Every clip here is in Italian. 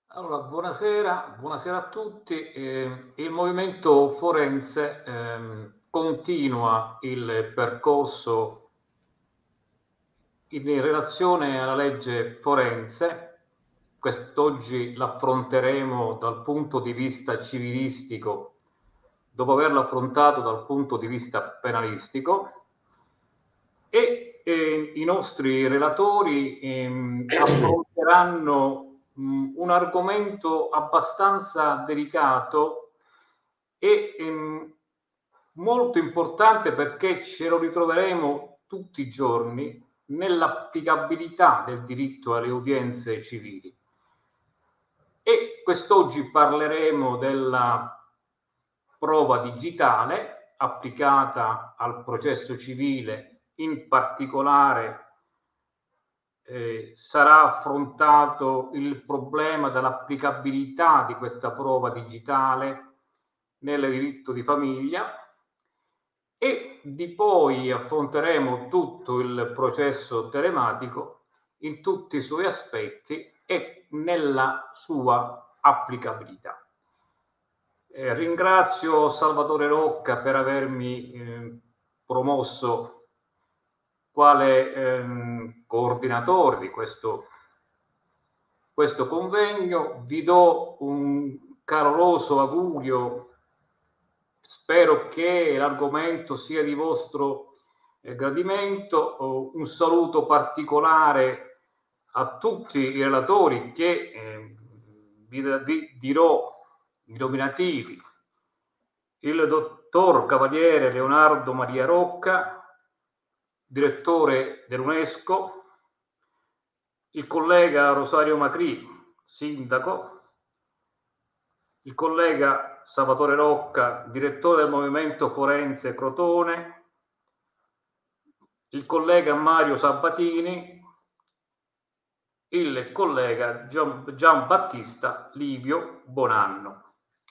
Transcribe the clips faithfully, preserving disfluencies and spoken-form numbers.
Allora, buonasera, buonasera a tutti. Eh, il movimento forense ehm, continua il percorso in relazione alla legge forense. Quest'oggi l'affronteremo dal punto di vista civilistico, dopo averlo affrontato dal punto di vista penalistico, e eh, i nostri relatori ehm, affronteranno mh, un argomento abbastanza delicato e ehm, molto importante, perché ce lo ritroveremo tutti i giorni nell'applicabilità del diritto alle udienze civili. E quest'oggi parleremo della prova digitale applicata al processo civile. In particolare eh, sarà affrontato il problema dell'applicabilità di questa prova digitale nel diritto di famiglia, e di poi affronteremo tutto il processo telematico in tutti i suoi aspetti e nella sua applicabilità. Eh, ringrazio Salvatore Rocca per avermi eh, promosso quale ehm, coordinatore di questo, questo convegno. Vi do un caloroso augurio. Spero che l'argomento sia di vostro eh, gradimento. Un saluto particolare a tutti i relatori che eh, vi, vi dirò i nominativi: il dottor Cavaliere Leonardo Maria Rocca, direttore dell'UNESCO; il collega Rosario Macri, sindaco; il collega Salvatore Rocca, direttore del Movimento Forense Crotone; il collega Mario Sabatini; il collega Gian, Giambattista Livio Bonanno.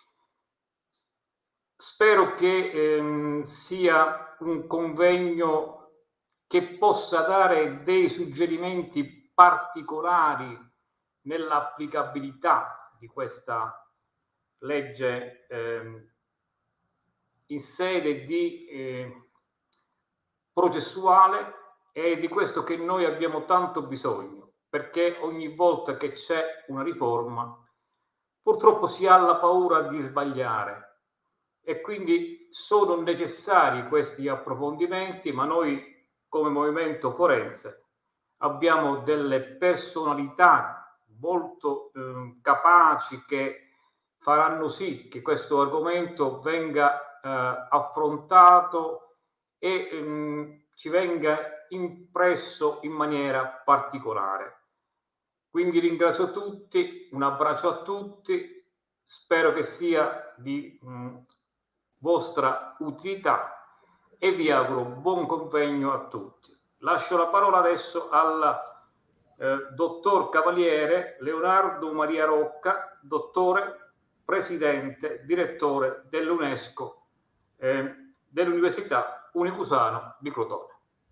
Spero che ehm, sia un convegno che possa dare dei suggerimenti particolari nell'applicabilità di questa legge ehm, in sede di eh, processuale, e di questo che noi abbiamo tanto bisogno, perché ogni volta che c'è una riforma purtroppo si ha la paura di sbagliare, e quindi sono necessari questi approfondimenti. Ma noi come movimento forense abbiamo delle personalità molto eh, capaci, che faranno sì che questo argomento venga eh, affrontato e ehm, ci venga impresso in maniera particolare. Quindi ringrazio tutti, un abbraccio a tutti, spero che sia di mh, vostra utilità, e vi auguro buon convegno a tutti. Lascio la parola adesso al eh, dottor Cavaliere Leonardo Maria Rocca, dottore, presidente, direttore dell'UNESCO eh, dell'Università Unicusano di Crotone.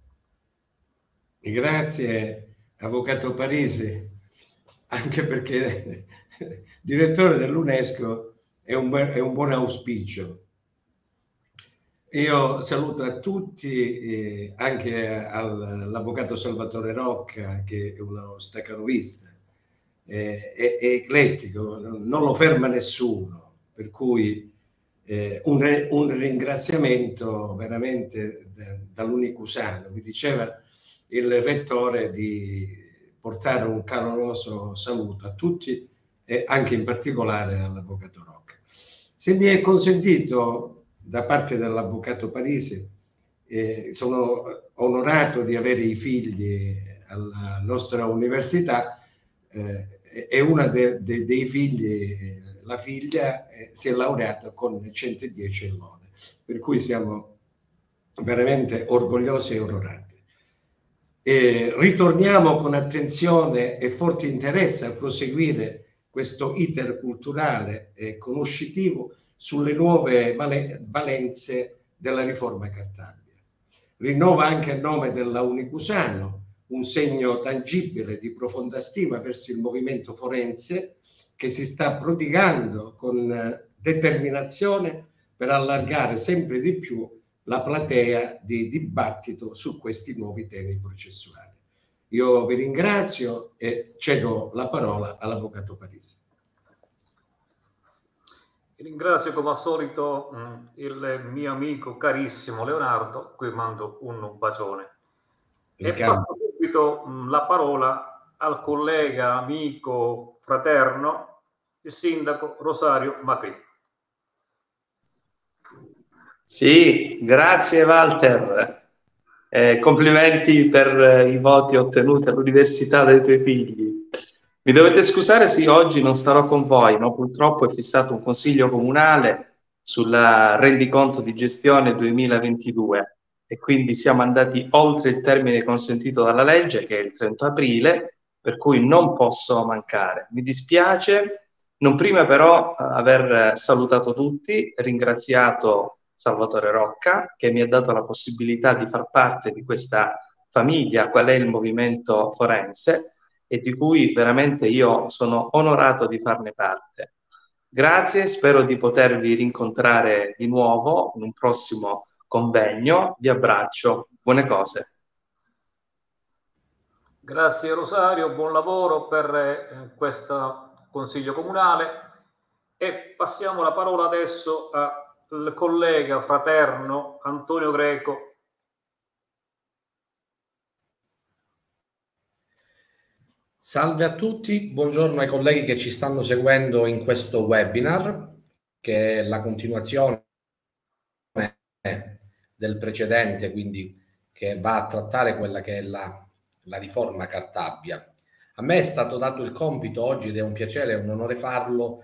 Grazie, avvocato Parisi, anche perché direttore dell'UNESCO è un, è un buon auspicio. Io saluto a tutti, eh, anche all'avvocato Salvatore Rocca, che è uno staccanovista, eh, è, è eclettico, non lo ferma nessuno, per cui eh, un, un ringraziamento veramente dall'Unicusano. Mi diceva il rettore di portare un caloroso saluto a tutti e anche in particolare all'avvocato Rocca. Se mi è consentito, da parte dell'avvocato Parisi, eh, sono onorato di avere i figli alla nostra università, eh, e una de, de, dei figli, la figlia, eh, si è laureata con centodieci e lode, per cui siamo veramente orgogliosi e onorati. E ritorniamo con attenzione e forte interesse a proseguire questo iter culturale e conoscitivo sulle nuove valenze della riforma Cartabia. Rinnova anche a nome della Unicusano un segno tangibile di profonda stima verso il movimento forense che si sta prodigando con determinazione per allargare sempre di più la platea di dibattito su questi nuovi temi processuali. Io vi ringrazio e cedo la parola all'Avvocato Parisi. Ringrazio come al solito mh, il mio amico carissimo Leonardo, cui mando un bacione. E passo subito mh, la parola al collega, amico, fraterno, il sindaco Rosario Macri. Sì, grazie Walter. Eh, complimenti per i voti ottenuti all'università dei tuoi figli. Mi dovete scusare se oggi non starò con voi, no? Purtroppo è fissato un consiglio comunale sulla rendiconto di gestione duemilaventidue e quindi siamo andati oltre il termine consentito dalla legge, che è il trenta aprile, per cui non posso mancare. Mi dispiace, non prima però aver salutato tutti, ringraziato Salvatore Rocca, che mi ha dato la possibilità di far parte di questa famiglia, qual è il movimento forense, e di cui veramente io sono onorato di farne parte. Grazie, spero di potervi rincontrare di nuovo in un prossimo convegno. Vi abbraccio, buone cose. Grazie Rosario, buon lavoro per eh, questo Consiglio Comunale e passiamo la parola adesso al collega fraterno Antonio Greco. Salve a tutti, buongiorno ai colleghi che ci stanno seguendo in questo webinar, che è la continuazione del precedente, quindi che va a trattare quella che è la, la riforma Cartabia. A me è stato dato il compito oggi, ed è un piacere e un onore farlo,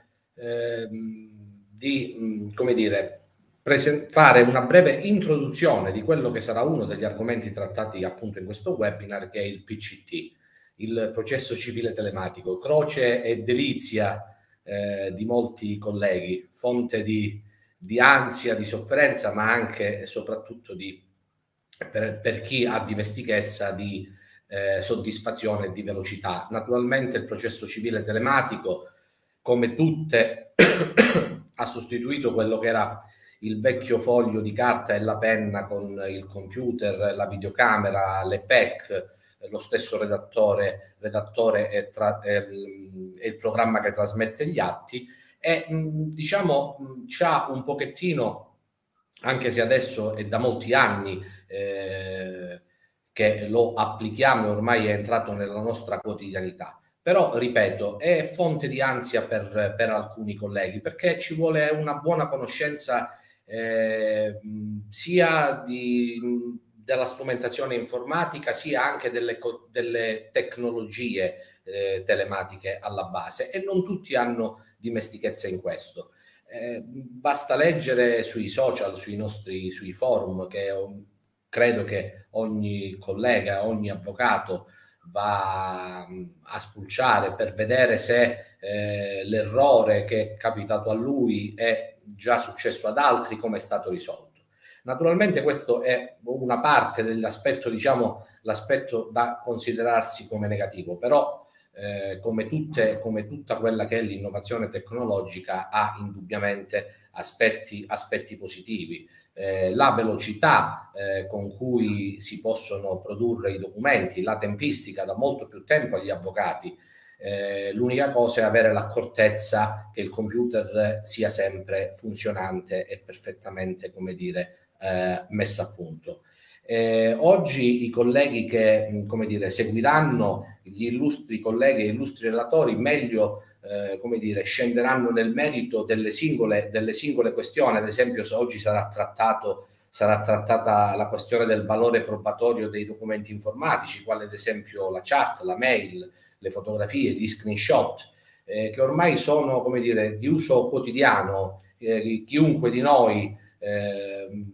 ehm, di, come dire, presentare una breve introduzione di quello che sarà uno degli argomenti trattati appunto in questo webinar, che è il P C T. Il processo civile telematico, croce e delizia eh, di molti colleghi, fonte di, di ansia, di sofferenza, ma anche e soprattutto di, per, per chi ha dimestichezza, di eh, soddisfazione e di velocità. Naturalmente il processo civile telematico, come tutte, ha sostituito quello che era il vecchio foglio di carta e la penna con il computer, la videocamera, le P E C, lo stesso redattore, redattore è, tra, è, è il programma che trasmette gli atti e diciamo c'ha un pochettino, anche se adesso è da molti anni eh, che lo applichiamo e ormai è entrato nella nostra quotidianità, però ripeto è fonte di ansia per, per alcuni colleghi, perché ci vuole una buona conoscenza eh, sia di della strumentazione informatica, sia anche delle, delle tecnologie eh, telematiche alla base, e non tutti hanno dimestichezza in questo. Eh, basta leggere sui social, sui nostri sui forum, che un, credo che ogni collega, ogni avvocato va a spulciare per vedere se eh, l'errore che è capitato a lui è già successo ad altri, come è stato risolto. Naturalmente questo è una parte dell'aspetto, diciamo, l'aspetto da considerarsi come negativo, però eh, come, tutte, come tutta quella che è l'innovazione tecnologica ha indubbiamente aspetti, aspetti positivi. Eh, la velocità eh, con cui si possono produrre i documenti, la tempistica dà molto più tempo agli avvocati. Eh, l'unica cosa è avere l'accortezza che il computer sia sempre funzionante e perfettamente, come dire, Eh, messa a punto. Eh, oggi i colleghi che come dire, seguiranno, gli illustri colleghi e illustri relatori, meglio eh, come dire, scenderanno nel merito delle singole, delle singole questioni. Ad esempio, se oggi sarà trattato sarà trattata la questione del valore probatorio dei documenti informatici, quale ad esempio la chat, la mail, le fotografie, gli screenshot, eh, che ormai sono, come dire, di uso quotidiano. Eh, chiunque di noi eh,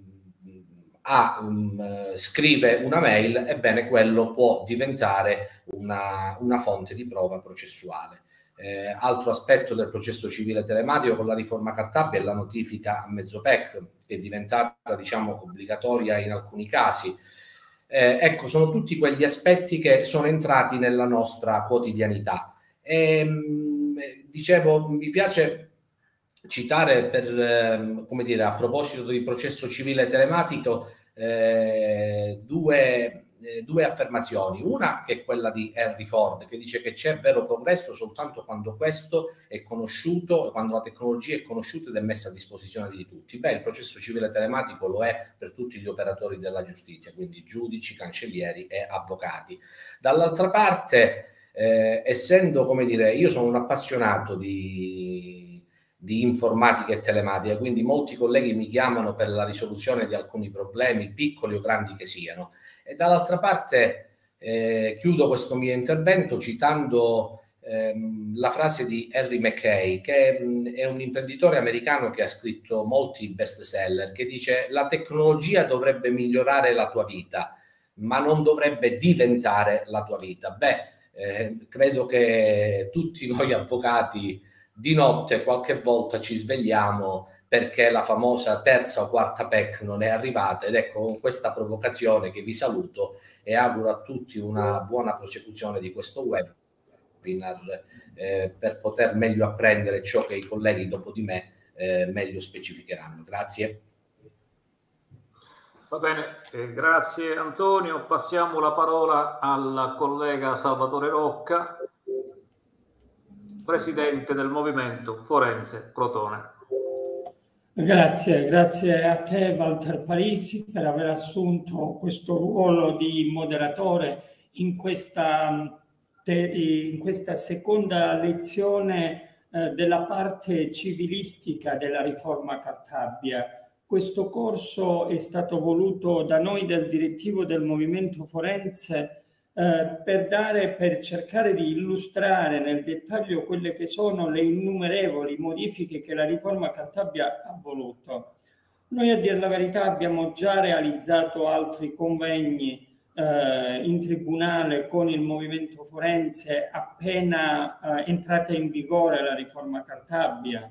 A, um, scrive una mail, ebbene quello può diventare una, una fonte di prova processuale. Eh, altro aspetto del processo civile telematico con la riforma Cartabia è la notifica a mezzo P E C, che è diventata, diciamo, obbligatoria in alcuni casi. Eh, ecco, sono tutti quegli aspetti che sono entrati nella nostra quotidianità. E, dicevo, mi piace citare per, eh, come dire, a proposito del processo civile telematico, eh, due, eh, due affermazioni. Una che è quella di Henry Ford, che dice che c'è vero progresso soltanto quando questo è conosciuto, quando la tecnologia è conosciuta ed è messa a disposizione di tutti. Beh, il processo civile telematico lo è per tutti gli operatori della giustizia, quindi giudici, cancellieri e avvocati. Dall'altra parte, eh, essendo, come dire, io sono un appassionato di di informatica e telematica, quindi molti colleghi mi chiamano per la risoluzione di alcuni problemi, piccoli o grandi che siano. E dall'altra parte eh, chiudo questo mio intervento citando ehm, la frase di Henry McKay, che mh, è un imprenditore americano che ha scritto molti bestseller, che dice: la tecnologia dovrebbe migliorare la tua vita, ma non dovrebbe diventare la tua vita. Beh, eh, credo che tutti noi avvocati di notte qualche volta ci svegliamo perché la famosa terza o quarta P E C non è arrivata, ed ecco, con questa provocazione che vi saluto e auguro a tutti una buona prosecuzione di questo webinar eh, per poter meglio apprendere ciò che i colleghi dopo di me eh, meglio specificheranno. Grazie. Va bene, eh, grazie Antonio. Passiamo la parola al collega Salvatore Rocca, presidente del Movimento Forense Crotone. Grazie, grazie a te Walter Parisi per aver assunto questo ruolo di moderatore in questa, in questa seconda lezione eh, della parte civilistica della riforma Cartabia. Questo corso è stato voluto da noi del direttivo del Movimento Forense Eh, per dare, per cercare di illustrare nel dettaglio quelle che sono le innumerevoli modifiche che la riforma Cartabia ha voluto. Noi, a dire la verità, abbiamo già realizzato altri convegni eh, in tribunale con il movimento forense appena eh, entrata in vigore la riforma Cartabia.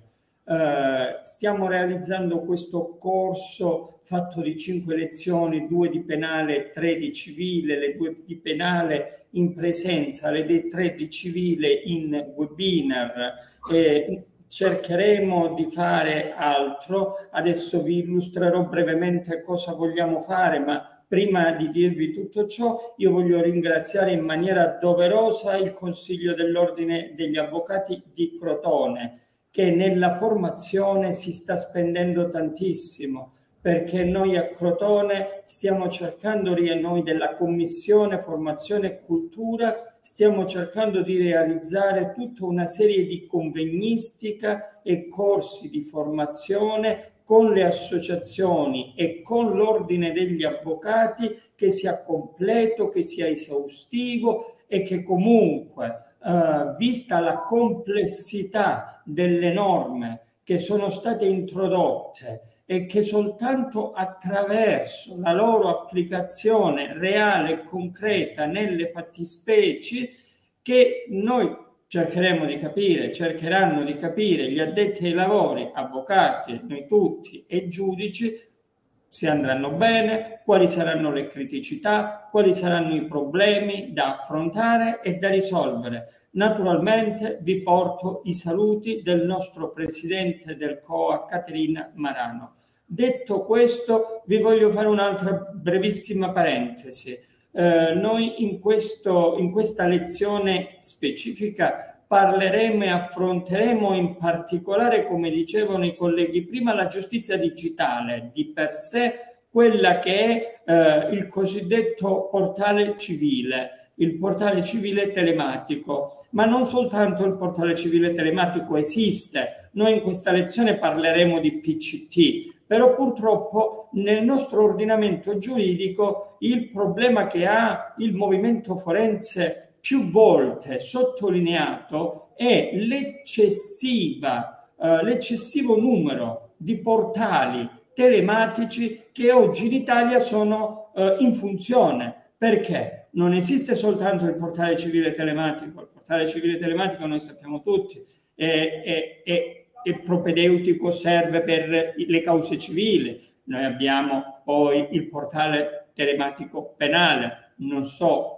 Uh, stiamo realizzando questo corso fatto di cinque lezioni, due di penale e tre di civile, le due di penale in presenza, le tre di civile in webinar. Eh, cercheremo di fare altro. Adesso vi illustrerò brevemente cosa vogliamo fare, ma prima di dirvi tutto ciò, io voglio ringraziare in maniera doverosa il Consiglio dell'Ordine degli Avvocati di Crotone, che nella formazione si sta spendendo tantissimo, perché noi a Crotone stiamo cercando, noi della Commissione Formazione e Cultura, stiamo cercando di realizzare tutta una serie di convegnistica e corsi di formazione con le associazioni e con l'Ordine degli Avvocati, che sia completo, che sia esaustivo e che comunque, Uh, vista la complessità delle norme che sono state introdotte e che soltanto attraverso la loro applicazione reale e concreta nelle fattispecie che noi cercheremo di capire, cercheranno di capire gli addetti ai lavori, avvocati, noi tutti e giudici, se andranno bene, quali saranno le criticità, quali saranno i problemi da affrontare e da risolvere. Naturalmente vi porto i saluti del nostro presidente del C O A, Caterina Marano. Detto questo, vi voglio fare un'altra brevissima parentesi. Eh, noi in, questo, in questa lezione specifica parleremo e affronteremo in particolare, come dicevano i colleghi prima, la giustizia digitale, di per sé quella che è eh, il cosiddetto portale civile, il portale civile telematico. Ma non soltanto il portale civile telematico esiste, noi in questa lezione parleremo di P C T, però purtroppo nel nostro ordinamento giuridico il problema che ha il movimento forense più volte sottolineato è l'eccessiva, eh, l'eccessivo numero di portali telematici che oggi in Italia sono eh, in funzione. Perché? Non esiste soltanto il portale civile telematico, il portale civile telematico noi sappiamo tutti, è, è, è, è propedeutico, serve per le cause civili. Noi abbiamo poi il portale telematico penale, non so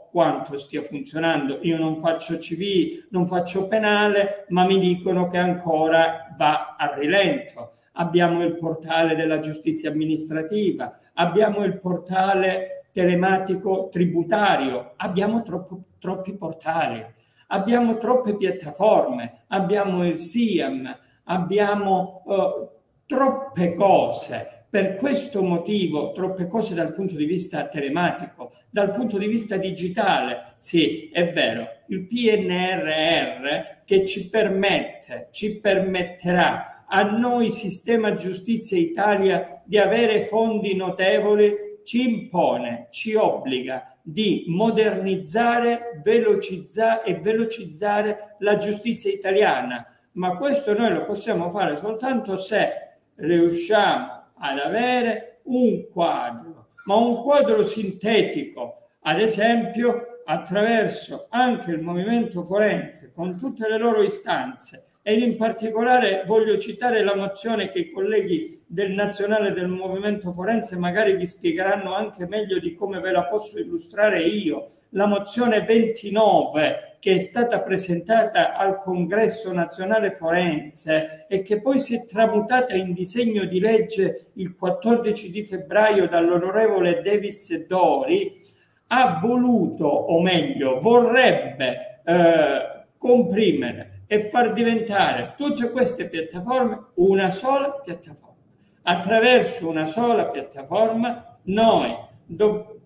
quanto stia funzionando. Io non faccio civile, non faccio penale, ma mi dicono che ancora va a rilento. Abbiamo il portale della giustizia amministrativa, abbiamo il portale telematico tributario, abbiamo troppo, troppi portali, abbiamo troppe piattaforme, abbiamo il S I A M, abbiamo uh, troppe cose. Per questo motivo, troppe cose dal punto di vista telematico, dal punto di vista digitale. Sì, è vero, il P N R R che ci permette, ci permetterà a noi Sistema Giustizia Italia di avere fondi notevoli, ci impone, ci obbliga di modernizzare, velocizzare e velocizzare la giustizia italiana. Ma questo noi lo possiamo fare soltanto se riusciamo ad avere un quadro, ma un quadro sintetico, ad esempio attraverso anche il movimento forense con tutte le loro istanze, ed in particolare voglio citare la mozione che i colleghi del Nazionale del Movimento Forense magari vi spiegheranno anche meglio di come ve la posso illustrare io, la mozione ventinove che è stata presentata al Congresso Nazionale Forense e che poi si è tramutata in disegno di legge il quattordici di febbraio dall'onorevole Davis Dori, ha voluto, o meglio, vorrebbe eh, comprimere e far diventare tutte queste piattaforme una sola piattaforma. Attraverso una sola piattaforma noi do-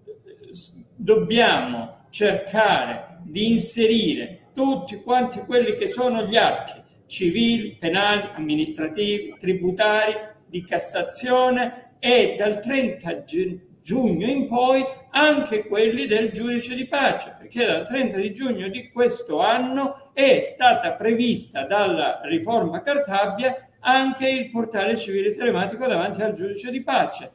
dobbiamo cercare di inserire tutti quanti quelli che sono gli atti civili, penali, amministrativi, tributari, di Cassazione e dal trenta giugno in poi anche quelli del giudice di pace, perché dal trenta di giugno di questo anno è stata prevista dalla riforma Cartabia anche il portale civile telematico davanti al giudice di pace.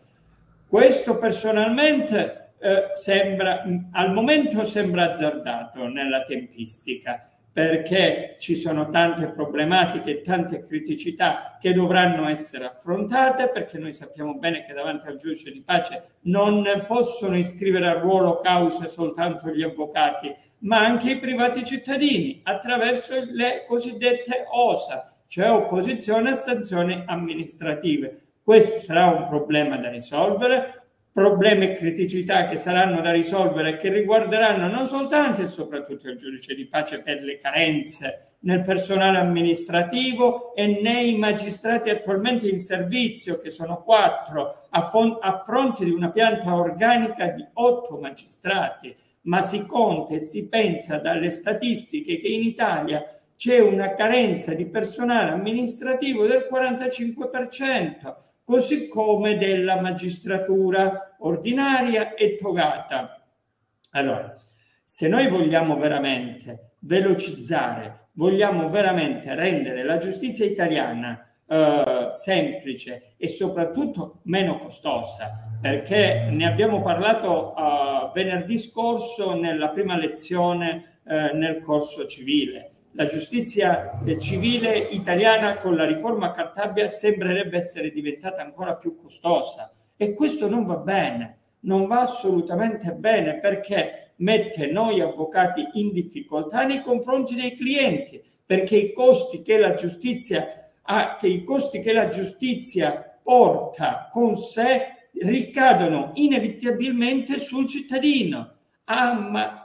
Questo personalmente Eh, sembra, al momento sembra azzardato nella tempistica, perché ci sono tante problematiche e tante criticità che dovranno essere affrontate, perché noi sappiamo bene che davanti al giudice di pace non possono iscrivere a ruolo cause soltanto gli avvocati, ma anche i privati cittadini attraverso le cosiddette O S A, cioè opposizione a sanzioni amministrative. Questo sarà un problema da risolvere, problemi e criticità che saranno da risolvere e che riguarderanno non soltanto e soprattutto il giudice di pace per le carenze nel personale amministrativo e nei magistrati attualmente in servizio, che sono quattro, a, a fronte di una pianta organica di otto magistrati, ma si conta e si pensa dalle statistiche che in Italia c'è una carenza di personale amministrativo del quarantacinque per cento, così come della magistratura ordinaria e togata. Allora, se noi vogliamo veramente velocizzare, vogliamo veramente rendere la giustizia italiana eh, semplice e soprattutto meno costosa, perché ne abbiamo parlato eh, venerdì scorso nella prima lezione eh, nel corso civile. La giustizia civile italiana con la riforma Cartabia sembrerebbe essere diventata ancora più costosa e questo non va bene, non va assolutamente bene, perché mette noi avvocati in difficoltà nei confronti dei clienti, perché i costi che la giustizia ha, che i costi che la giustizia porta con sé ricadono inevitabilmente sul cittadino. Ah, ma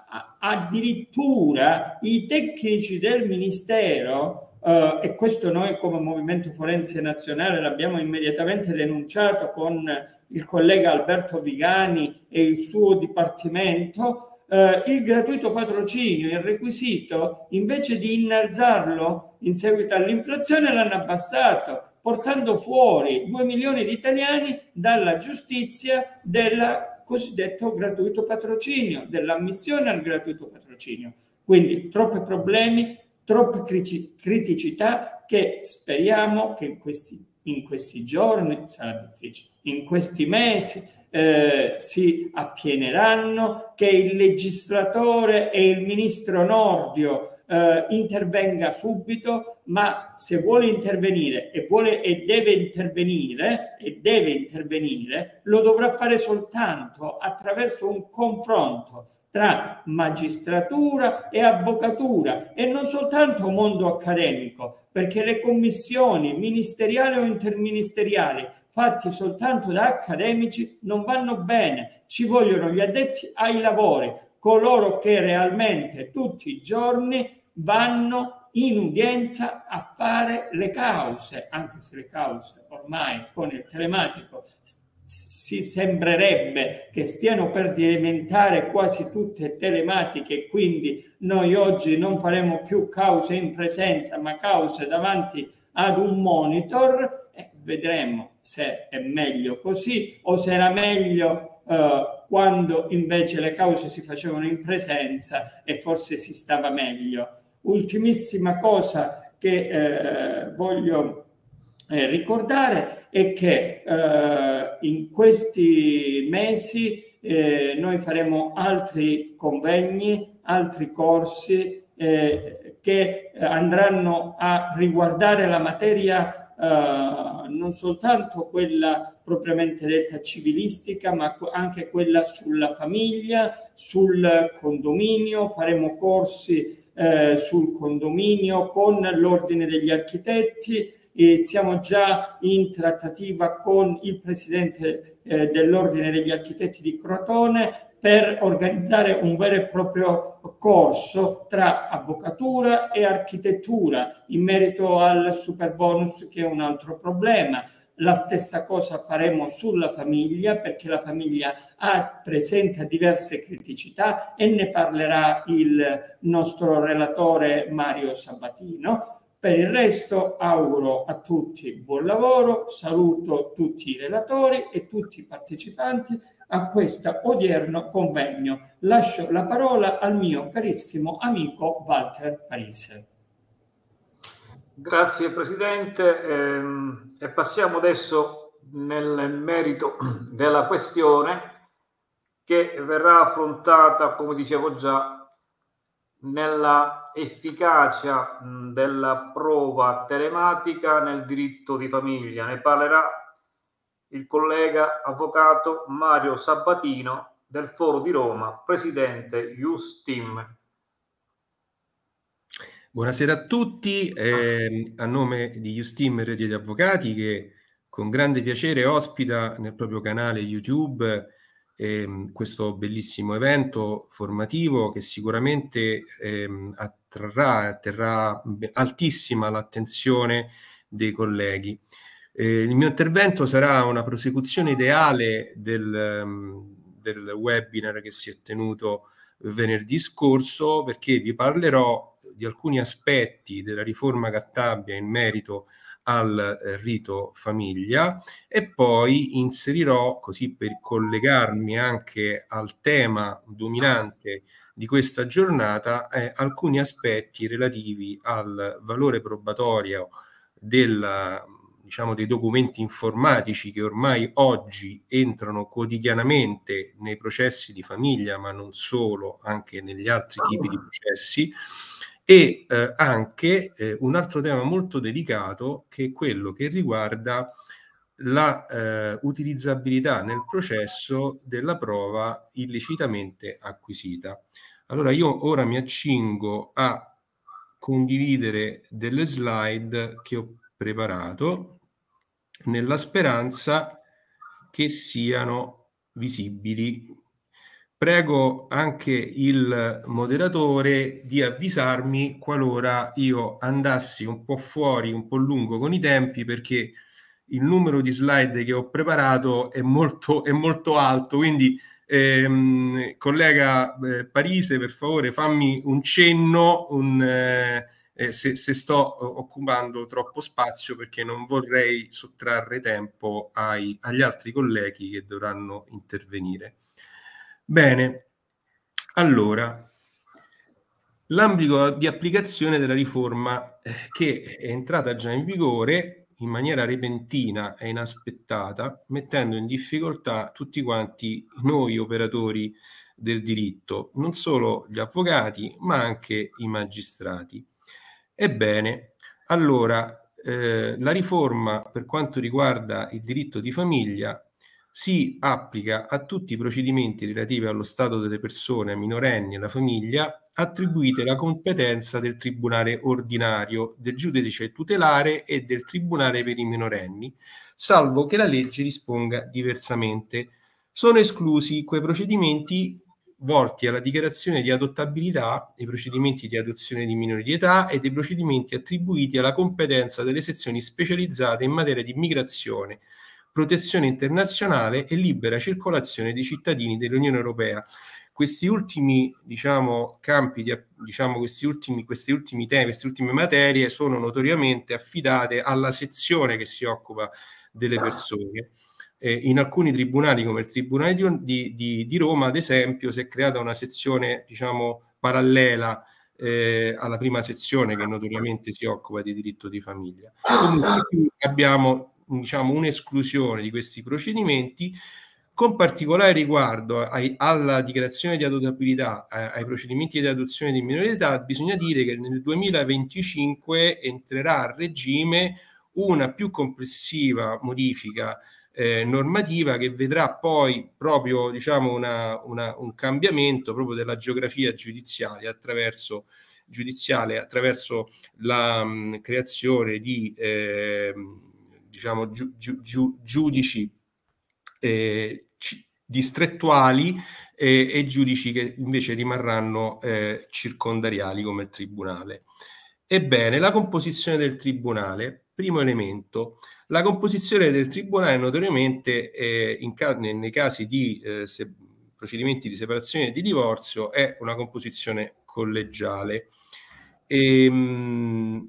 addirittura i tecnici del Ministero, eh, e questo noi come Movimento Forense Nazionale l'abbiamo immediatamente denunciato con il collega Alberto Vigani e il suo dipartimento, eh, il gratuito patrocinio, il requisito, invece di innalzarlo in seguito all'inflazione, l'hanno abbassato, portando fuori due milioni di italiani dalla giustizia della cosiddetto gratuito patrocinio, dell'ammissione al gratuito patrocinio. Quindi troppi problemi, troppe criticità che speriamo che in questi, in questi giorni, sarà difficile, in questi mesi eh, si appieneranno, che il legislatore e il ministro Nordio eh, intervenga subito, ma se vuole intervenire e vuole e deve intervenire e deve intervenire lo dovrà fare soltanto attraverso un confronto tra magistratura e avvocatura e non soltanto mondo accademico, perché le commissioni ministeriali o interministeriali fatti soltanto da accademici non vanno bene. Ci vogliono gli addetti ai lavori, coloro che realmente tutti i giorni vanno in udienza a fare le cause, anche se le cause ormai con il telematico si sembrerebbe che stiano per diventare quasi tutte telematiche, quindi noi oggi non faremo più cause in presenza ma cause davanti ad un monitor, e vedremo se è meglio così o se era meglio eh, quando invece le cause si facevano in presenza e forse si stava meglio. Ultimissima cosa che eh, voglio eh, ricordare è che eh, in questi mesi eh, noi faremo altri convegni, altri corsi eh, che andranno a riguardare la materia Uh, non soltanto quella propriamente detta civilistica, ma anche quella sulla famiglia, sul condominio. Faremo corsi eh, sul condominio con l'Ordine degli Architetti e siamo già in trattativa con il presidente eh, dell'Ordine degli Architetti di Crotone per organizzare un vero e proprio corso tra avvocatura e architettura in merito al superbonus, che è un altro problema. La stessa cosa faremo sulla famiglia, perché la famiglia ha, presenta diverse criticità e ne parlerà il nostro relatore Mario Sabatino. Per il resto auguro a tutti buon lavoro, saluto tutti i relatori e tutti i partecipanti a questo odierno convegno. Lascio la parola al mio carissimo amico Walter Parise. Grazie Presidente, ehm, e passiamo adesso nel merito della questione che verrà affrontata, come dicevo già, nella efficacia della prova telematica nel diritto di famiglia. Ne parlerà il collega avvocato Mario Sabatino del Foro di Roma, presidente Iustim. Buonasera a tutti, eh, a nome di Iustim Rete di Avvocati, che con grande piacere ospita nel proprio canale YouTube eh, questo bellissimo evento formativo che sicuramente eh, attrarrà, atterrà altissima l'attenzione dei colleghi. Eh, il mio intervento sarà una prosecuzione ideale del, um, del webinar che si è tenuto venerdì scorso, perché vi parlerò di alcuni aspetti della riforma Cartabia in merito al eh, rito famiglia e poi inserirò, così per collegarmi anche al tema dominante di questa giornata, eh, alcuni aspetti relativi al valore probatorio della diciamo dei documenti informatici che ormai oggi entrano quotidianamente nei processi di famiglia, ma non solo, anche negli altri tipi di processi, e eh, anche eh, un altro tema molto delicato, che è quello che riguarda la eh, utilizzabilità nel processo della prova illecitamente acquisita. Allora io ora mi accingo a condividere delle slide che ho preparato nella speranza che siano visibili. Prego anche il moderatore di avvisarmi qualora io andassi un po' fuori, un po' lungo con i tempi, perché il numero di slide che ho preparato è molto, è molto alto, quindi ehm, collega eh, Parise, per favore fammi un cenno, un... Eh, Eh, se, se sto occupando troppo spazio, perché non vorrei sottrarre tempo ai, agli altri colleghi che dovranno intervenire. Bene, allora, l'ambito di applicazione della riforma eh, che è entrata già in vigore in maniera repentina e inaspettata, mettendo in difficoltà tutti quanti noi operatori del diritto, non solo gli avvocati, ma anche i magistrati. Ebbene, allora, eh, la riforma per quanto riguarda il diritto di famiglia si applica a tutti i procedimenti relativi allo stato delle persone, ai minorenni e alla famiglia, attribuite la competenza del tribunale ordinario, del giudice tutelare e del tribunale per i minorenni, salvo che la legge disponga diversamente. Sono esclusi quei procedimenti volti alla dichiarazione di adottabilità, i procedimenti di adozione di minori di età e dei procedimenti attribuiti alla competenza delle sezioni specializzate in materia di migrazione, protezione internazionale e libera circolazione dei cittadini dell'Unione Europea. Questi ultimi, diciamo, campi, di, diciamo, questi ultimi, questi ultimi temi, queste ultime materie sono notoriamente affidate alla sezione che si occupa delle persone. Eh, in alcuni tribunali, come il Tribunale di, di, di Roma, ad esempio, si è creata una sezione, diciamo, parallela eh, alla prima sezione che notoriamente si occupa di diritto di famiglia. Comunque abbiamo, diciamo, un'esclusione di questi procedimenti. Con particolare riguardo ai, alla dichiarazione di adottabilità, ai, ai procedimenti di adozione di minore età, bisogna dire che nel duemilaventicinque entrerà a regime una più complessiva modifica eh, normativa che vedrà poi proprio, diciamo, una, una, un cambiamento proprio della geografia giudiziaria attraverso, giudiziale, attraverso la mh, creazione di eh, diciamo, giu, giu, giu, giudici Eh, distrettuali eh, e giudici che invece rimarranno eh, circondariali come il tribunale. Ebbene, la composizione del tribunale, primo elemento, la composizione del tribunale notoriamente eh, in ca- nei casi di eh, se- procedimenti di separazione e di divorzio è una composizione collegiale. E, mh,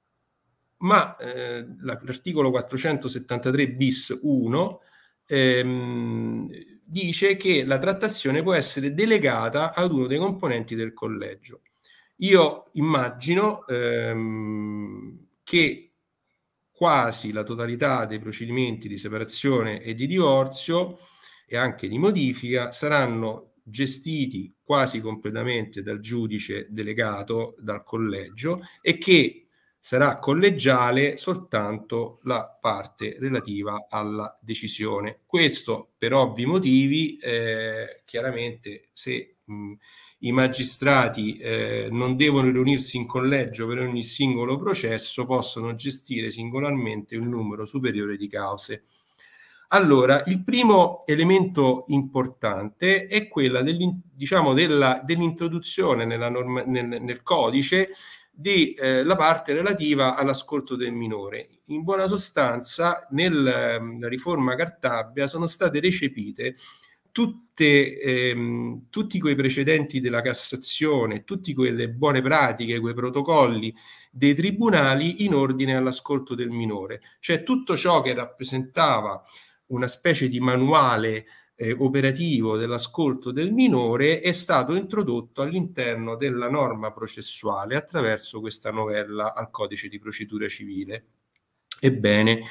ma eh, l'articolo quattrocentosettantatré bis uno Ehm, dice che la trattazione può essere delegata ad uno dei componenti del collegio. Io immagino ehm, che quasi la totalità dei procedimenti di separazione e di divorzio e anche di modifica saranno gestiti quasi completamente dal giudice delegato dal collegio e che sarà collegiale soltanto la parte relativa alla decisione. Questo per ovvi motivi, eh, chiaramente se mh, i magistrati eh, non devono riunirsi in collegio per ogni singolo processo, possono gestire singolarmente un numero superiore di cause. Allora, il primo elemento importante è quella dell'in, diciamo, della, dell'introduzione nella norma, nel, nel codice di eh, la parte relativa all'ascolto del minore. In buona sostanza, nella eh, riforma Cartabia sono state recepite tutte, ehm, tutti quei precedenti della Cassazione, tutte quelle buone pratiche, quei protocolli dei tribunali in ordine all'ascolto del minore, cioè tutto ciò che rappresentava una specie di manuale eh, operativo dell'ascolto del minore è stato introdotto all'interno della norma processuale attraverso questa novella al Codice di Procedura Civile. Ebbene,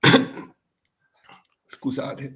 scusate,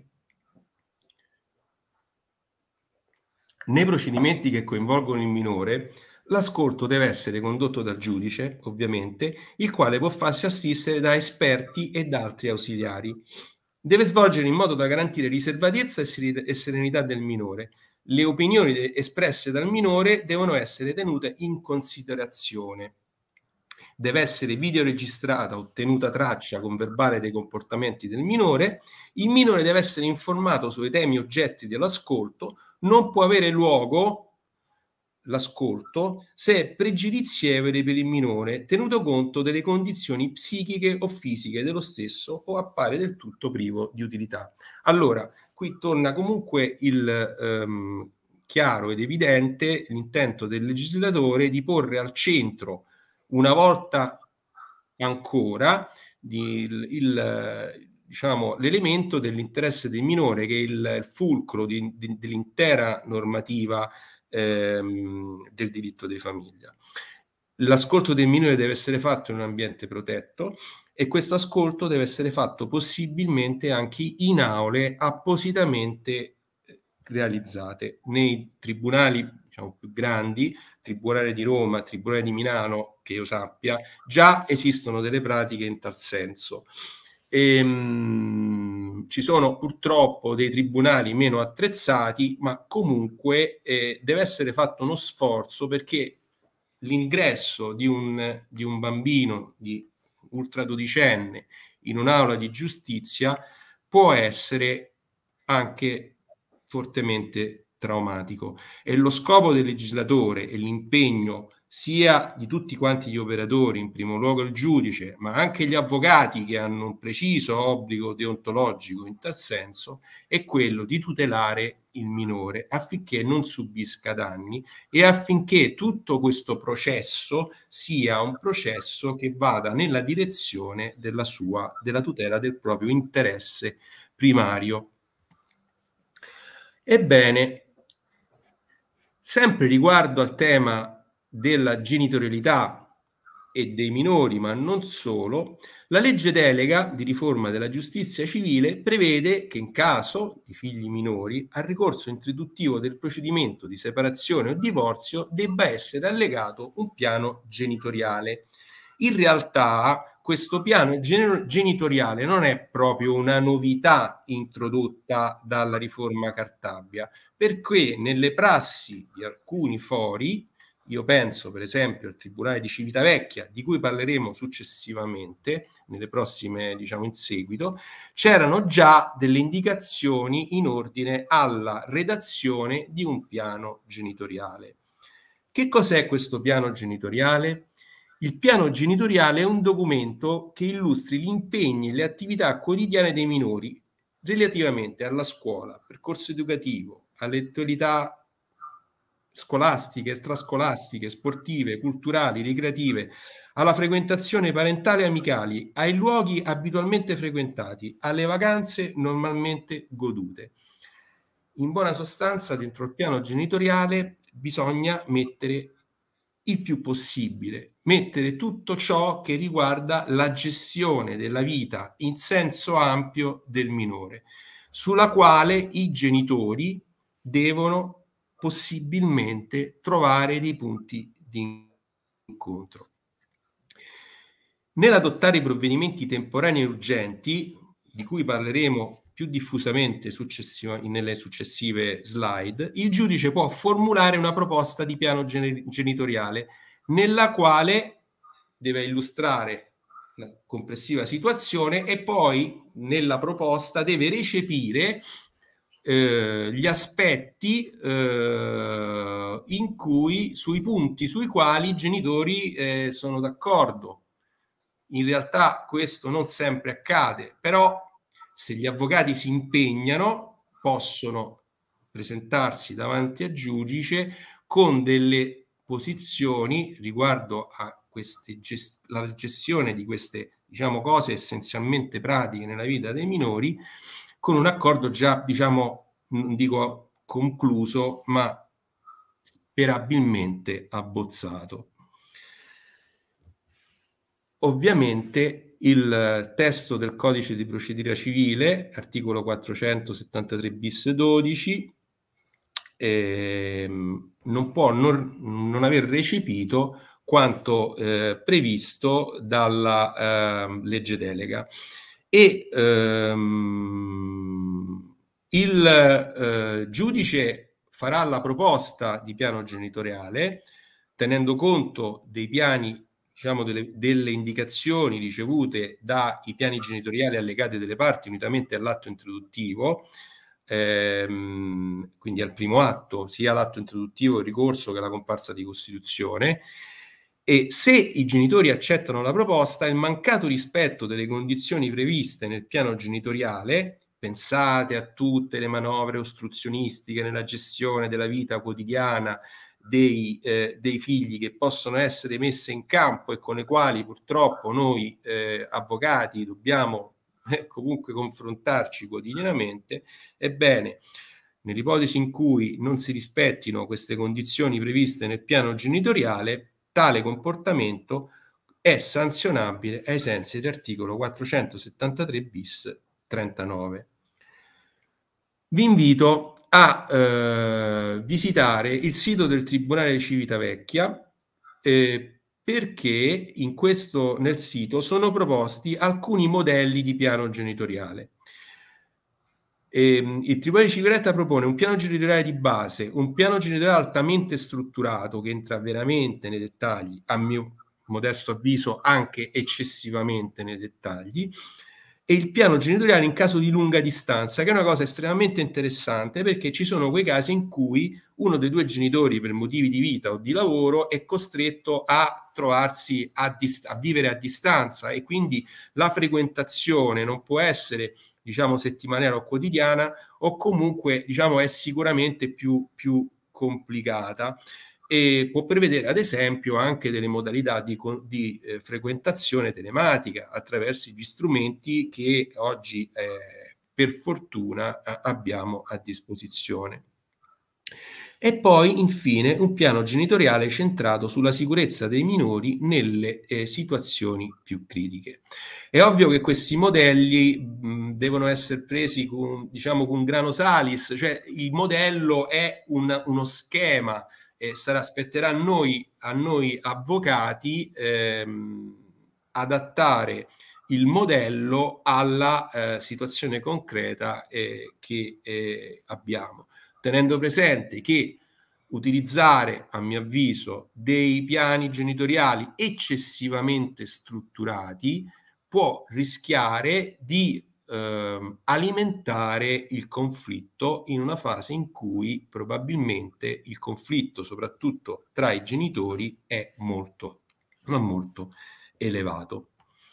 nei procedimenti che coinvolgono il minore, l'ascolto deve essere condotto dal giudice, ovviamente, il quale può farsi assistere da esperti e da altri ausiliari. Deve svolgere in modo da garantire riservatezza e serenità del minore. Le opinioni espresse dal minore devono essere tenute in considerazione. Deve essere videoregistrata o tenuta traccia con verbale dei comportamenti del minore. Il minore deve essere informato sui temi oggetti dell'ascolto. Non può avere luogo l'ascolto se è pregiudizievole per il minore, tenuto conto delle condizioni psichiche o fisiche dello stesso o appare del tutto privo di utilità. Allora, qui torna comunque il ehm, chiaro ed evidente l'intento del legislatore di porre al centro, una volta ancora, di, il, il, diciamo, l'elemento dell'interesse del minore, che è il, il fulcro di, di, dell'intera normativa ehm, del diritto di famiglia. L'ascolto del minore deve essere fatto in un ambiente protetto e questo ascolto deve essere fatto possibilmente anche in aule appositamente realizzate. Nei tribunali, diciamo, più grandi, Tribunale di Roma, Tribunale di Milano, che io sappia, già esistono delle pratiche in tal senso. Ehm, ci sono purtroppo dei tribunali meno attrezzati, ma comunque eh, deve essere fatto uno sforzo, perché l'ingresso di un, di un bambino di ultradodicenne in un'aula di giustizia può essere anche fortemente traumatico, e lo scopo del legislatore e l'impegno sia di tutti quanti gli operatori, in primo luogo il giudice, ma anche gli avvocati, che hanno un preciso obbligo deontologico in tal senso, è quello di tutelare il minore affinché non subisca danni e affinché tutto questo processo sia un processo che vada nella direzione della sua, della tutela del proprio interesse primario. Ebbene, sempre riguardo al tema della genitorialità e dei minori, ma non solo, la legge delega di riforma della giustizia civile prevede che in caso di figli minori al ricorso introduttivo del procedimento di separazione o divorzio debba essere allegato un piano genitoriale. In realtà questo piano genitoriale non è proprio una novità introdotta dalla riforma Cartabia, perché nelle prassi di alcuni fori, io penso per esempio al Tribunale di Civitavecchia, di cui parleremo successivamente, nelle prossime, diciamo in seguito, c'erano già delle indicazioni in ordine alla redazione di un piano genitoriale. Che cos'è questo piano genitoriale? Il piano genitoriale è un documento che illustri gli impegni e le attività quotidiane dei minori relativamente alla scuola, percorso educativo, alle attività scolastiche, extrascolastiche, sportive, culturali, ricreative, alla frequentazione parentale e amicali, ai luoghi abitualmente frequentati, alle vacanze normalmente godute. In buona sostanza, dentro il piano genitoriale bisogna mettere il più possibile, mettere tutto ciò che riguarda la gestione della vita in senso ampio del minore, sulla quale i genitori devono possibilmente trovare dei punti di incontro. Nell'adottare i provvedimenti temporanei e urgenti, di cui parleremo più diffusamente successiva, nelle successive slide, il giudice può formulare una proposta di piano genitoriale nella quale deve illustrare la complessiva situazione e poi nella proposta deve recepire eh, gli aspetti eh, in cui, sui punti sui quali i genitori eh, sono d'accordo. In realtà questo non sempre accade, però se gli avvocati si impegnano possono presentarsi davanti al giudice con delle posizioni riguardo a queste gest- la gestione di queste, diciamo, cose essenzialmente pratiche nella vita dei minori, con un accordo già, diciamo, non dico concluso, ma sperabilmente abbozzato. Ovviamente il testo del codice di procedura civile, articolo quattrocentosettantatré bis dodici, eh, non può non, non aver recepito quanto eh, previsto dalla eh, legge delega. E ehm, il eh, giudice farà la proposta di piano genitoriale tenendo conto dei piani, diciamo, delle, delle indicazioni ricevute dai piani genitoriali allegati delle parti unitamente all'atto introduttivo, ehm, quindi al primo atto, sia l'atto introduttivo, il ricorso che la comparsa di costituzione. E se i genitori accettano la proposta, il mancato rispetto delle condizioni previste nel piano genitoriale, pensate a tutte le manovre ostruzionistiche nella gestione della vita quotidiana dei, eh, dei figli che possono essere messe in campo e con le quali purtroppo noi eh, avvocati dobbiamo eh, comunque confrontarci quotidianamente, ebbene, nell'ipotesi in cui non si rispettino queste condizioni previste nel piano genitoriale, tale comportamento è sanzionabile ai sensi dell'articolo quattrocentosettantatré bis trentanove. Vi invito a eh, visitare il sito del Tribunale di Civitavecchia eh, perché in questo, nel sito sono proposti alcuni modelli di piano genitoriale. E, il Tribunale di Civitella propone un piano genitoriale di base, un piano genitoriale altamente strutturato che entra veramente nei dettagli, a mio modesto avviso anche eccessivamente nei dettagli, e il piano genitoriale in caso di lunga distanza, che è una cosa estremamente interessante, perché ci sono quei casi in cui uno dei due genitori, per motivi di vita o di lavoro, è costretto a trovarsi a, dist- a vivere a distanza, e quindi la frequentazione non può essere, diciamo, settimanale o quotidiana, o comunque, diciamo, è sicuramente più, più complicata, e può prevedere ad esempio anche delle modalità di, di eh, frequentazione telematica attraverso gli strumenti che oggi eh, per fortuna a, abbiamo a disposizione. E poi infine un piano genitoriale centrato sulla sicurezza dei minori nelle eh, situazioni più critiche. È ovvio che questi modelli mh, devono essere presi con, diciamo, con grano salis, cioè il modello è un, uno schema. Eh, sarà, spetterà a noi, a noi avvocati ehm, adattare il modello alla eh, situazione concreta eh, che eh, abbiamo, tenendo presente che utilizzare, a mio avviso, dei piani genitoriali eccessivamente strutturati può rischiare di Uh, alimentare il conflitto in una fase in cui probabilmente il conflitto, soprattutto tra i genitori, è molto, ma molto elevato.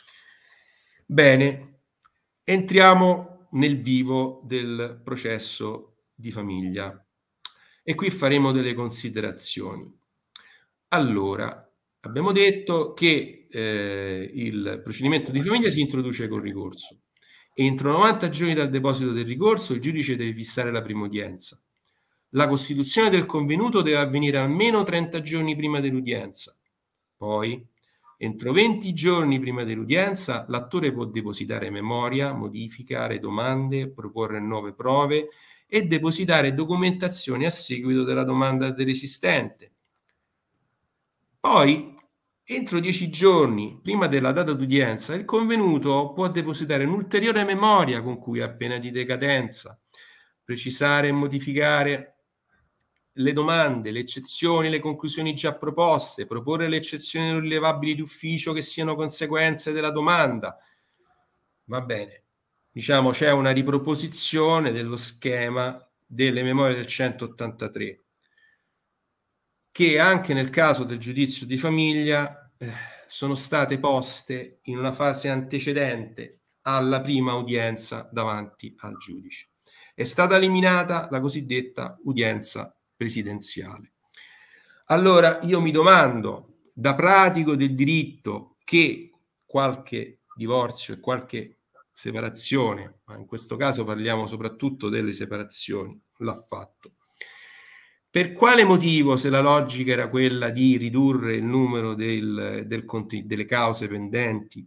Bene, entriamo nel vivo del processo di famiglia e qui faremo delle considerazioni. Allora, abbiamo detto che eh, il procedimento di famiglia si introduce con ricorso. Entro novanta giorni dal deposito del ricorso il giudice deve fissare la prima udienza. La costituzione del convenuto deve avvenire almeno trenta giorni prima dell'udienza. Poi, entro venti giorni prima dell'udienza, l'attore può depositare memoria, modificare domande, proporre nuove prove e depositare documentazione a seguito della domanda del resistente. Poi, entro dieci giorni prima della data d'udienza, il convenuto può depositare un'ulteriore memoria con cui ha pena di decadenza, precisare e modificare le domande, le eccezioni, le conclusioni già proposte, proporre le eccezioni non rilevabili d'ufficio che siano conseguenze della domanda. Va bene, diciamo c'è una riproposizione dello schema delle memorie del centottantatré, che anche nel caso del giudizio di famiglia eh, sono state poste in una fase antecedente alla prima udienza davanti al giudice. È stata eliminata la cosiddetta udienza presidenziale. Allora io mi domando, da pratico del diritto, che qualche divorzio e qualche separazione, ma in questo caso parliamo soprattutto delle separazioni, l'ha fatto. Per quale motivo, se la logica era quella di ridurre il numero del, del, delle cause pendenti,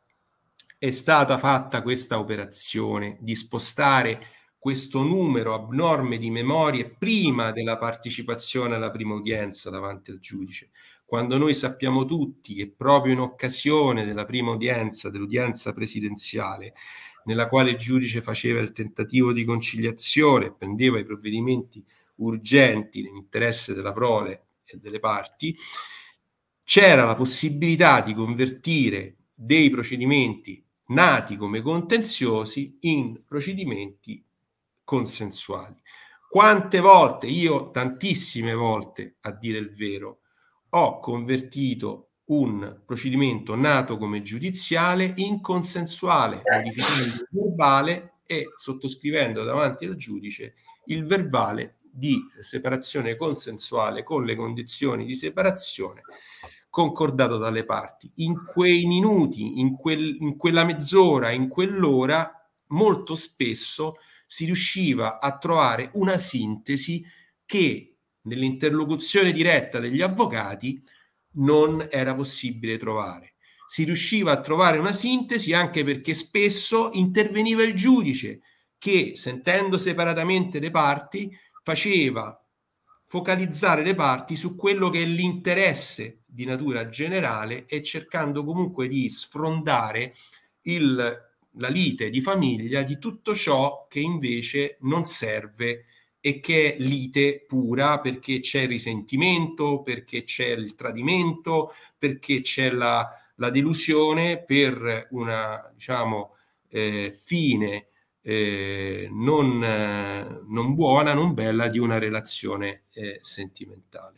è stata fatta questa operazione di spostare questo numero abnorme di memorie prima della partecipazione alla prima udienza davanti al giudice, quando noi sappiamo tutti che proprio in occasione della prima udienza, dell'udienza presidenziale, nella quale il giudice faceva il tentativo di conciliazione, prendeva i provvedimenti urgenti nell'interesse della prole e delle parti, c'era la possibilità di convertire dei procedimenti nati come contenziosi in procedimenti consensuali. Quante volte, io tantissime volte, a dire il vero, ho convertito un procedimento nato come giudiziale in consensuale, modificando il verbale e sottoscrivendo davanti al giudice il verbale di separazione consensuale con le condizioni di separazione concordato dalle parti. In quei minuti, in, quel, in quella mezz'ora, in quell'ora, molto spesso si riusciva a trovare una sintesi che nell'interlocuzione diretta degli avvocati non era possibile trovare. Si riusciva a trovare una sintesi anche perché spesso interveniva il giudice che, sentendo separatamente le parti, faceva focalizzare le parti su quello che è l'interesse di natura generale e cercando comunque di sfrondare il la lite di famiglia di tutto ciò che invece non serve e che è lite pura, perché c'è il risentimento, perché c'è il tradimento, perché c'è la, la delusione per una, diciamo, eh, fine eh, non, eh, non buona, non bella di una relazione eh, sentimentale.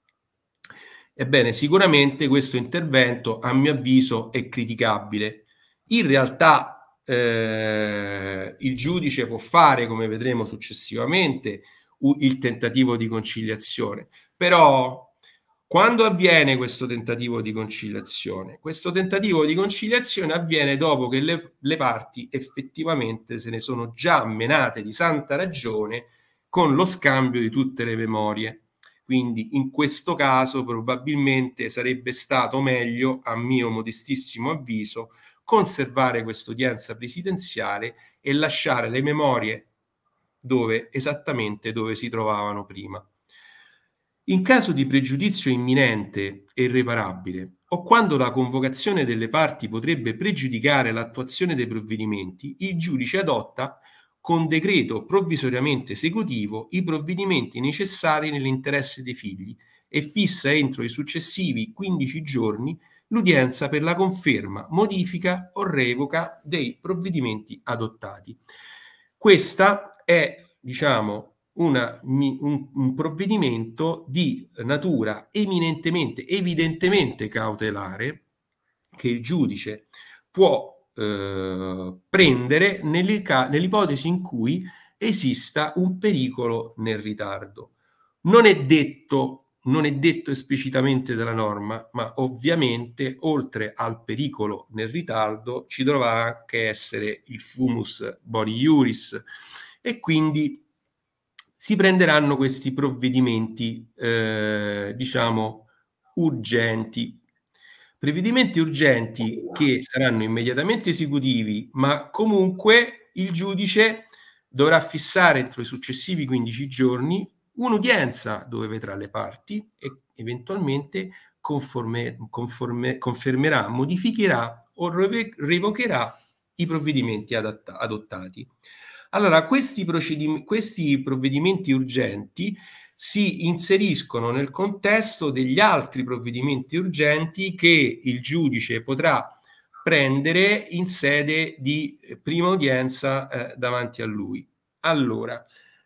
Ebbene, sicuramente questo intervento, a mio avviso, è criticabile. In realtà Eh, il giudice può fare, come vedremo successivamente, il tentativo di conciliazione, però quando avviene questo tentativo di conciliazione? Questo tentativo di conciliazione avviene dopo che le, le parti effettivamente se ne sono già menate di santa ragione con lo scambio di tutte le memorie. Quindi in questo caso probabilmente sarebbe stato meglio, a mio modestissimo avviso, conservare questa udienza presidenziale e lasciare le memorie dove, esattamente dove si trovavano prima. In caso di pregiudizio imminente e irreparabile, o quando la convocazione delle parti potrebbe pregiudicare l'attuazione dei provvedimenti, il giudice adotta con decreto provvisoriamente esecutivo i provvedimenti necessari nell'interesse dei figli e fissa entro i successivi quindici giorni l'udienza per la conferma, modifica o revoca dei provvedimenti adottati. Questa è, diciamo, una, un, un provvedimento di natura eminentemente, evidentemente cautelare che il giudice può eh, prendere nell'ipotesi in cui esista un pericolo nel ritardo. Non è detto Non è detto esplicitamente dalla norma, ma ovviamente oltre al pericolo nel ritardo ci dovrà anche essere il fumus boni iuris e quindi si prenderanno questi provvedimenti, eh, diciamo, urgenti. Provvedimenti urgenti che saranno immediatamente esecutivi, ma comunque il giudice dovrà fissare entro i successivi quindici giorni un'udienza dove vedrà le parti e eventualmente conforme, conforme, confermerà, modificherà o revocherà i provvedimenti adatta, adottati. Allora, questi, questi provvedimenti urgenti si inseriscono nel contesto degli altri provvedimenti urgenti che il giudice potrà prendere in sede di prima udienza eh, davanti a lui. Allora,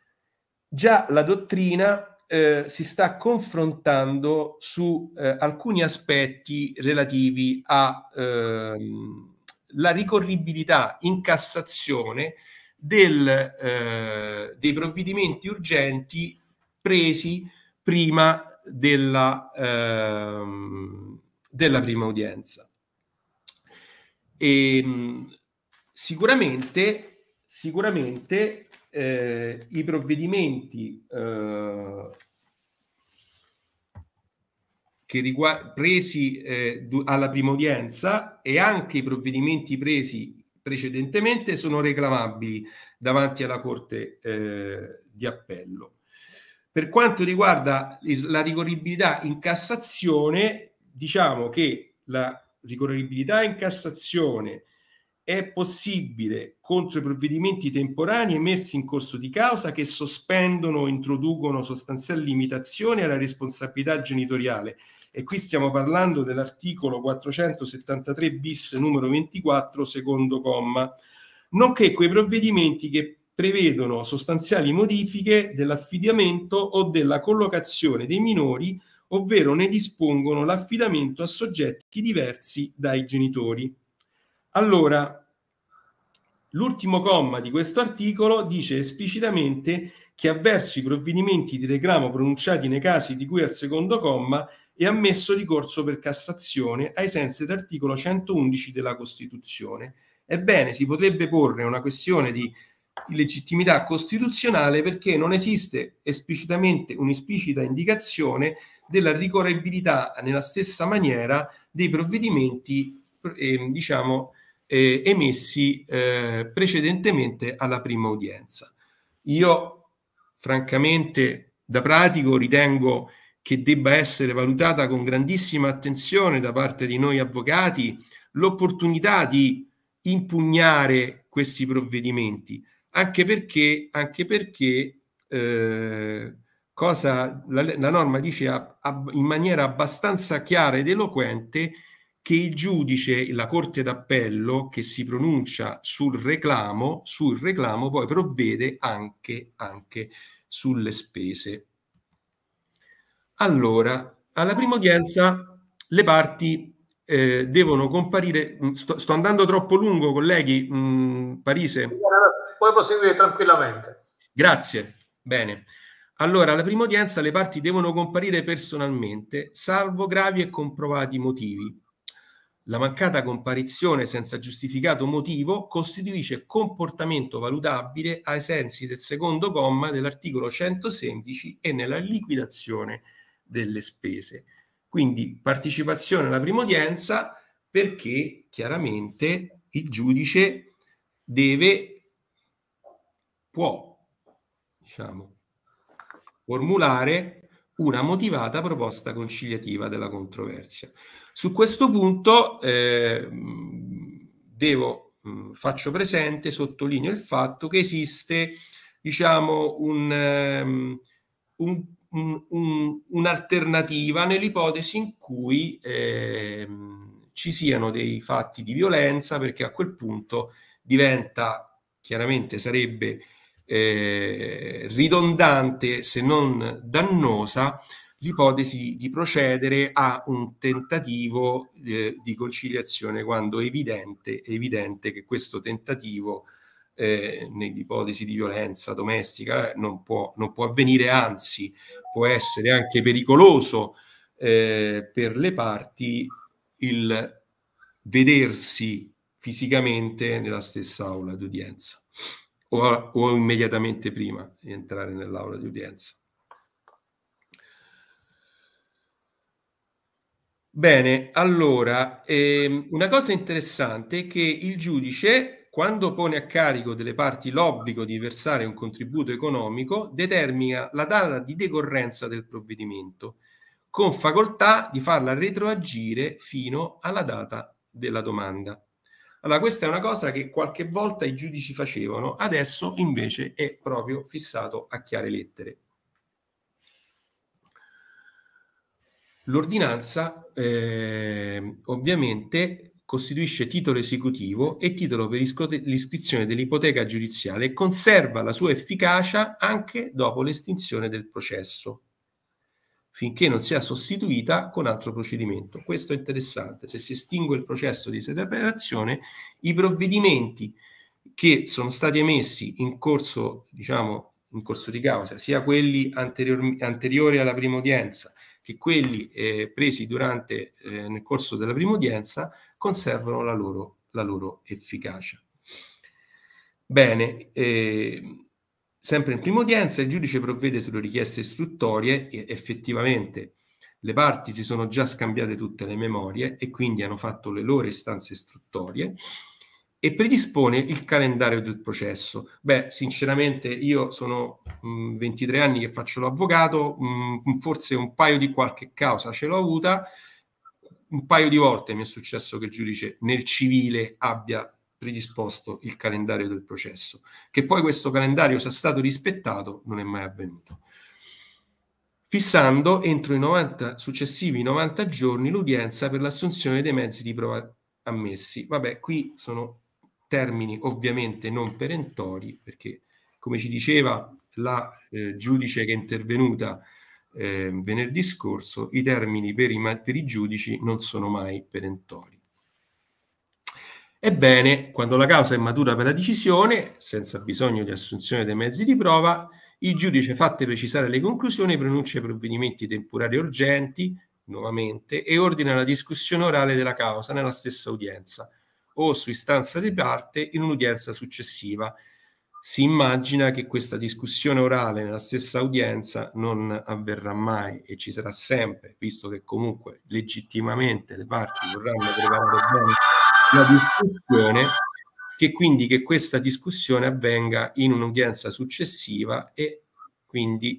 già la dottrina eh, si sta confrontando su eh, alcuni aspetti relativi alla ehm, ricorribilità in Cassazione del, eh, dei provvedimenti urgenti presi prima della, ehm, della prima udienza. E, sicuramente, sicuramente Eh, i provvedimenti eh, che riguard- presi eh, alla prima udienza e anche i provvedimenti presi precedentemente sono reclamabili davanti alla Corte eh, di Appello. Per quanto riguarda il, la ricorribilità in Cassazione, diciamo che la ricorribilità in Cassazione è possibile contro i provvedimenti temporanei emersi in corso di causa che sospendono o introducono sostanziali limitazioni alla responsabilità genitoriale. E qui stiamo parlando dell'articolo quattrocentosettantatré bis numero ventiquattro, secondo comma, nonché quei provvedimenti che prevedono sostanziali modifiche dell'affidamento o della collocazione dei minori, ovvero ne dispongono l'affidamento a soggetti diversi dai genitori. Allora, l'ultimo comma di questo articolo dice esplicitamente che avverso i provvedimenti di reclamo pronunciati nei casi di cui al secondo comma è ammesso ricorso per Cassazione ai sensi dell'articolo centoundici della Costituzione. Ebbene, si potrebbe porre una questione di illegittimità costituzionale perché non esiste esplicitamente un'esplicita indicazione della ricorribilità nella stessa maniera dei provvedimenti eh, diciamo eh, emessi eh, precedentemente alla prima udienza. Io francamente da pratico ritengo che debba essere valutata con grandissima attenzione da parte di noi avvocati l'opportunità di impugnare questi provvedimenti, anche perché, anche perché eh, cosa la, la norma dice a, a, in maniera abbastanza chiara ed eloquente che il giudice, la Corte d'Appello, che si pronuncia sul reclamo, sul reclamo poi provvede anche, anche sulle spese. Allora, alla prima udienza le parti eh, devono comparire. Sto, sto andando troppo lungo, colleghi? Mh, Parise? Puoi proseguire tranquillamente. Grazie. Bene. Allora, alla prima udienza le parti devono comparire personalmente, salvo gravi e comprovati motivi. La mancata comparizione senza giustificato motivo costituisce comportamento valutabile ai sensi del secondo comma dell'articolo centosedici e nella liquidazione delle spese. Quindi partecipazione alla prima udienza, perché chiaramente il giudice deve, può, diciamo, formulare una motivata proposta conciliativa della controversia. Su questo punto eh, devo, mh, faccio presente, sottolineo il fatto che esiste, diciamo, un, um, un, un, un, un'alternativa nell'ipotesi in cui eh, ci siano dei fatti di violenza, perché a quel punto diventa, chiaramente sarebbe eh, ridondante, se non dannosa, l'ipotesi di procedere a un tentativo eh, di conciliazione quando è evidente, è evidente che questo tentativo eh, nell'ipotesi di violenza domestica eh, non può, non può avvenire, anzi può essere anche pericoloso eh, per le parti il vedersi fisicamente nella stessa aula di udienza o, o immediatamente prima di entrare nell'aula di udienza. Bene, allora, ehm, una cosa interessante è che il giudice, quando pone a carico delle parti l'obbligo di versare un contributo economico, determina la data di decorrenza del provvedimento, con facoltà di farla retroagire fino alla data della domanda. Allora, questa è una cosa che qualche volta i giudici facevano, adesso invece è proprio fissato a chiare lettere. L'ordinanza eh, ovviamente costituisce titolo esecutivo e titolo per l'iscrizione dell'ipoteca giudiziale e conserva la sua efficacia anche dopo l'estinzione del processo, finché non sia sostituita con altro procedimento. Questo è interessante. Se si estingue il processo di separazione, i provvedimenti che sono stati emessi in corso, diciamo, in corso di causa, sia quelli anterior, anteriori alla prima udienza che quelli eh, presi durante, eh, nel corso della prima udienza, conservano la loro, la loro efficacia. Bene, eh, sempre in prima udienza il giudice provvede sulle richieste istruttorie e effettivamente le parti si sono già scambiate tutte le memorie e quindi hanno fatto le loro istanze istruttorie e predispone il calendario del processo. Beh, sinceramente io sono mh, ventitré anni che faccio l'avvocato, mh, forse un paio di qualche causa ce l'ho avuta, un paio di volte mi è successo che il giudice nel civile abbia predisposto il calendario del processo. Che poi questo calendario sia stato rispettato non è mai avvenuto. Fissando entro i novanta, successivi novanta giorni l'udienza per l'assunzione dei mezzi di prova ammessi. Vabbè, qui sono termini ovviamente non perentori, perché come ci diceva la eh, giudice che è intervenuta eh, venerdì scorso, i termini per i, per i giudici non sono mai perentori. Ebbene, quando la causa è matura per la decisione, senza bisogno di assunzione dei mezzi di prova, il giudice, fatte precisare le conclusioni, pronuncia i provvedimenti temporali urgenti, nuovamente, e ordina la discussione orale della causa nella stessa udienza o su istanza di parte in un'udienza successiva. Si immagina che questa discussione orale nella stessa udienza non avverrà mai e ci sarà sempre, visto che comunque legittimamente le parti vorranno preparare bene la discussione, che quindi che questa discussione avvenga in un'udienza successiva e quindi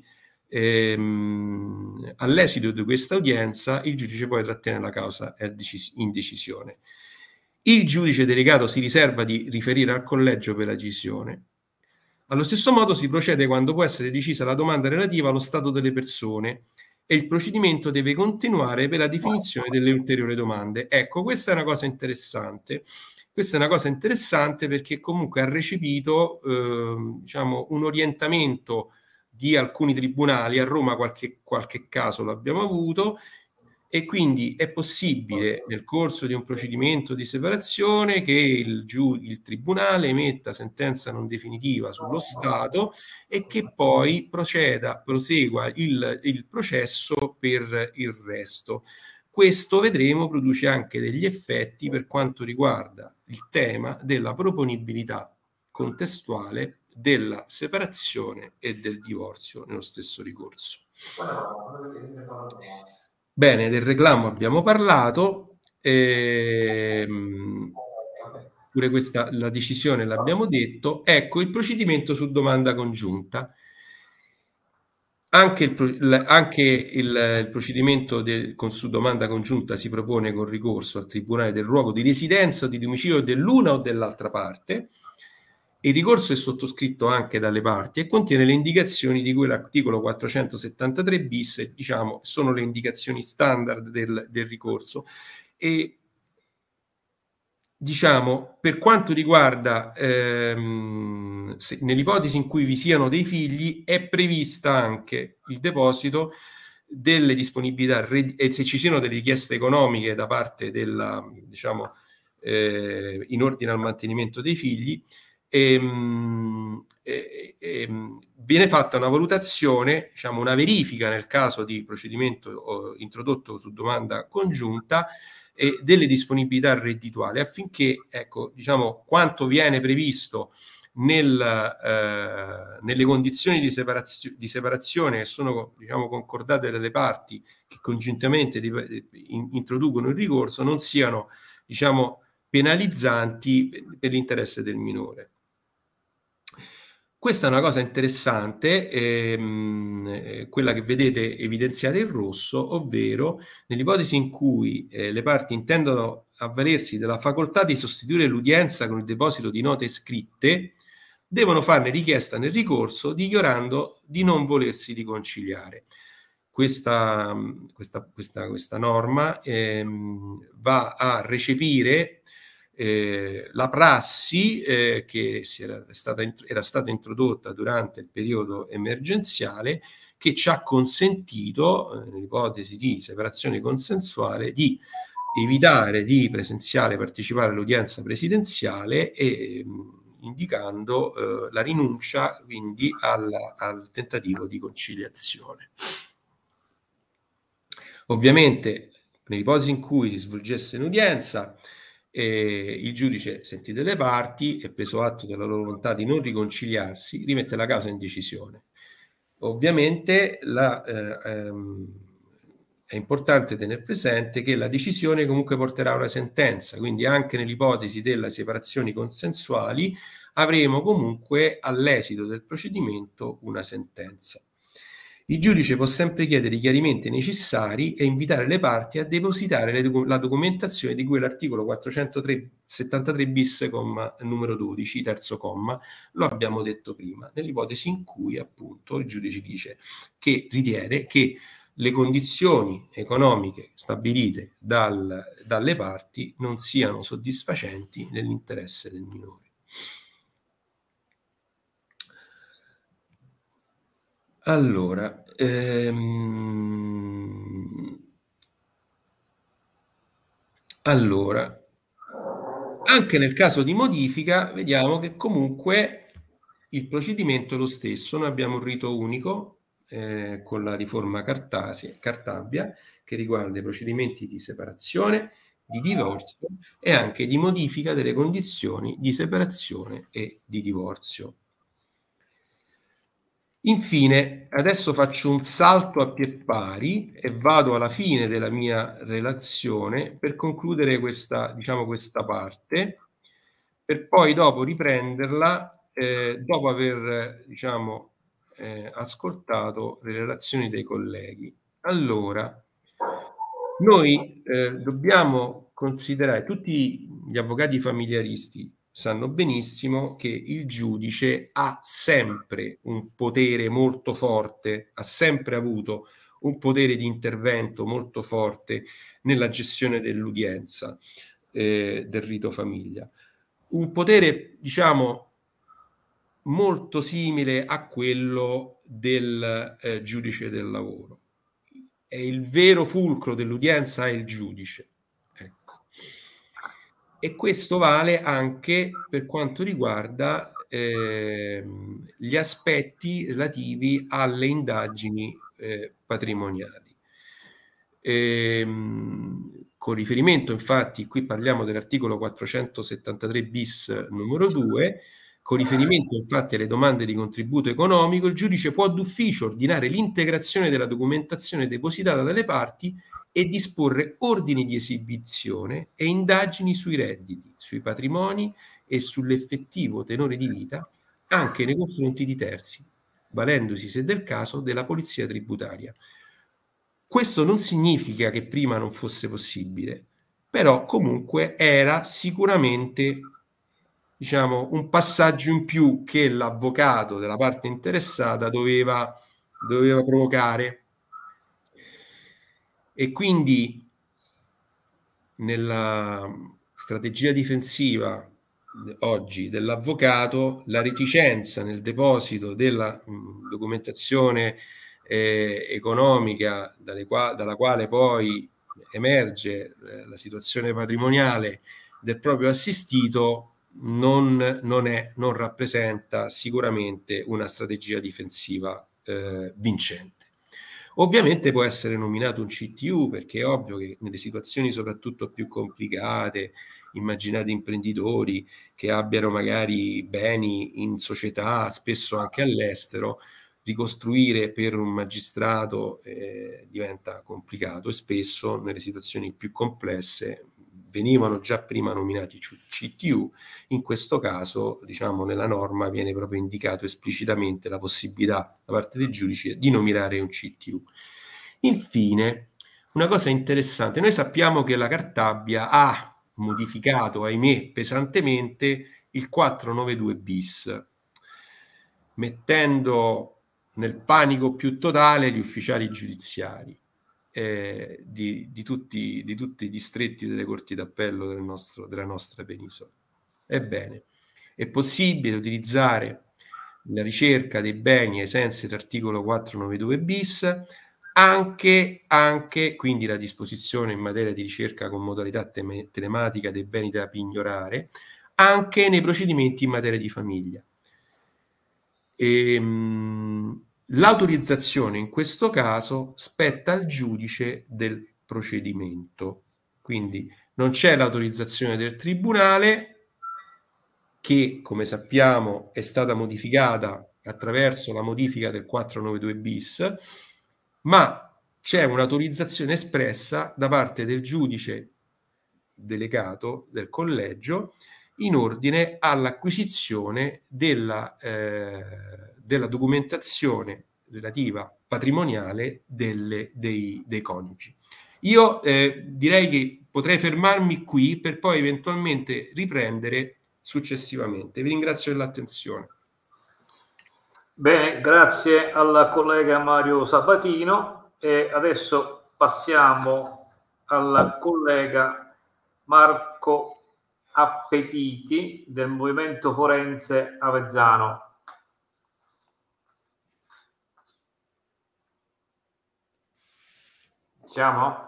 ehm, all'esito di questa udienza il giudice poi trattiene la causa in decisione. Il giudice delegato si riserva di riferire al collegio per la decisione. Allo stesso modo si procede quando può essere decisa la domanda relativa allo stato delle persone e il procedimento deve continuare per la definizione delle ulteriori domande. Ecco, questa è una cosa interessante. Questa è una cosa interessante perché comunque ha recepito eh, diciamo, un orientamento di alcuni tribunali. A Roma qualche, qualche caso l'abbiamo avuto, e quindi è possibile nel corso di un procedimento di separazione che il, giu- il tribunale emetta sentenza non definitiva sullo Stato e che poi proceda, prosegua il, il processo per il resto. Questo, vedremo, produce anche degli effetti per quanto riguarda il tema della proponibilità contestuale della separazione e del divorzio nello stesso ricorso. Bene, del reclamo abbiamo parlato, ehm, pure questa, la decisione l'abbiamo detto. Ecco il procedimento su domanda congiunta. Anche il, anche il, il procedimento de, con, su domanda congiunta si propone con ricorso al tribunale del luogo di residenza o di domicilio dell'una o dell'altra parte. Il ricorso è sottoscritto anche dalle parti e contiene le indicazioni di cui l'articolo quattrocentosettantatré bis, diciamo, sono le indicazioni standard del, del ricorso. E diciamo, per quanto riguarda ehm, nell'ipotesi in cui vi siano dei figli, è prevista anche il deposito delle disponibilità e se ci siano delle richieste economiche da parte della, diciamo, eh, in ordine al mantenimento dei figli. E, e, e, viene fatta una valutazione, diciamo una verifica nel caso di procedimento oh, introdotto su domanda congiunta e delle disponibilità reddituali affinché, ecco, diciamo, quanto viene previsto nel, eh, nelle condizioni di, separazio, di separazione che sono, diciamo, concordate dalle parti che congiuntamente di, in, introducono il ricorso non siano, diciamo, penalizzanti per l'interesse del minore. Questa è una cosa interessante, ehm, quella che vedete evidenziata in rosso, ovvero nell'ipotesi in cui eh, le parti intendono avvalersi della facoltà di sostituire l'udienza con il deposito di note scritte, devono farne richiesta nel ricorso dichiarando di non volersi riconciliare. Questa, questa, questa, questa norma ehm, va a recepire Eh, la prassi eh, che si era, stata, era stata introdotta durante il periodo emergenziale, che ci ha consentito, eh, nell'ipotesi di separazione consensuale, di evitare di presenziare, partecipare all'udienza presidenziale e mh, indicando eh, la rinuncia quindi al, al tentativo di conciliazione. Ovviamente, nell'ipotesi in cui si svolgesse un'udienza, Eh, il giudice, sentite le parti e preso atto della loro volontà di non riconciliarsi, rimette la causa in decisione. Ovviamente la, eh, ehm, è importante tenere presente che la decisione comunque porterà a una sentenza, quindi anche nell'ipotesi delle separazioni consensuali avremo comunque all'esito del procedimento una sentenza. Il giudice può sempre chiedere i chiarimenti necessari e invitare le parti a depositare le docu- la documentazione di cui l'articolo quattrocentosettantatré bis, comma, numero dodici, terzo comma, lo abbiamo detto prima, nell'ipotesi in cui appunto il giudice dice che ritiene che le condizioni economiche stabilite dal, dalle parti non siano soddisfacenti nell'interesse del minore. Allora, ehm, allora, anche nel caso di modifica, vediamo che comunque il procedimento è lo stesso. Noi abbiamo un rito unico eh, con la riforma Cartasia, Cartabia, che riguarda i procedimenti di separazione, di divorzio e anche di modifica delle condizioni di separazione e di divorzio. Infine, adesso faccio un salto a pie pari e vado alla fine della mia relazione per concludere questa, diciamo, questa parte, per poi dopo riprenderla eh, dopo aver, diciamo, eh, ascoltato le relazioni dei colleghi. Allora, noi eh, dobbiamo considerare tutti gli avvocati familiaristi sanno benissimo che il giudice ha sempre un potere molto forte, ha sempre avuto un potere di intervento molto forte nella gestione dell'udienza eh, del rito famiglia. Un potere, diciamo, molto simile a quello del eh, giudice del lavoro. È il vero fulcro dell'udienza è il giudice. Ecco. E questo vale anche per quanto riguarda eh, gli aspetti relativi alle indagini eh, patrimoniali. Ehm, con riferimento, infatti, qui parliamo dell'articolo quattrocentosettantatré bis numero due, con riferimento infatti alle domande di contributo economico, il giudice può d'ufficio ordinare l'integrazione della documentazione depositata dalle parti e disporre ordini di esibizione e indagini sui redditi, sui patrimoni e sull'effettivo tenore di vita anche nei confronti di terzi, valendosi, se del caso, della polizia tributaria. Questo non significa che prima non fosse possibile, però comunque era sicuramente, diciamo, un passaggio in più che l'avvocato della parte interessata doveva, doveva provocare. E quindi nella strategia difensiva oggi dell'avvocato, la reticenza nel deposito della mh, documentazione eh, economica dalle qua, dalla quale poi emerge eh, la situazione patrimoniale del proprio assistito non, non, è, non rappresenta sicuramente una strategia difensiva eh, vincente. Ovviamente può essere nominato un C T U, perché è ovvio che nelle situazioni soprattutto più complicate, immaginate imprenditori che abbiano magari beni in società, spesso anche all'estero, ricostruire per un magistrato eh, diventa complicato e spesso nelle situazioni più complesse venivano già prima nominati C T U. In questo caso, diciamo, nella norma viene proprio indicato esplicitamente la possibilità da parte del giudice di nominare un C T U. Infine, una cosa interessante, noi sappiamo che la Cartabia ha modificato, ahimè, pesantemente il quattrocentonovantadue bis, mettendo nel panico più totale gli ufficiali giudiziari eh, di, di, tutti, di tutti i distretti delle corti d'appello del nostro, della nostra penisola. Ebbene, è possibile utilizzare la ricerca dei beni ai sensi dell'articolo quattrocentonovantadue bis anche, anche, quindi la disposizione in materia di ricerca con modalità te- telematica dei beni da pignorare, anche nei procedimenti in materia di famiglia. Ehm, l'autorizzazione in questo caso spetta al giudice del procedimento, quindi non c'è l'autorizzazione del tribunale, che come sappiamo è stata modificata attraverso la modifica del quattrocentonovantadue bis, ma c'è un'autorizzazione espressa da parte del giudice delegato del collegio in ordine all'acquisizione della, eh, della documentazione relativa patrimoniale delle, dei, dei coniugi. Io eh, direi che potrei fermarmi qui per poi eventualmente riprendere successivamente. Vi ringrazio dell'attenzione. Bene, grazie al collega Mario Sabatino e adesso passiamo al collega Marco Appetiti del Movimento Forense Avezzano. Siamo?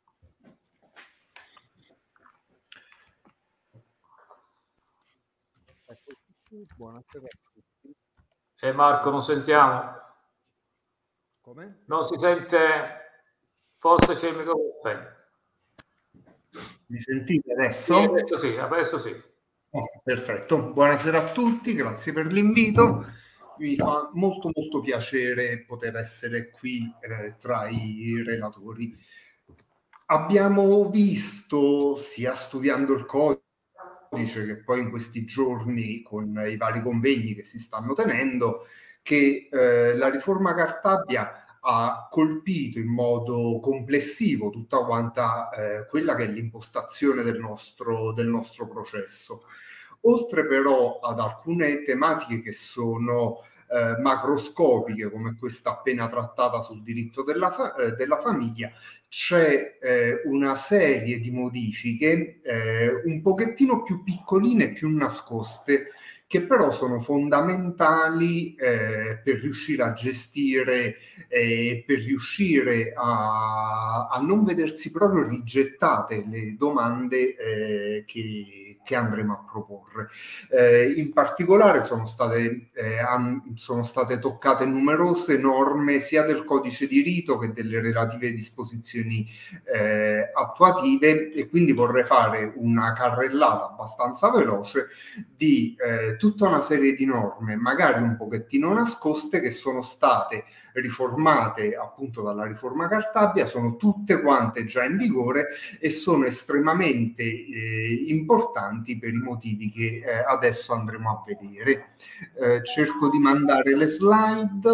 Buonasera a tutti. E Marco, non sentiamo. Come? Non si sente, forse c'è il microfono. Mi sentite adesso? Sì, adesso sì, adesso sì. Oh, perfetto. Buonasera a tutti, grazie per l'invito. Mi fa molto molto piacere poter essere qui eh, tra i relatori. Abbiamo visto, sia studiando il codice che poi in questi giorni con i vari convegni che si stanno tenendo, che eh, la riforma Cartabia ha colpito in modo complessivo tutta quanta eh, quella che è l'impostazione del nostro, del nostro processo. Oltre però ad alcune tematiche che sono eh, macroscopiche, come questa appena trattata sul diritto della, fa- eh, della famiglia, c'è eh, una serie di modifiche eh, un pochettino più piccoline e più nascoste, che però sono fondamentali eh, per riuscire a gestire, eh, per riuscire a, a non vedersi proprio rigettate le domande eh, che, che andremo a proporre. Eh, in particolare sono state, eh, an, sono state toccate numerose norme sia del codice di rito che delle relative disposizioni eh, attuative, e quindi vorrei fare una carrellata abbastanza veloce di eh, tutta una serie di norme, magari un pochettino nascoste, che sono state riformate appunto dalla riforma Cartabia, sono tutte quante già in vigore e sono estremamente eh, importanti per i motivi che eh, adesso andremo a vedere. Eh, cerco di mandare le slide.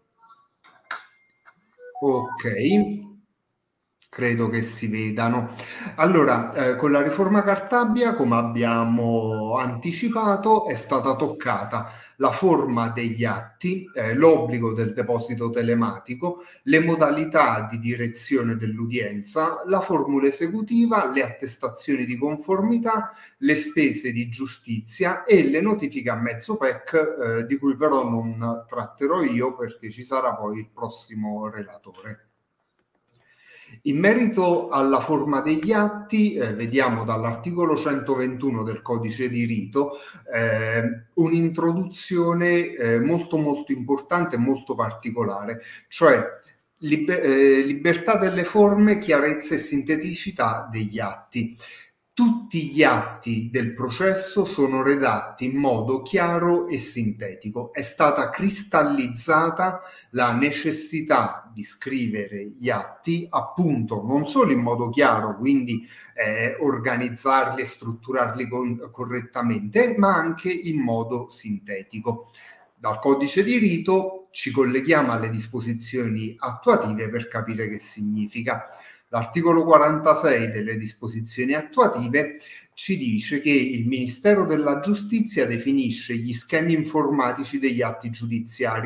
Ok. Credo che si vedano. Allora, eh, con la riforma Cartabia, come abbiamo anticipato, è stata toccata la forma degli atti, eh, l'obbligo del deposito telematico, le modalità di direzione dell'udienza, la formula esecutiva, le attestazioni di conformità, le spese di giustizia e le notifiche a mezzo P E C, eh, di cui però non tratterò io perché ci sarà poi il prossimo relatore. In merito alla forma degli atti, eh, vediamo dall'articolo centoventuno del codice di rito eh, un'introduzione eh, molto molto importante e molto particolare, cioè liber- eh, libertà delle forme, chiarezza e sinteticità degli atti. Tutti gli atti del processo sono redatti in modo chiaro e sintetico. È stata cristallizzata la necessità di scrivere gli atti, appunto, non solo in modo chiaro, quindi eh, organizzarli e strutturarli con, correttamente, ma anche in modo sintetico. Dal codice di rito ci colleghiamo alle disposizioni attuative per capire che significa. L'articolo quarantasei delle disposizioni attuative ci dice che il Ministero della Giustizia definisce gli schemi informatici degli atti giudiziari.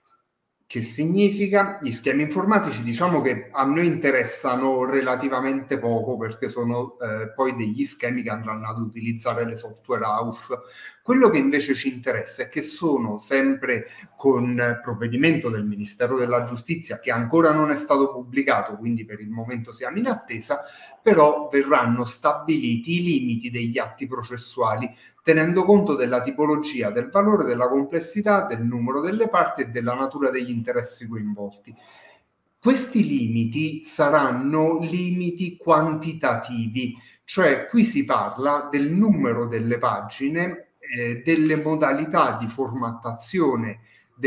Che significa? Gli schemi informatici, diciamo che a noi interessano relativamente poco, perché sono eh, poi degli schemi che andranno ad utilizzare le software house. Quello che invece ci interessa è che sono sempre con provvedimento del Ministero della Giustizia, che ancora non è stato pubblicato, quindi per il momento siamo in attesa, però verranno stabiliti i limiti degli atti processuali, tenendo conto della tipologia, del valore, della complessità, del numero delle parti e della natura degli interessi coinvolti. Questi limiti saranno limiti quantitativi, cioè qui si parla del numero delle pagine, eh, delle modalità di formattazione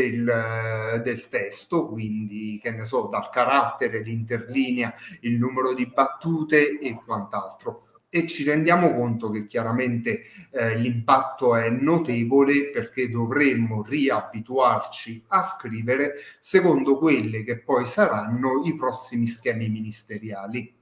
del, del testo, quindi che ne so, dal carattere, l'interlinea, il numero di battute e quant'altro. E ci rendiamo conto che chiaramente eh, l'impatto è notevole, perché dovremmo riabituarci a scrivere secondo quelle che poi saranno i prossimi schemi ministeriali.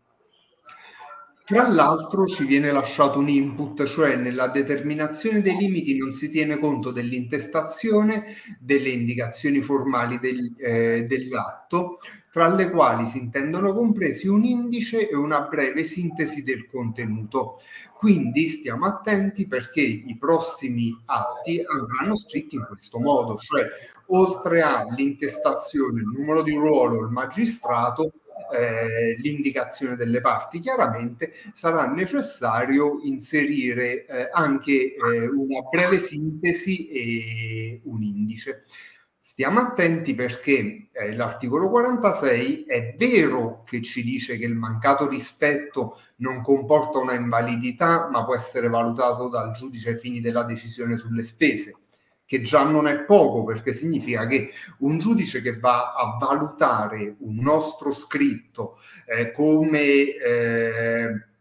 Tra l'altro ci viene lasciato un input, cioè nella determinazione dei limiti non si tiene conto dell'intestazione, delle indicazioni formali del, eh, dell'atto, tra le quali si intendono compresi un indice e una breve sintesi del contenuto. Quindi stiamo attenti, perché i prossimi atti andranno scritti in questo modo, cioè oltre all'intestazione, il numero di ruolo, il magistrato, Eh, l'indicazione delle parti, chiaramente sarà necessario inserire eh, anche eh, una breve sintesi e un indice. Stiamo attenti, perché eh, l'articolo quarantasei è vero che ci dice che il mancato rispetto non comporta una invalidità, ma può essere valutato dal giudice ai fini della decisione sulle spese, che già non è poco, perché significa che un giudice che va a valutare un nostro scritto eh, come eh,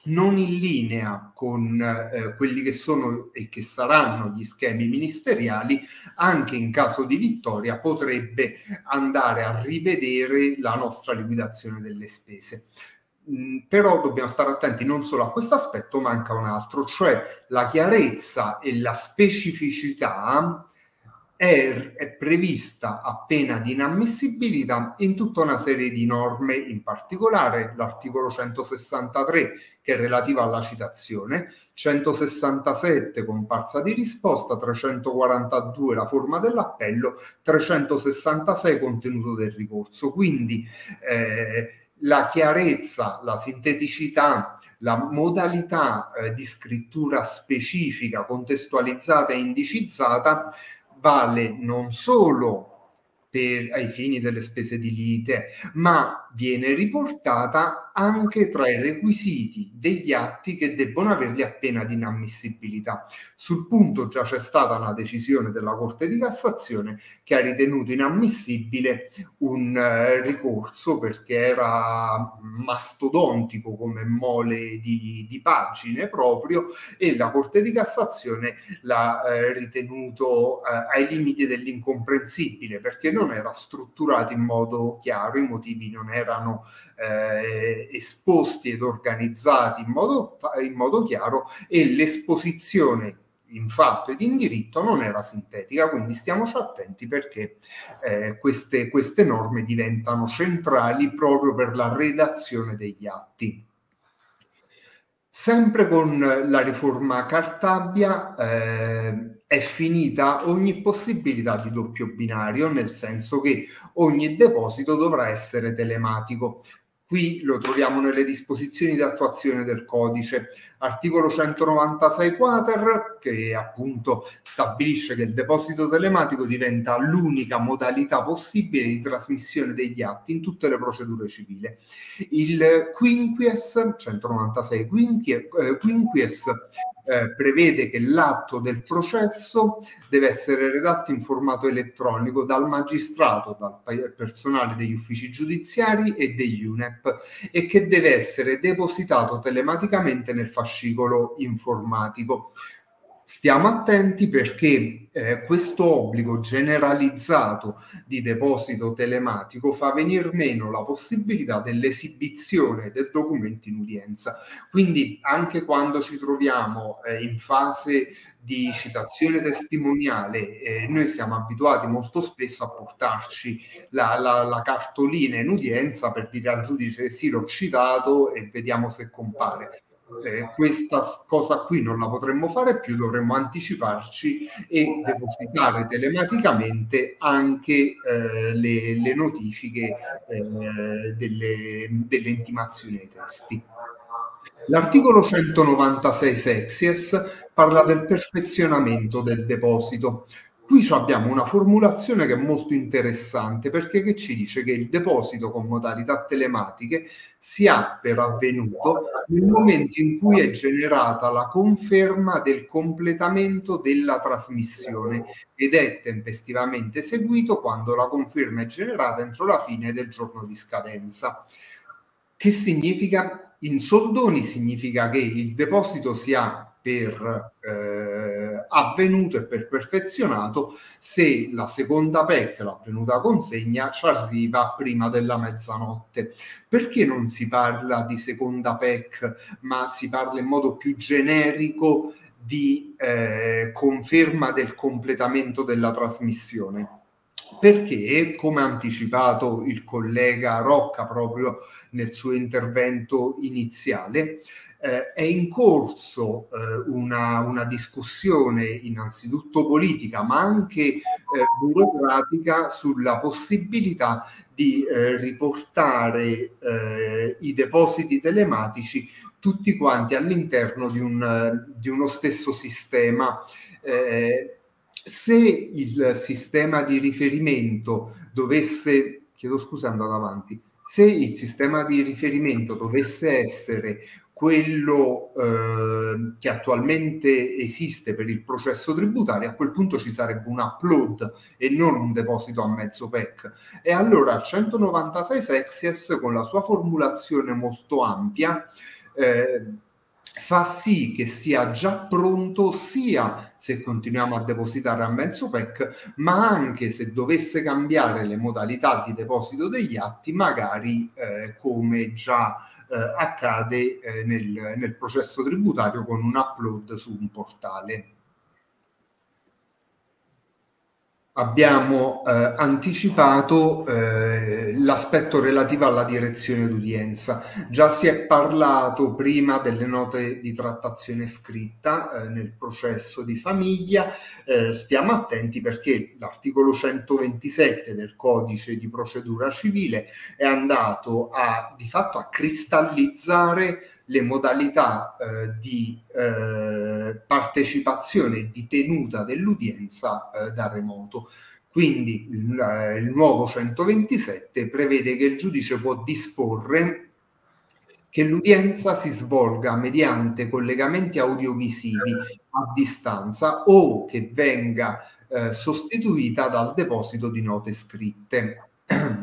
non in linea con eh, quelli che sono e che saranno gli schemi ministeriali, anche in caso di vittoria potrebbe andare a rivedere la nostra liquidazione delle spese. Mm, però dobbiamo stare attenti non solo a questo aspetto, manca un altro, cioè la chiarezza e la specificità È, è prevista a pena di inammissibilità in tutta una serie di norme, in particolare l'articolo centosessantatré che è relativo alla citazione, centosessantasette comparsa di risposta, trecentoquarantadue la forma dell'appello, trecentosessantasei contenuto del ricorso. Quindi eh, la chiarezza, la sinteticità, la modalità eh, di scrittura specifica, contestualizzata e indicizzata vale non solo per, ai fini delle spese di lite, ma viene riportata anche tra i requisiti degli atti che debbono averli a pena di inammissibilità. Sul punto già c'è stata una decisione della Corte di Cassazione che ha ritenuto inammissibile un eh, ricorso perché era mastodontico come mole di, di pagine proprio, e la Corte di Cassazione l'ha eh, ritenuto eh, ai limiti dell'incomprensibile, perché non era strutturato in modo chiaro, i motivi non erano eh, esposti ed organizzati in modo, in modo chiaro, e l'esposizione in fatto ed in diritto non era sintetica. Quindi stiamoci attenti, perché eh, queste, queste norme diventano centrali proprio per la redazione degli atti. Sempre con la riforma Cartabia eh, è finita ogni possibilità di doppio binario, nel senso che ogni deposito dovrà essere telematico. Qui lo troviamo nelle disposizioni di attuazione del codice, articolo centonovantasei quater, che appunto stabilisce che il deposito telematico diventa l'unica modalità possibile di trasmissione degli atti in tutte le procedure civili. Il quinquies, centonovantasei quinquies, eh, quinquies eh, prevede che l'atto del processo deve essere redatto in formato elettronico dal magistrato, dal personale degli uffici giudiziari e degli U N E P, e che deve essere depositato telematicamente nel fascicolo informatico. Stiamo attenti, perché eh, questo obbligo generalizzato di deposito telematico fa venir meno la possibilità dell'esibizione del documento in udienza. Quindi anche quando ci troviamo eh, in fase di citazione testimoniale, eh, noi siamo abituati molto spesso a portarci la, la, la cartolina in udienza per dire al giudice sì, l'ho citato e vediamo se compare. Eh, questa cosa qui non la potremmo fare più, dovremmo anticiparci e depositare telematicamente anche eh, le, le notifiche eh, delle, delle intimazioni ai testi. L'articolo centonovantasei sexies parla del perfezionamento del deposito. Qui abbiamo una formulazione che è molto interessante, perché che ci dice che il deposito con modalità telematiche si ha per avvenuto nel momento in cui è generata la conferma del completamento della trasmissione ed è tempestivamente eseguito quando la conferma è generata entro la fine del giorno di scadenza. Che significa? In soldoni significa che il deposito si ha per eh, avvenuto e per perfezionato se la seconda P E C, l'avvenuta consegna, ci arriva prima della mezzanotte. Perché non si parla di seconda P E C, ma si parla in modo più generico di eh, conferma del completamento della trasmissione? Perché, come ha anticipato il collega Rocca proprio nel suo intervento iniziale, eh, è in corso eh, una, una discussione innanzitutto politica, ma anche eh, burocratica, sulla possibilità di eh, riportare eh, i depositi telematici tutti quanti all'interno di, un, di uno stesso sistema. Eh, Se il sistema di riferimento dovesse, chiedo scusa, andate avanti, se il sistema di riferimento dovesse essere quello eh, che attualmente esiste per il processo tributario, a quel punto ci sarebbe un upload e non un deposito a mezzo P E C. E allora il centonovantasei sexies, con la sua formulazione molto ampia, eh, fa sì che sia già pronto sia se continuiamo a depositare a mezzo P E C, ma anche se dovesse cambiare le modalità di deposito degli atti, magari eh, come già eh, accade eh, nel, nel processo tributario con un upload su un portale. Abbiamo eh, anticipato eh, l'aspetto relativo alla direzione d'udienza. Già si è parlato prima delle note di trattazione scritta eh, nel processo di famiglia. Eh, stiamo attenti perché l'articolo centoventisette del codice di procedura civile è andato a di fatto a cristallizzare le modalità eh, di eh, partecipazione e di tenuta dell'udienza eh, da remoto. Quindi il, il nuovo centoventisette prevede che il giudice può disporre che l'udienza si svolga mediante collegamenti audiovisivi a distanza o che venga eh, sostituita dal deposito di note scritte.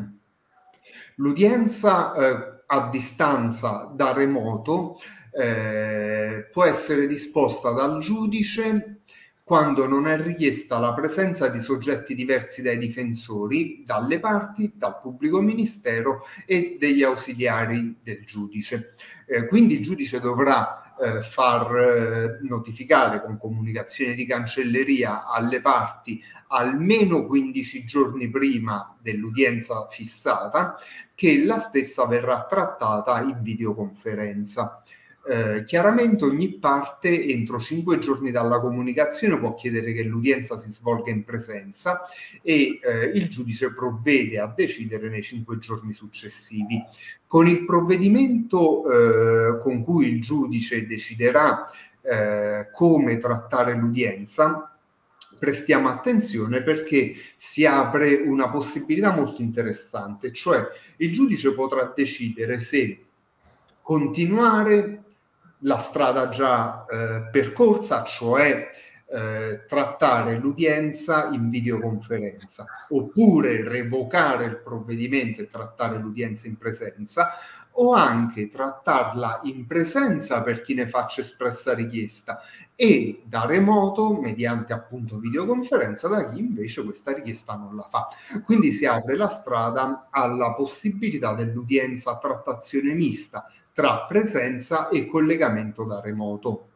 L'udienza eh, a distanza da remoto eh, può essere disposta dal giudice quando non è richiesta la presenza di soggetti diversi dai difensori, dalle parti, dal pubblico ministero e degli ausiliari del giudice. Eh, quindi il giudice dovrà eh, far eh, notificare con comunicazione di cancelleria alle parti almeno quindici giorni prima dell'udienza fissata che la stessa verrà trattata in videoconferenza. Eh, chiaramente ogni parte entro cinque giorni dalla comunicazione può chiedere che l'udienza si svolga in presenza e eh, il giudice provvede a decidere nei cinque giorni successivi. Con il provvedimento eh, con cui il giudice deciderà eh, come trattare l'udienza, prestiamo attenzione perché si apre una possibilità molto interessante, cioè il giudice potrà decidere se continuare la strada già eh, percorsa, cioè eh, trattare l'udienza in videoconferenza, oppure revocare il provvedimento e trattare l'udienza in presenza, o anche trattarla in presenza per chi ne faccia espressa richiesta e da remoto, mediante appunto videoconferenza, da chi invece questa richiesta non la fa. Quindi si apre la strada alla possibilità dell'udienza a trattazione mista tra presenza e collegamento da remoto.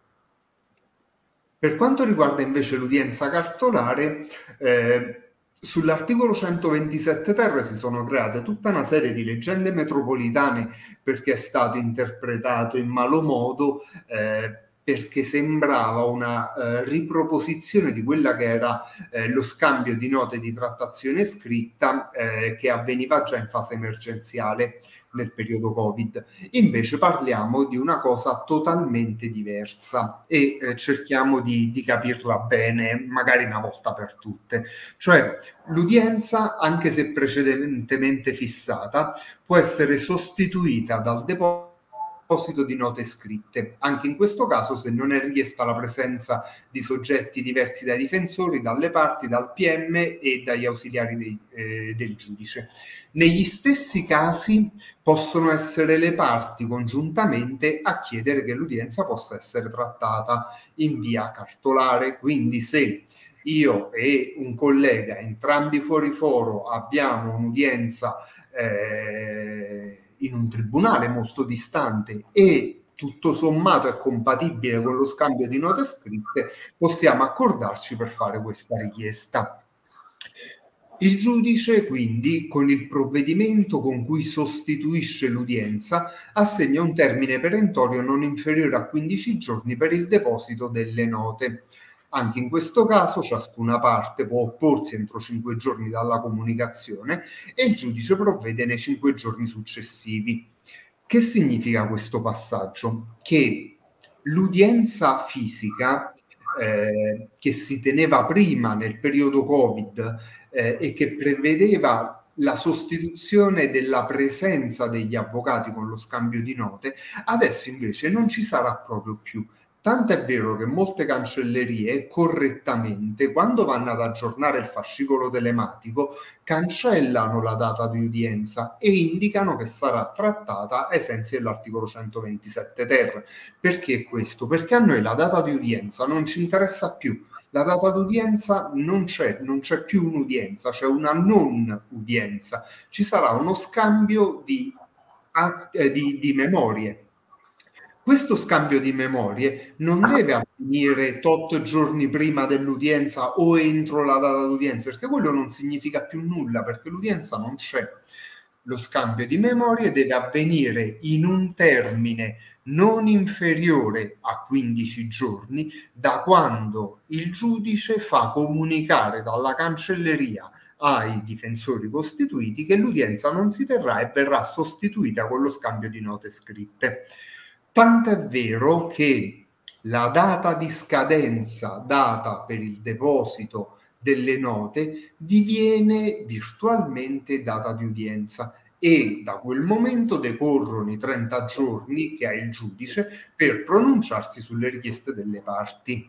Per quanto riguarda invece l'udienza cartolare, eh, sull'articolo centoventisette ter si sono create tutta una serie di leggende metropolitane perché è stato interpretato in malo modo, eh, perché sembrava una eh, riproposizione di quella che era eh, lo scambio di note di trattazione scritta eh, che avveniva già in fase emergenziale nel periodo Covid. Invece parliamo di una cosa totalmente diversa e eh, cerchiamo di, di capirla bene, magari una volta per tutte. Cioè, l'udienza, anche se precedentemente fissata, può essere sostituita dal deposito di note scritte. Anche in questo caso, se non è richiesta la presenza di soggetti diversi dai difensori, dalle parti, dal P M e dagli ausiliari dei, eh, del giudice. Negli stessi casi possono essere le parti congiuntamente a chiedere che l'udienza possa essere trattata in via cartolare. Quindi se io e un collega, entrambi fuori foro, abbiamo un'udienza eh, in un tribunale molto distante e tutto sommato è compatibile con lo scambio di note scritte, possiamo accordarci per fare questa richiesta. Il giudice quindi, con il provvedimento con cui sostituisce l'udienza, assegna un termine perentorio non inferiore a quindici giorni per il deposito delle note. Anche in questo caso ciascuna parte può opporsi entro cinque giorni dalla comunicazione e il giudice provvede nei cinque giorni successivi. Che significa questo passaggio? Che l'udienza fisica eh, che si teneva prima nel periodo Covid eh, e che prevedeva la sostituzione della presenza degli avvocati con lo scambio di note, adesso invece non ci sarà proprio più. Tant'è vero che molte cancellerie correttamente, quando vanno ad aggiornare il fascicolo telematico, cancellano la data di udienza e indicano che sarà trattata ai sensi dell'articolo centoventisette ter. Perché questo? Perché a noi la data di udienza non ci interessa più. La data d'udienza non c'è, non c'è più un'udienza, c'è una non udienza. Ci sarà uno scambio di, di, di memorie. Questo scambio di memorie non deve avvenire tot giorni prima dell'udienza o entro la data d'udienza, perché quello non significa più nulla, perché l'udienza non c'è. Lo scambio di memorie deve avvenire in un termine non inferiore a quindici giorni da quando il giudice fa comunicare dalla cancelleria ai difensori costituiti che l'udienza non si terrà e verrà sostituita con lo scambio di note scritte. Tant'è vero che la data di scadenza data per il deposito delle note diviene virtualmente data di udienza e da quel momento decorrono i trenta giorni che ha il giudice per pronunciarsi sulle richieste delle parti.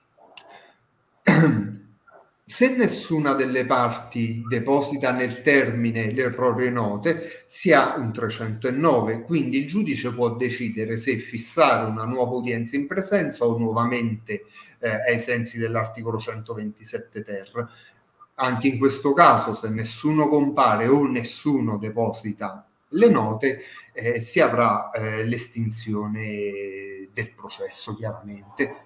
Se nessuna delle parti deposita nel termine le proprie note, si ha un trecentonove, quindi il giudice può decidere se fissare una nuova udienza in presenza o nuovamente eh, ai sensi dell'articolo centoventisette ter. Anche in questo caso, se nessuno compare o nessuno deposita le note, eh, si avrà eh, l'estinzione del processo, chiaramente.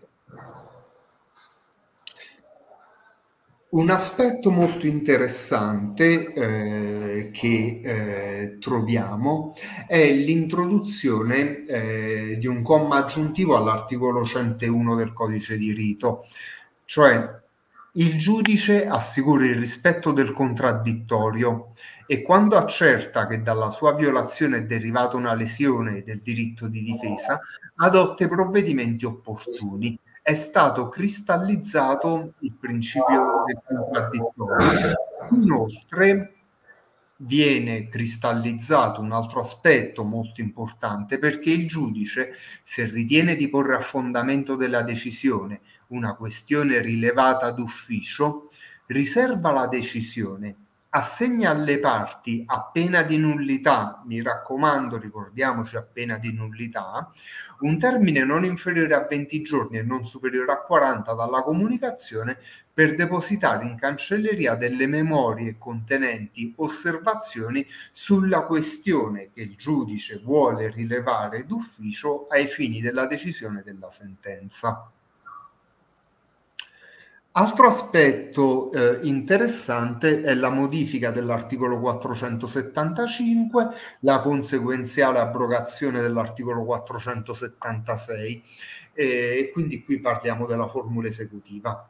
Un aspetto molto interessante eh, che eh, troviamo è l'introduzione eh, di un comma aggiuntivo all'articolo centouno del codice di rito, cioè il giudice assicura il rispetto del contraddittorio e quando accerta che dalla sua violazione è derivata una lesione del diritto di difesa, adotta i provvedimenti opportuni. È stato cristallizzato il principio del contraddittorio. Inoltre viene cristallizzato un altro aspetto molto importante, perché il giudice, se ritiene di porre a fondamento della decisione una questione rilevata d'ufficio, riserva la decisione, assegna alle parti a pena di nullità, mi raccomando, ricordiamoci a pena di nullità, un termine non inferiore a venti giorni e non superiore a quaranta dalla comunicazione per depositare in cancelleria delle memorie contenenti osservazioni sulla questione che il giudice vuole rilevare d'ufficio ai fini della decisione della sentenza. Altro aspetto eh, interessante è la modifica dell'articolo quattrocentosettantacinque, la conseguenziale abrogazione dell'articolo quattrocentosettantasei eh, e quindi qui parliamo della formula esecutiva.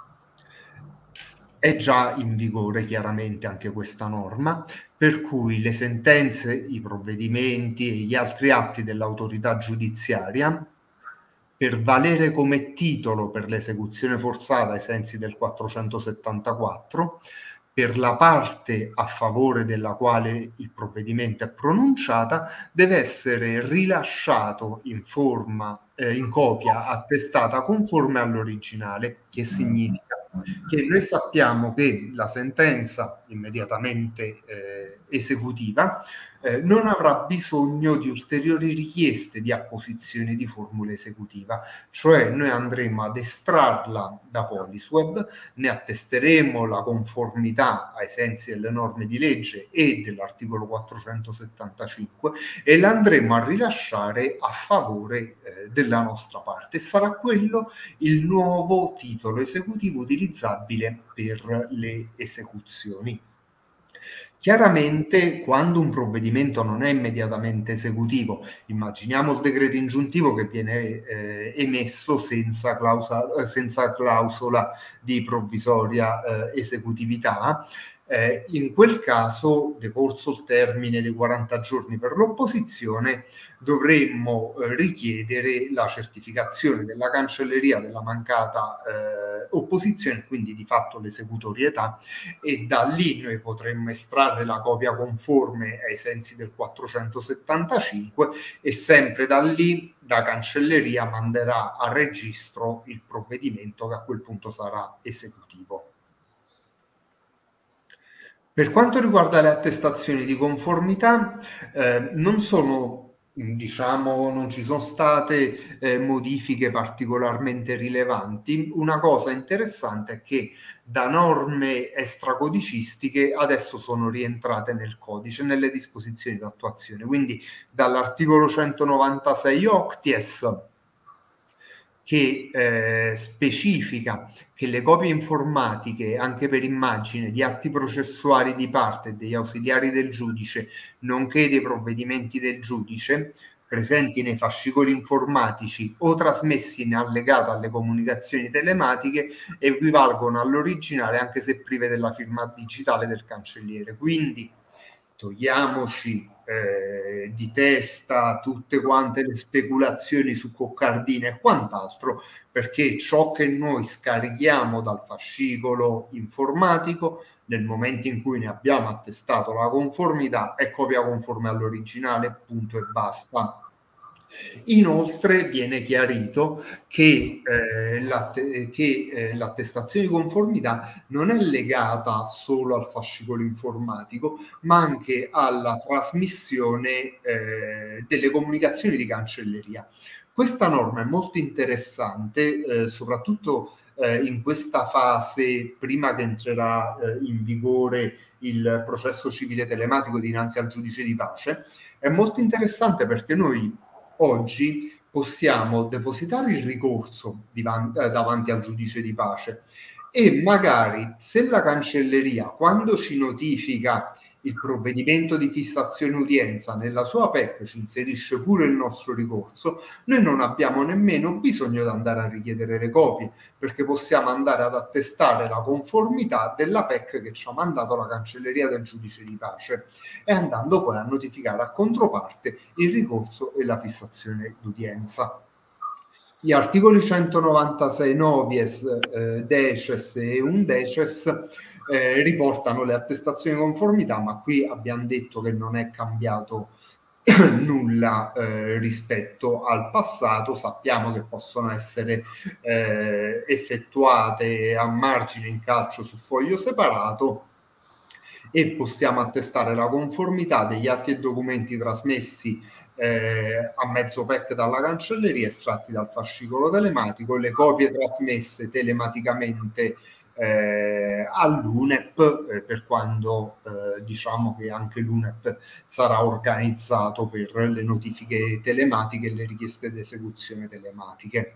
È già in vigore chiaramente anche questa norma, per cui le sentenze, i provvedimenti e gli altri atti dell'autorità giudiziaria per valere come titolo per l'esecuzione forzata ai sensi del quattrocentosettantaquattro, per la parte a favore della quale il provvedimento è pronunciata, deve essere rilasciato in forma, eh, in copia attestata conforme all'originale, che significa che noi sappiamo che la sentenza immediatamente eh, esecutiva eh, non avrà bisogno di ulteriori richieste di apposizione di formula esecutiva, cioè noi andremo ad estrarla da Polisweb, ne attesteremo la conformità ai sensi delle norme di legge e dell'articolo quattrocentosettantacinque e la andremo a rilasciare a favore eh, della nostra parte. Sarà quello il nuovo titolo esecutivo utilizzabile per le esecuzioni. Chiaramente, quando un provvedimento non è immediatamente esecutivo, immaginiamo il decreto ingiuntivo che viene eh, emesso senza clausola, senza clausola di provvisoria eh, esecutività, Eh, in quel caso, decorso il termine dei quaranta giorni per l'opposizione, dovremmo eh, richiedere la certificazione della cancelleria della mancata eh, opposizione, quindi di fatto l'esecutorietà, e da lì noi potremmo estrarre la copia conforme ai sensi del quattrocentosettantacinque e sempre da lì la cancelleria manderà a registro il provvedimento che a quel punto sarà esecutivo. Per quanto riguarda le attestazioni di conformità, eh, non sono, diciamo, non ci sono state eh, modifiche particolarmente rilevanti. Una cosa interessante è che da norme extracodicistiche adesso sono rientrate nel codice, nelle disposizioni di attuazione. Quindi dall'articolo centonovantasei Octies, che eh, specifica che le copie informatiche, anche per immagine, di atti processuali di parte e degli ausiliari del giudice, nonché dei provvedimenti del giudice, presenti nei fascicoli informatici o trasmessi in allegato alle comunicazioni telematiche, equivalgono all'originale anche se prive della firma digitale del cancelliere. Quindi togliamoci eh, di testa tutte quante le speculazioni su coccardine e quant'altro, perché ciò che noi scarichiamo dal fascicolo informatico nel momento in cui ne abbiamo attestato la conformità è copia conforme all'originale, punto e basta. Inoltre viene chiarito che, eh, l'atte- che eh, l'attestazione di conformità non è legata solo al fascicolo informatico, ma anche alla trasmissione eh, delle comunicazioni di cancelleria. Questa norma è molto interessante, eh, soprattutto eh, in questa fase, prima che entrerà eh, in vigore il processo civile telematico dinanzi al giudice di pace. È molto interessante perché noi oggi possiamo depositare il ricorso divan- eh, davanti al giudice di pace e magari se la cancelleria, quando ci notifica il provvedimento di fissazione udienza nella sua P E C, ci inserisce pure il nostro ricorso, noi non abbiamo nemmeno bisogno di andare a richiedere le copie, perché possiamo andare ad attestare la conformità della P E C che ci ha mandato la cancelleria del giudice di pace e andando poi a notificare a controparte il ricorso e la fissazione d'udienza. Gli articoli centonovantasei novies, eh, decies e undecies eh, riportano le attestazioni di conformità, ma qui abbiamo detto che non è cambiato nulla eh, rispetto al passato. Sappiamo che possono essere eh, effettuate a margine in calcio su foglio separato e possiamo attestare la conformità degli atti e documenti trasmessi eh, a mezzo P E C dalla cancelleria, estratti dal fascicolo telematico, le copie trasmesse telematicamente eh, all'U N E P, eh, per quando eh, diciamo che anche l'U N E P sarà organizzato per le notifiche telematiche e le richieste di esecuzione telematiche.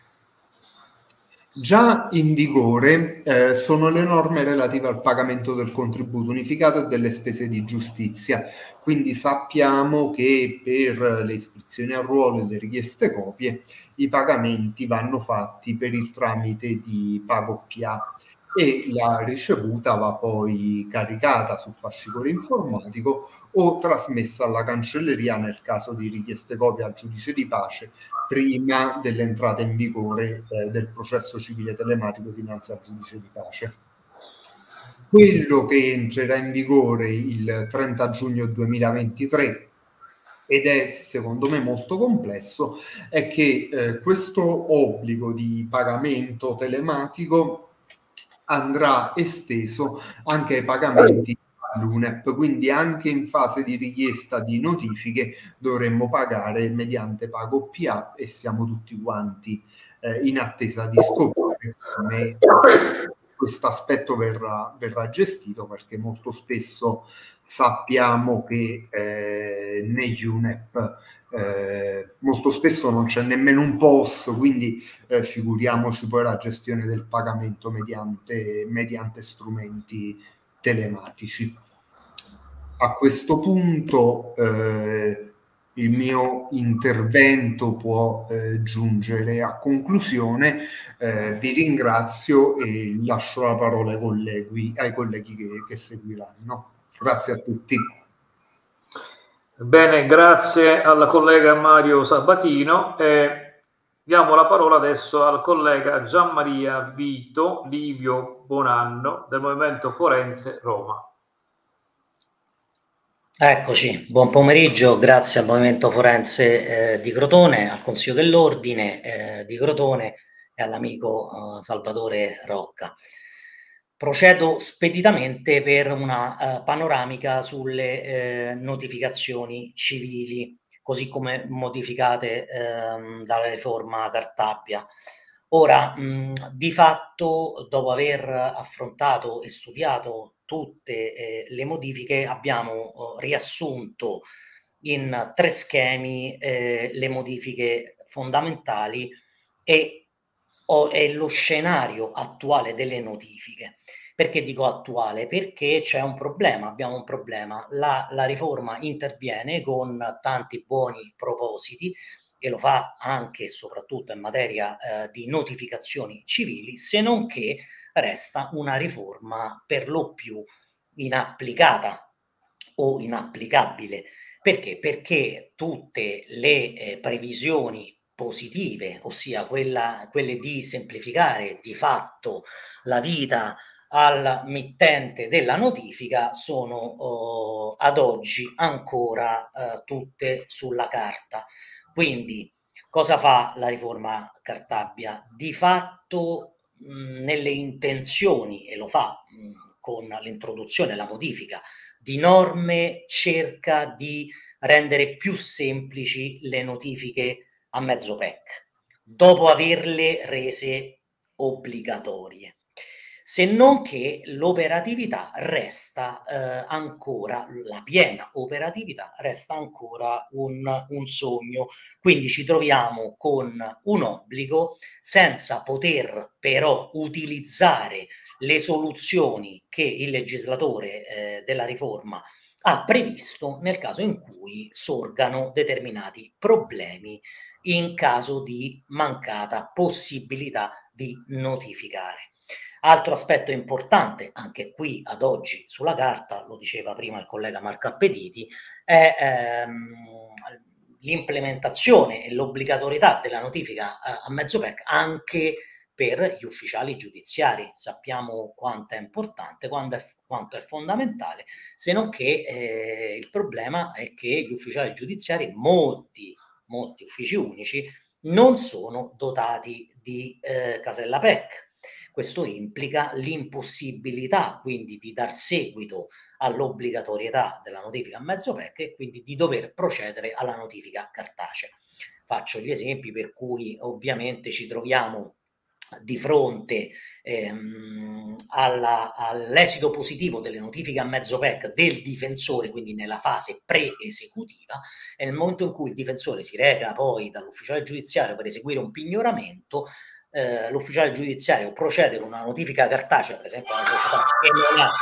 Già in vigore eh, sono le norme relative al pagamento del contributo unificato e delle spese di giustizia, quindi sappiamo che per le iscrizioni a ruolo e le richieste copie i pagamenti vanno fatti per il tramite di PagoPA e la ricevuta va poi caricata sul fascicolo informatico o trasmessa alla cancelleria nel caso di richieste copie al giudice di pace prima dell'entrata in vigore eh, del processo civile telematico dinanzi al giudice di pace. Quello che entrerà in vigore il trenta giugno duemilaventitré ed è secondo me molto complesso è che eh, questo obbligo di pagamento telematico andrà esteso anche ai pagamenti all'U N E P, quindi anche in fase di richiesta di notifiche dovremmo pagare mediante PagoPA e siamo tutti quanti eh, in attesa di scoprire come questo aspetto verrà, verrà gestito, perché molto spesso sappiamo che eh, negli U N E P eh, molto spesso non c'è nemmeno un P O S, quindi eh, figuriamoci poi la gestione del pagamento mediante, mediante strumenti telematici. A questo punto eh, il mio intervento può eh, giungere a conclusione. Eh, vi ringrazio e lascio la parola ai colleghi, ai colleghi che, che seguiranno. Grazie a tutti. Bene, grazie alla collega Mario Sabatino. E diamo la parola adesso al collega Gianmaria Vito Livio Bonanno del Movimento Forense Roma. Eccoci, buon pomeriggio, grazie al Movimento Forense eh, di Crotone, al Consiglio dell'Ordine eh, di Crotone e all'amico eh, Salvatore Rocca. Procedo speditamente per una eh, panoramica sulle eh, notificazioni civili, così come modificate ehm, dalla riforma Cartabia. Ora, mh, di fatto, dopo aver affrontato e studiato tutte eh, le modifiche, abbiamo oh, riassunto in tre schemi eh, le modifiche fondamentali e, oh, e lo scenario attuale delle notifiche. Perché dico attuale? Perché c'è un problema, abbiamo un problema. La, la riforma interviene con tanti buoni propositi e lo fa anche e soprattutto in materia eh, di notificazioni civili, se non che resta una riforma per lo più inapplicata o inapplicabile. Perché? Perché tutte le eh, previsioni positive, ossia quella, quelle di semplificare di fatto la vita al mittente della notifica, sono oh, ad oggi ancora eh, tutte sulla carta. Quindi cosa fa la riforma Cartabia? Di fatto mh, nelle intenzioni, e lo fa mh, con l'introduzione e la modifica di norme, cerca di rendere più semplici le notifiche a mezzo P E C, dopo averle rese obbligatorie. Se non che l'operatività resta eh, ancora, la piena operatività resta ancora un, un sogno. Quindi ci troviamo con un obbligo senza poter però utilizzare le soluzioni che il legislatore eh, della riforma ha previsto nel caso in cui sorgano determinati problemi in caso di mancata possibilità di notificare. Altro aspetto importante, anche qui ad oggi sulla carta, lo diceva prima il collega Marco Appetiti, è ehm, l'implementazione e l'obbligatorietà della notifica eh, a mezzo P E C anche per gli ufficiali giudiziari. Sappiamo quanto è importante, quanto è, quanto è fondamentale, se non che eh, il problema è che gli ufficiali giudiziari, molti, molti uffici unici, non sono dotati di eh, casella P E C. Questo implica l'impossibilità quindi di dar seguito all'obbligatorietà della notifica a mezzo P E C e quindi di dover procedere alla notifica cartacea. Faccio gli esempi per cui ovviamente ci troviamo di fronte ehm, alla, all'esito positivo delle notifiche a mezzo P E C del difensore, quindi nella fase pre-esecutiva, e nel momento in cui il difensore si reca poi dall'ufficiale giudiziario per eseguire un pignoramento, eh, l'ufficiale giudiziario procede con una notifica cartacea, per esempio una società che non ha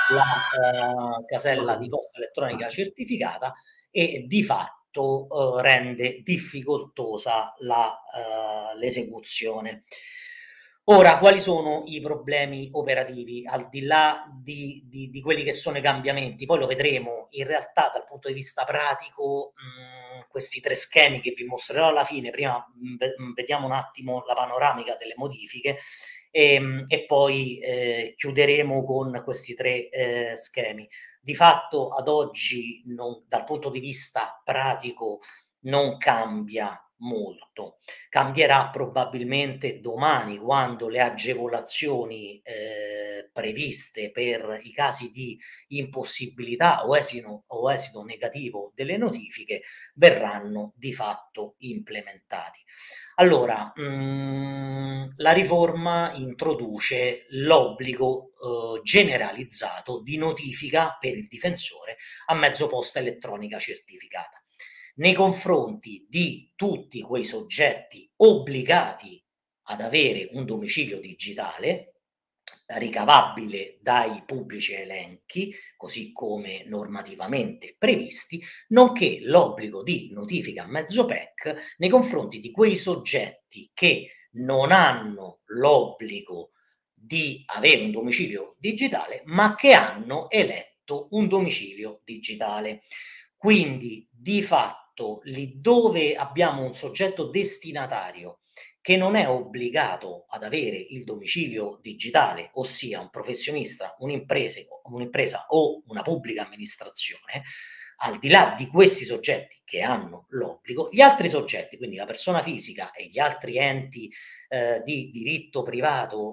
la eh, casella di posta elettronica certificata, e di fatto eh, rende difficoltosa la, eh, l'esecuzione. Ora, quali sono i problemi operativi, al di là di, di, di quelli che sono i cambiamenti? Poi lo vedremo in realtà dal punto di vista pratico, mh, questi tre schemi che vi mostrerò alla fine. Prima mh, vediamo un attimo la panoramica delle modifiche e, e poi eh, chiuderemo con questi tre eh, schemi. Di fatto ad oggi non, dal punto di vista pratico non cambia molto. Cambierà probabilmente domani, quando le agevolazioni eh, previste per i casi di impossibilità o esito, o esito negativo delle notifiche verranno di fatto implementati. Allora, mh, la riforma introduce l'obbligo eh, generalizzato di notifica per il difensore a mezzo posta elettronica certificata nei confronti di tutti quei soggetti obbligati ad avere un domicilio digitale, ricavabile dai pubblici elenchi, così come normativamente previsti, nonché l'obbligo di notifica a mezzo P E C nei confronti di quei soggetti che non hanno l'obbligo di avere un domicilio digitale, ma che hanno eletto un domicilio digitale. Quindi, di fatto, lì dove abbiamo un soggetto destinatario che non è obbligato ad avere il domicilio digitale, ossia un professionista, un'impresa, un'impresa o una pubblica amministrazione, al di là di questi soggetti che hanno l'obbligo, gli altri soggetti, quindi la persona fisica e gli altri enti eh, di diritto privato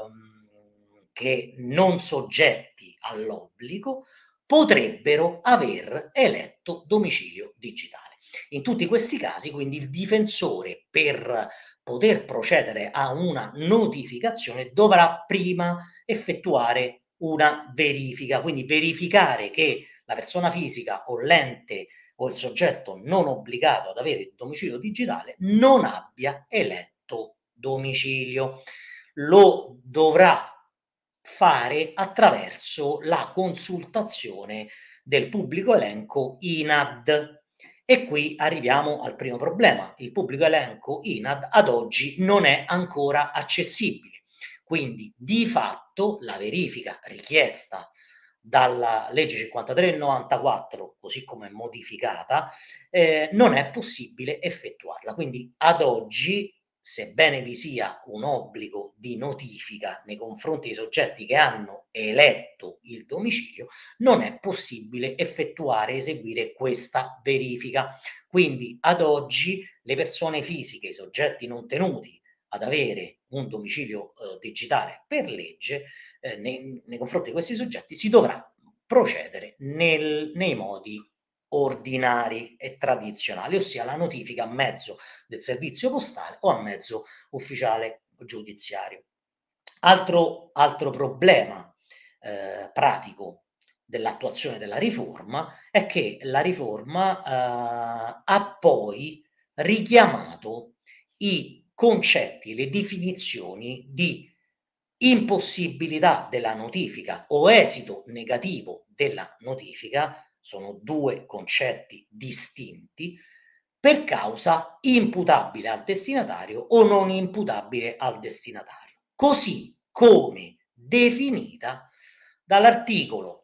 ehm, che non soggetti all'obbligo, potrebbero aver eletto domicilio digitale. In tutti questi casi, quindi, il difensore, per poter procedere a una notificazione, dovrà prima effettuare una verifica, quindi verificare che la persona fisica o l'ente o il soggetto non obbligato ad avere il domicilio digitale non abbia eletto domicilio. Lo dovrà fare attraverso la consultazione del pubblico elenco I N A D. E qui arriviamo al primo problema. Il pubblico elenco I N A D ad oggi non è ancora accessibile. Quindi, di fatto, la verifica richiesta dalla legge cinquantatré del novantaquattro, così come modificata, eh, non è possibile effettuarla. Quindi, ad oggi, sebbene vi sia un obbligo di notifica nei confronti dei soggetti che hanno eletto il domicilio, non è possibile effettuare e eseguire questa verifica. Quindi, ad oggi, le persone fisiche, i soggetti non tenuti ad avere un domicilio eh, digitale per legge, eh, nei, nei confronti di questi soggetti si dovrà procedere nel, nei modi ordinari e tradizionali, ossia la notifica a mezzo del servizio postale o a mezzo ufficiale giudiziario. Altro, altro problema eh, pratico dell'attuazione della riforma è che la riforma eh, ha poi richiamato i concetti, le definizioni di impossibilità della notifica o esito negativo della notifica, sono due concetti distinti, per causa imputabile al destinatario o non imputabile al destinatario, così come definita dall'articolo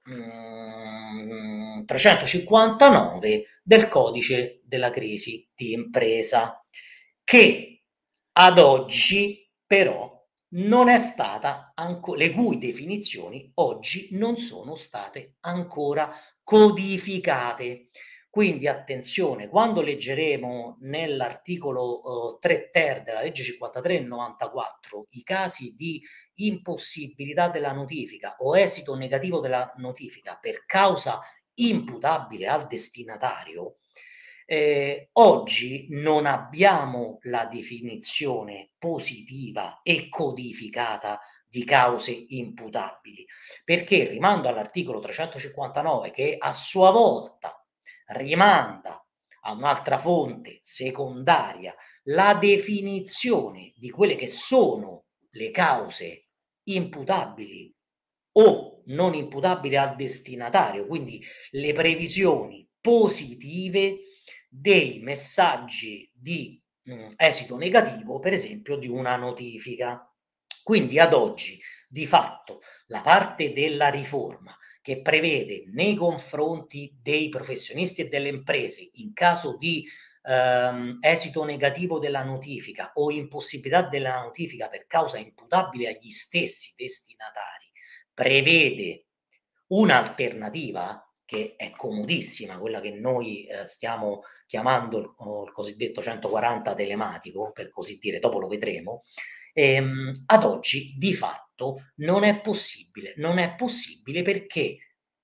mm, trecentocinquantanove del codice della crisi di impresa, che ad oggi però non è stata ancora, le cui definizioni oggi non sono state ancora codificate. Quindi attenzione, quando leggeremo nell'articolo uh, tre ter della legge cinquantatré del novantaquattro i casi di impossibilità della notifica o esito negativo della notifica per causa imputabile al destinatario, Eh, oggi non abbiamo la definizione positiva e codificata di cause imputabili, perché rimando all'articolo trecentocinquantanove, che a sua volta rimanda a un'altra fonte secondaria la definizione di quelle che sono le cause imputabili o non imputabili al destinatario, quindi le previsioni positive dei messaggi di mh, esito negativo, per esempio, di una notifica. Quindi ad oggi, di fatto, la parte della riforma che prevede nei confronti dei professionisti e delle imprese, in caso di ehm, esito negativo della notifica o impossibilità della notifica per causa imputabile agli stessi destinatari, prevede un'alternativa che è comodissima, quella che noi eh, stiamo chiamando il, oh, il cosiddetto centoquaranta telematico, per così dire, dopo lo vedremo. Ehm, ad oggi di fatto non è possibile, non è possibile perché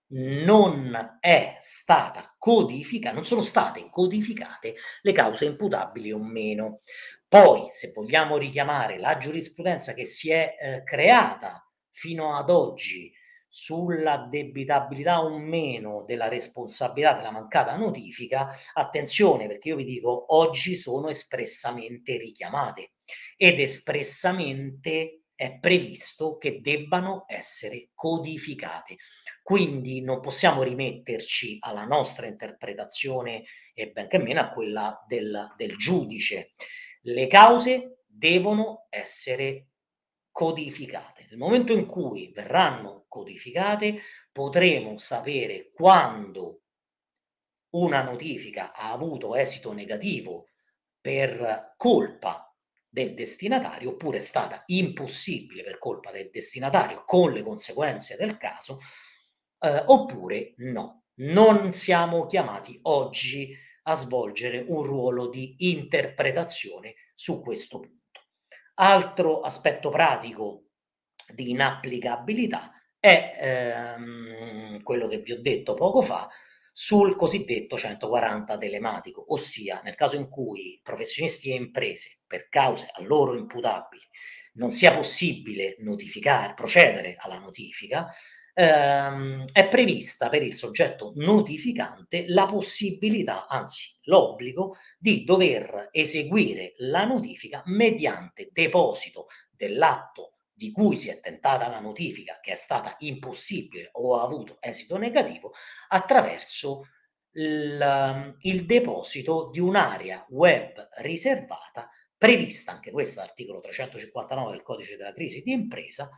non è stata codificata, non sono state codificate le cause imputabili o meno. Poi, se vogliamo richiamare la giurisprudenza che si è eh, creata fino ad oggi sulla debitabilità o meno della responsabilità della mancata notifica, attenzione, perché io vi dico, oggi sono espressamente richiamate ed espressamente è previsto che debbano essere codificate. Quindi non possiamo rimetterci alla nostra interpretazione e benché meno a quella del, del giudice. Le cause devono essere codificate. Nel momento in cui verranno codificate, potremo sapere quando una notifica ha avuto esito negativo per colpa del destinatario, oppure è stata impossibile per colpa del destinatario con le conseguenze del caso, eh, oppure no. Non siamo chiamati oggi a svolgere un ruolo di interpretazione su questo punto. Altro aspetto pratico di inapplicabilità è ehm, quello che vi ho detto poco fa sul cosiddetto centoquaranta telematico, ossia nel caso in cui professionisti e imprese per cause a loro imputabili non sia possibile notificare, procedere alla notifica, ehm, è prevista per il soggetto notificante la possibilità, anzi l'obbligo, di dover eseguire la notifica mediante deposito dell'atto di cui si è tentata la notifica, che è stata impossibile o ha avuto esito negativo, attraverso il, il deposito di un'area web riservata, prevista anche questa articolo trecentocinquantanove del codice della crisi di impresa,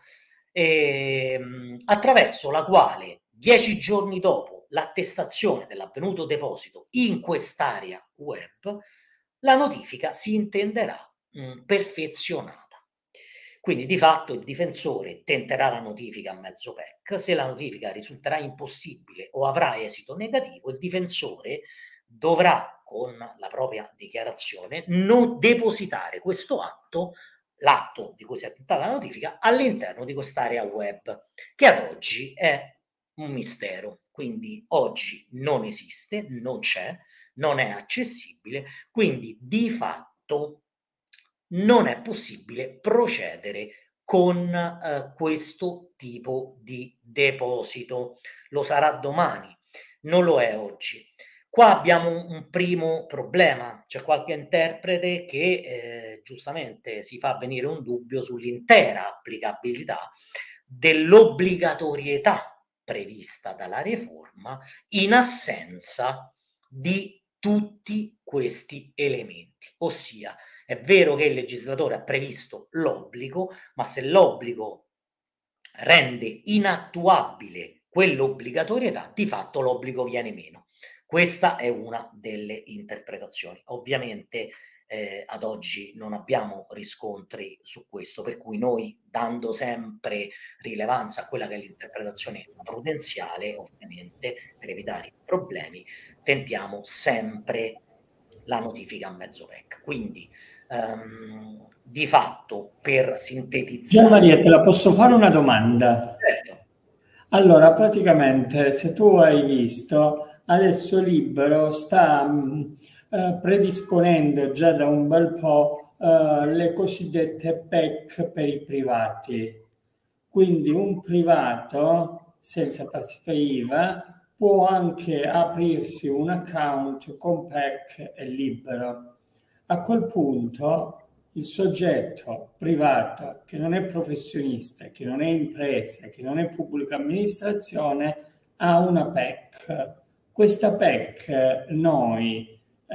ehm, attraverso la quale dieci giorni dopo l'attestazione dell'avvenuto deposito in quest'area web, la notifica si intenderà mh, perfezionata. Quindi di fatto il difensore tenterà la notifica a mezzo P E C, se la notifica risulterà impossibile o avrà esito negativo, il difensore dovrà con la propria dichiarazione non depositare questo atto, l'atto di cui si è tentata la notifica, all'interno di quest'area web, che ad oggi è un mistero. Quindi oggi non esiste, non c'è, non è accessibile, quindi di fatto non è possibile procedere con eh, questo tipo di deposito. Lo sarà domani, non lo è oggi. Qua abbiamo un, un primo problema, c'è qualche interprete che eh, giustamente si fa venire un dubbio sull'intera applicabilità dell'obbligatorietà prevista dalla riforma in assenza di tutti questi elementi, ossia è vero che il legislatore ha previsto l'obbligo, ma se l'obbligo rende inattuabile quell'obbligatorietà, di fatto l'obbligo viene meno. Questa è una delle interpretazioni. Ovviamente eh, ad oggi non abbiamo riscontri su questo, per cui noi, dando sempre rilevanza a quella che è l'interpretazione prudenziale, ovviamente per evitare i problemi, tentiamo sempre la notifica a mezzo P E C. Quindi um, di fatto, per sintetizzare... Gian Maria, te la posso fare una domanda? Certo. Allora, praticamente, se tu hai visto, adesso Libero sta mh, eh, predisponendo già da un bel po' eh, le cosiddette P E C per i privati. Quindi un privato senza partita I V A può anche aprirsi un account con P E C e Libero. A quel punto il soggetto privato che non è professionista, che non è impresa, che non è pubblica amministrazione ha una P E C. Questa P E C noi eh,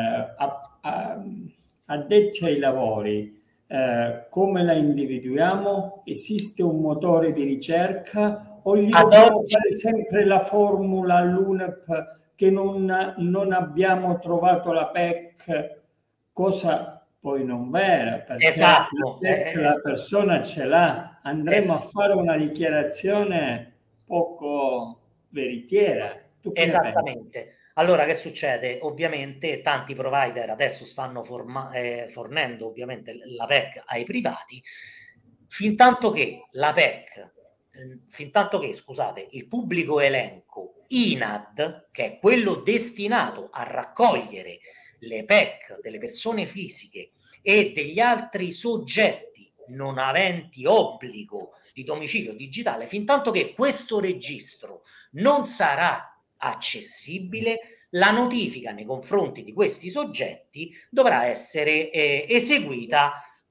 a, a, addetti ai lavori eh, come la individuiamo? Esiste un motore di ricerca o gli dobbiamo fare sempre la formula all'U N E P che non, non abbiamo trovato la P E C, cosa poi non vera, perché esatto. la, P E C, la persona ce l'ha, andremo esatto. a fare una dichiarazione poco veritiera. Tu che Esattamente. Allora che succede? Ovviamente tanti provider adesso stanno forma- eh, fornendo ovviamente la P E C ai privati, fin tanto che la P E C, eh, fin tanto che, scusate, il pubblico elenco I N A D, che è quello destinato a raccogliere le P E C delle persone fisiche e degli altri soggetti non aventi obbligo di domicilio digitale, fin tanto che questo registro non sarà accessibile, la notifica nei confronti di questi soggetti dovrà essere eh, eseguita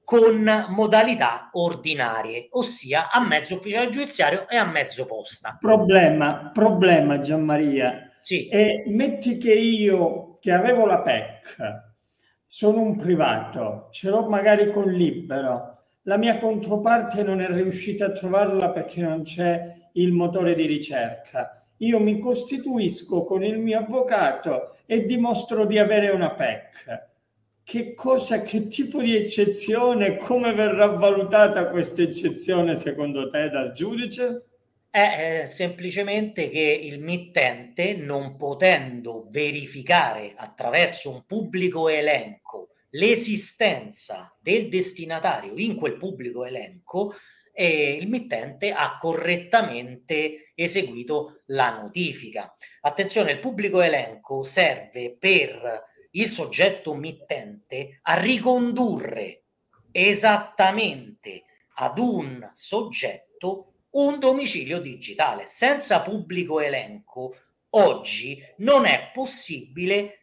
con modalità ordinarie, ossia a mezzo ufficiale giudiziario e a mezzo posta. Problema, problema Gianmaria. Sì. E metti che io, che avevo la P E C, sono un privato, ce l'ho magari con Libero, la mia controparte non è riuscita a trovarla perché non c'è il motore di ricerca. Io mi costituisco con il mio avvocato e dimostro di avere una P E C. Che cosa, che tipo di eccezione, come verrà valutata questa eccezione secondo te dal giudice? È eh, semplicemente che il mittente, non potendo verificare attraverso un pubblico elenco l'esistenza del destinatario in quel pubblico elenco, eh, il mittente ha correttamente eseguito la notifica. Attenzione, il pubblico elenco serve per il soggetto mittente a ricondurre esattamente ad un soggetto un domicilio digitale. Senza pubblico elenco oggi non è possibile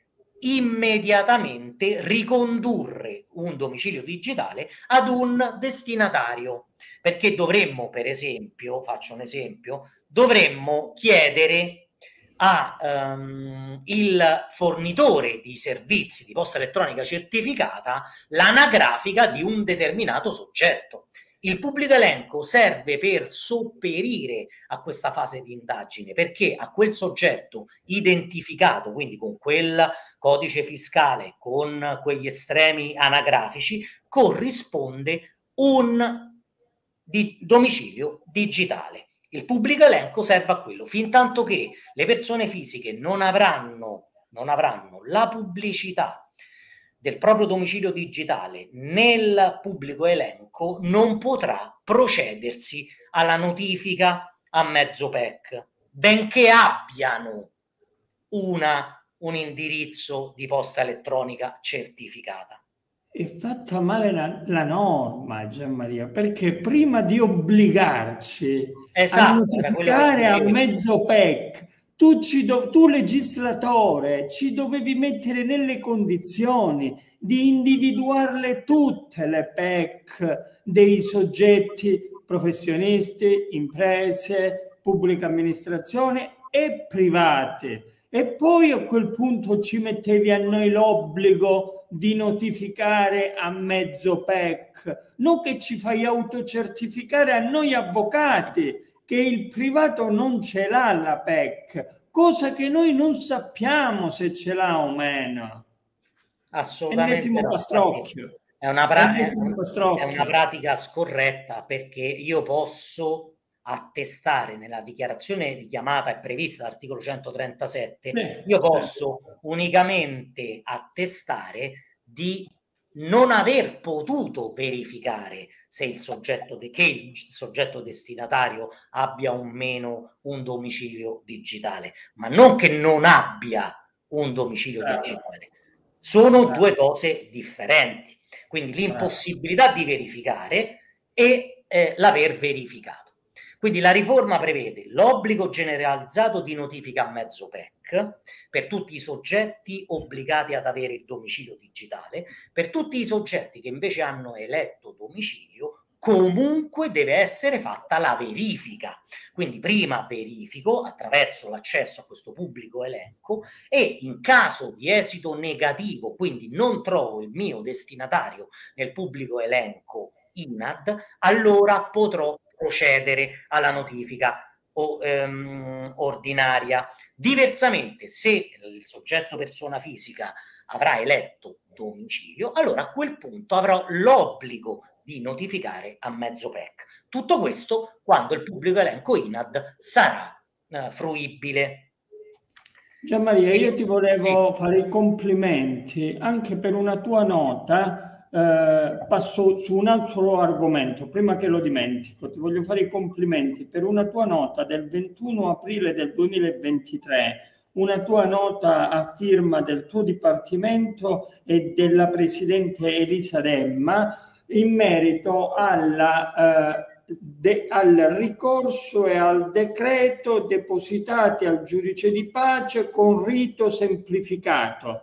immediatamente ricondurre un domicilio digitale ad un destinatario, perché dovremmo, per esempio, faccio un esempio, dovremmo chiedere a um, il fornitore di servizi di posta elettronica certificata l'anagrafica di un determinato soggetto. Il pubblico elenco serve per sopperire a questa fase di indagine, perché a quel soggetto identificato, quindi con quel codice fiscale, con quegli estremi anagrafici, corrisponde un di domicilio digitale. Il pubblico elenco serve a quello, fin tanto che le persone fisiche non avranno, non avranno la pubblicità del proprio domicilio digitale nel pubblico elenco, non potrà procedersi alla notifica a mezzo P E C, benché abbiano una, un indirizzo di posta elettronica certificata. È fatta male la, la norma, Gianmaria, perché prima di obbligarci esatto, a notificare a mezzo P E C, tu, ci do, tu legislatore ci dovevi mettere nelle condizioni di individuarle tutte le P E C dei soggetti professionisti, imprese, pubblica amministrazione e private. E poi a quel punto ci mettevi a noi l'obbligo di notificare a mezzo P E C, non che ci fai autocertificare a noi avvocati, che il privato non ce l'ha la P E C, cosa che noi non sappiamo se ce l'ha o meno. Assolutamente no. Pastrocchio. È una, pra- è, è una pratica scorretta, perché io posso attestare nella dichiarazione richiamata e prevista dall'articolo centotrentasette, sì, io posso sì. unicamente attestare di non aver potuto verificare se il soggetto de- che il soggetto destinatario abbia o meno un domicilio digitale, ma non che non abbia un domicilio eh. digitale. Sono eh. due cose differenti. Quindi l'impossibilità eh. di verificare e eh, l'aver verificato. Quindi la riforma prevede l'obbligo generalizzato di notifica a mezzo P E C per tutti i soggetti obbligati ad avere il domicilio digitale. Per tutti i soggetti che invece hanno eletto domicilio, comunque deve essere fatta la verifica. Quindi prima verifico attraverso l'accesso a questo pubblico elenco e in caso di esito negativo, quindi non trovo il mio destinatario nel pubblico elenco I N A D, allora potrò procedere alla notifica o, ehm, ordinaria. Diversamente, se il soggetto persona fisica avrà eletto domicilio, allora a quel punto avrò l'obbligo di notificare a mezzo P E C. Tutto questo quando il pubblico elenco I N A D sarà eh, fruibile. Gianmaria, io ti volevo sì. fare i complimenti anche per una tua nota. Eh, passo su un altro argomento prima che lo dimentico. Ti voglio fare i complimenti per una tua nota del ventuno aprile del duemilaventitré, una tua nota a firma del tuo dipartimento e della presidente Elisa Demma in merito alla, eh, de, al ricorso e al decreto depositati al giudice di pace con rito semplificato,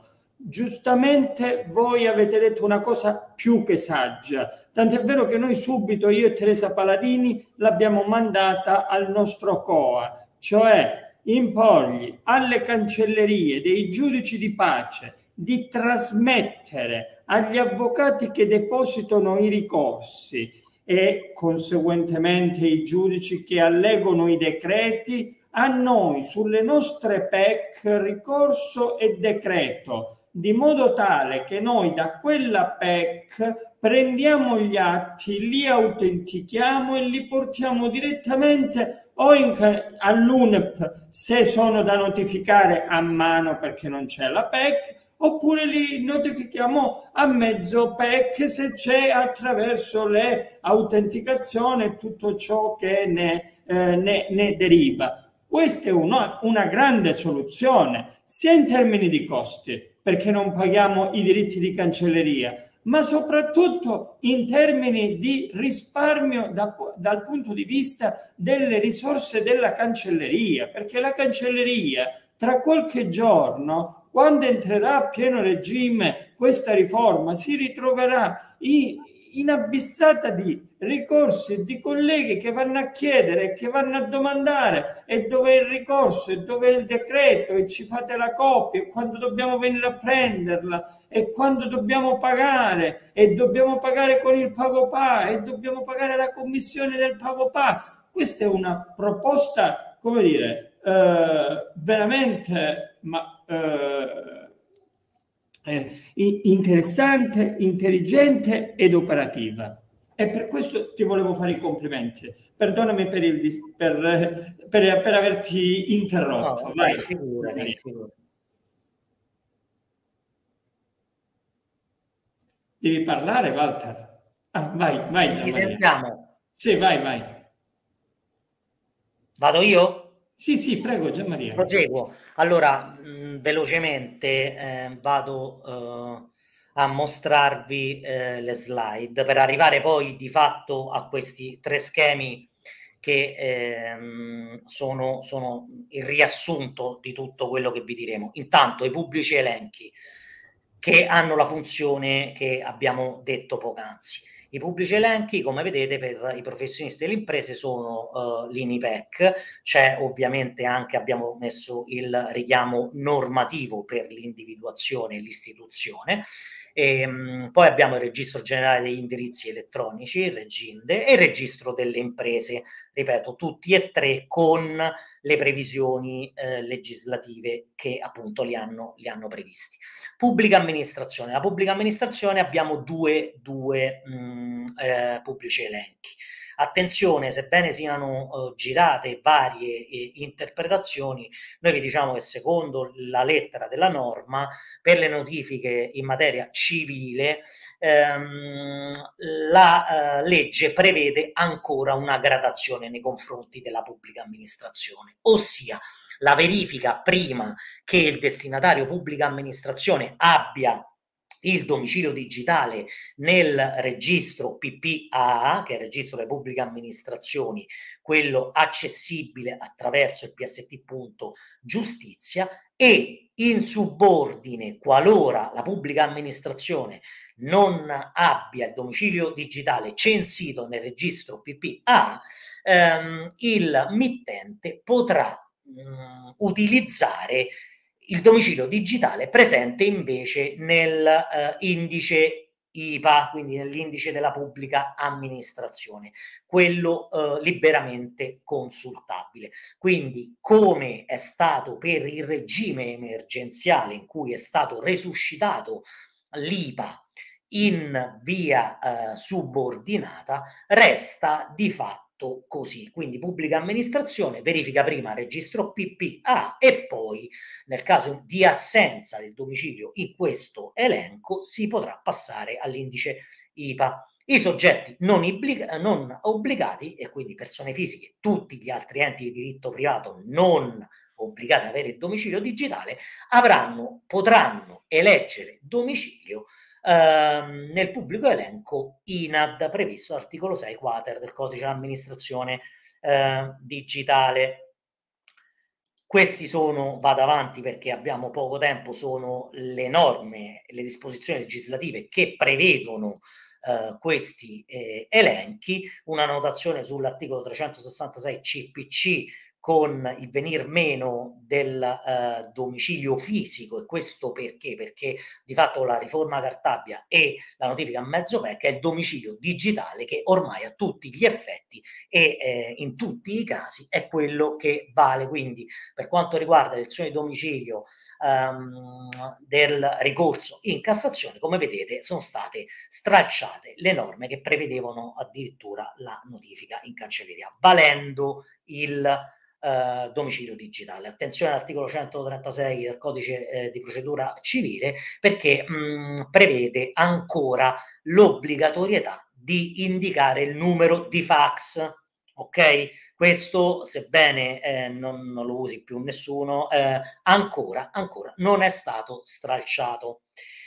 giustamente voi avete detto una cosa più che saggia, tant'è vero che noi subito, io e Teresa Paladini, l'abbiamo mandata al nostro C O A, cioè imporgli alle cancellerie dei giudici di pace di trasmettere agli avvocati che depositano i ricorsi e conseguentemente i giudici che allegano i decreti a noi sulle nostre P E C ricorso e decreto, di modo tale che noi da quella P E C prendiamo gli atti, li autentichiamo e li portiamo direttamente o all'U N E P se sono da notificare a mano perché non c'è la P E C, oppure li notifichiamo a mezzo P E C se c'è, attraverso le autenticazioni e tutto ciò che ne, eh, ne, ne deriva. Questa è una, una grande soluzione, sia in termini di costi, perché non paghiamo i diritti di cancelleria, ma soprattutto in termini di risparmio da, dal punto di vista delle risorse della cancelleria, perché la cancelleria tra qualche giorno, quando entrerà a pieno regime questa riforma, si ritroverà inabissata di ricorsi e di colleghi che vanno a chiedere, che vanno a domandare e dove è il ricorso e dove è il decreto e ci fate la copia e quando dobbiamo venire a prenderla e quando dobbiamo pagare e dobbiamo pagare con il PagoPA e dobbiamo pagare la commissione del PagoPA. Questa è una proposta, come dire, eh, veramente ma, eh, eh, interessante, intelligente ed operativa. E per questo ti volevo fare i complimenti. Perdonami per, il, per, per, per averti interrotto. No, vai. Figurati, figurati. Devi parlare, Walter? Ah, vai, vai. Ci sentiamo? Sì, vai, vai. Vado io? Sì, sì, prego, Gianmaria. Proseguo. Allora, mh, velocemente eh, vado eh, a mostrarvi eh, le slide per arrivare poi di fatto a questi tre schemi che ehm, sono, sono il riassunto di tutto quello che vi diremo. Intanto i pubblici elenchi che hanno la funzione che abbiamo detto poc'anzi. I pubblici elenchi, come vedete, per i professionisti delle imprese sono uh, l'I N I P E C, c'è ovviamente anche, abbiamo messo il richiamo normativo per l'individuazione e l'istituzione, e, um, poi abbiamo il registro generale degli indirizzi elettronici, il Reginde, e il registro delle imprese, ripeto, tutti e tre con le previsioni eh, legislative che appunto li hanno, li hanno previsti. Pubblica amministrazione. La pubblica amministrazione abbiamo due, due mh, eh, pubblici elenchi. Attenzione, sebbene siano uh, girate varie eh, interpretazioni, noi vi diciamo che secondo la lettera della norma, per le notifiche in materia civile, ehm, la uh, legge prevede ancora una gradazione nei confronti della pubblica amministrazione, ossia la verifica prima che il destinatario pubblica amministrazione abbia il domicilio digitale nel registro P P A A, che è il registro delle pubbliche amministrazioni, quello accessibile attraverso il P S T punto giustizia, e in subordine, qualora la pubblica amministrazione non abbia il domicilio digitale censito nel registro P P A A, ehm, il mittente potrà mh, utilizzare il domicilio digitale presente invece nel eh, indice I P A, quindi nell'indice della pubblica amministrazione, quello eh, liberamente consultabile. Quindi, come è stato per il regime emergenziale in cui è stato resuscitato l'I P A in via eh, subordinata, resta di fatto così. Quindi pubblica amministrazione verifica prima registro P P A e poi, nel caso di assenza del domicilio in questo elenco, si potrà passare all'indice I P A. I soggetti non, obbliga- non obbligati, e quindi persone fisiche, tutti gli altri enti di diritto privato non obbligati ad avere il domicilio digitale, avranno, potranno eleggere domicilio ehm, nel pubblico elenco I N A D previsto all'articolo sei quater del codice dell'amministrazione eh, digitale. Questi sono, vado avanti perché abbiamo poco tempo, sono le norme, le disposizioni legislative che prevedono Uh, questi eh, elenchi, una notazione sull'articolo trecentosessantasei C P C con il venir meno del uh, domicilio fisico, e questo perché? Perché di fatto la riforma Cartabia e la notifica a mezzo P E C è il domicilio digitale che ormai a tutti gli effetti e eh, in tutti i casi è quello che vale. Quindi per quanto riguarda l'elezione di domicilio um, del ricorso in Cassazione, come vedete sono state stralciate le norme che prevedevano addirittura la notifica in cancelleria, valendo il Uh, domicilio digitale. Attenzione all'articolo centotrentasei del codice eh, di procedura civile, perché mh, prevede ancora l'obbligatorietà di indicare il numero di fax. Ok? Questo, sebbene eh, non, non lo usi più nessuno, eh, ancora, ancora non è stato stralciato.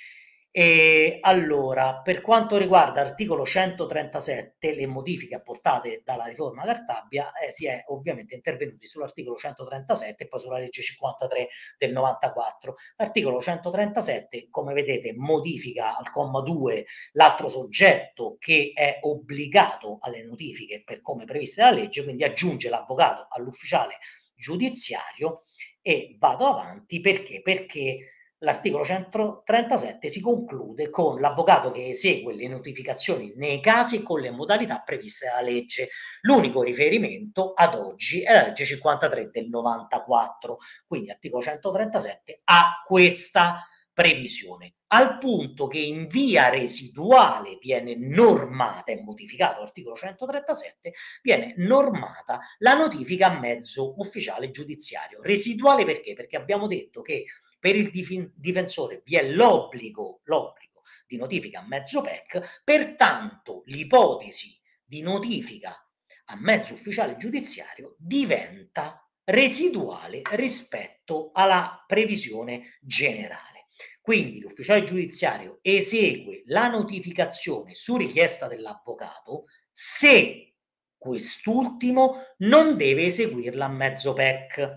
E allora, per quanto riguarda l'articolo centotrentasette, le modifiche apportate dalla riforma Cartabia, eh, si è ovviamente intervenuti sull'articolo centotrentasette e poi sulla legge cinquantatré del novantaquattro. L'articolo centotrentasette, come vedete, modifica al comma due l'altro soggetto che è obbligato alle notifiche per come previste dalla legge, quindi aggiunge l'avvocato all'ufficiale giudiziario. E vado avanti perché? Perché l'articolo centotrentasette si conclude con l'avvocato che esegue le notificazioni nei casi e con le modalità previste dalla legge. L'unico riferimento ad oggi è la legge cinquantatré del novantaquattro, quindi l'articolo centotrentasette ha questa previsione, al punto che in via residuale viene normata e modificato l'articolo centotrentasette, viene normata la notifica a mezzo ufficiale giudiziario. Residuale perché? Perché abbiamo detto che per il dif- difensore vi è l'obbligo, l'obbligo di notifica a mezzo P E C, pertanto l'ipotesi di notifica a mezzo ufficiale giudiziario diventa residuale rispetto alla previsione generale. Quindi l'ufficiale giudiziario esegue la notificazione su richiesta dell'avvocato se quest'ultimo non deve eseguirla a mezzo P E C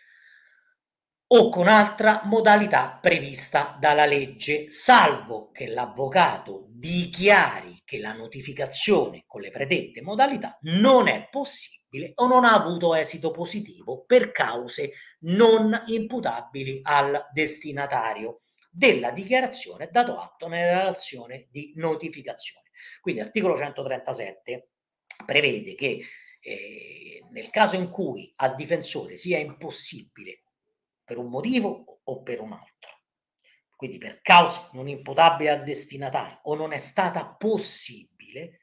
o con altra modalità prevista dalla legge, salvo che l'avvocato dichiari che la notificazione con le predette modalità non è possibile o non ha avuto esito positivo per cause non imputabili al destinatario della dichiarazione dato atto nella relazione di notificazione. Quindi l'articolo centotrentasette prevede che eh, nel caso in cui al difensore sia impossibile per un motivo o per un altro, quindi per cause non imputabili al destinatario o non è stata possibile,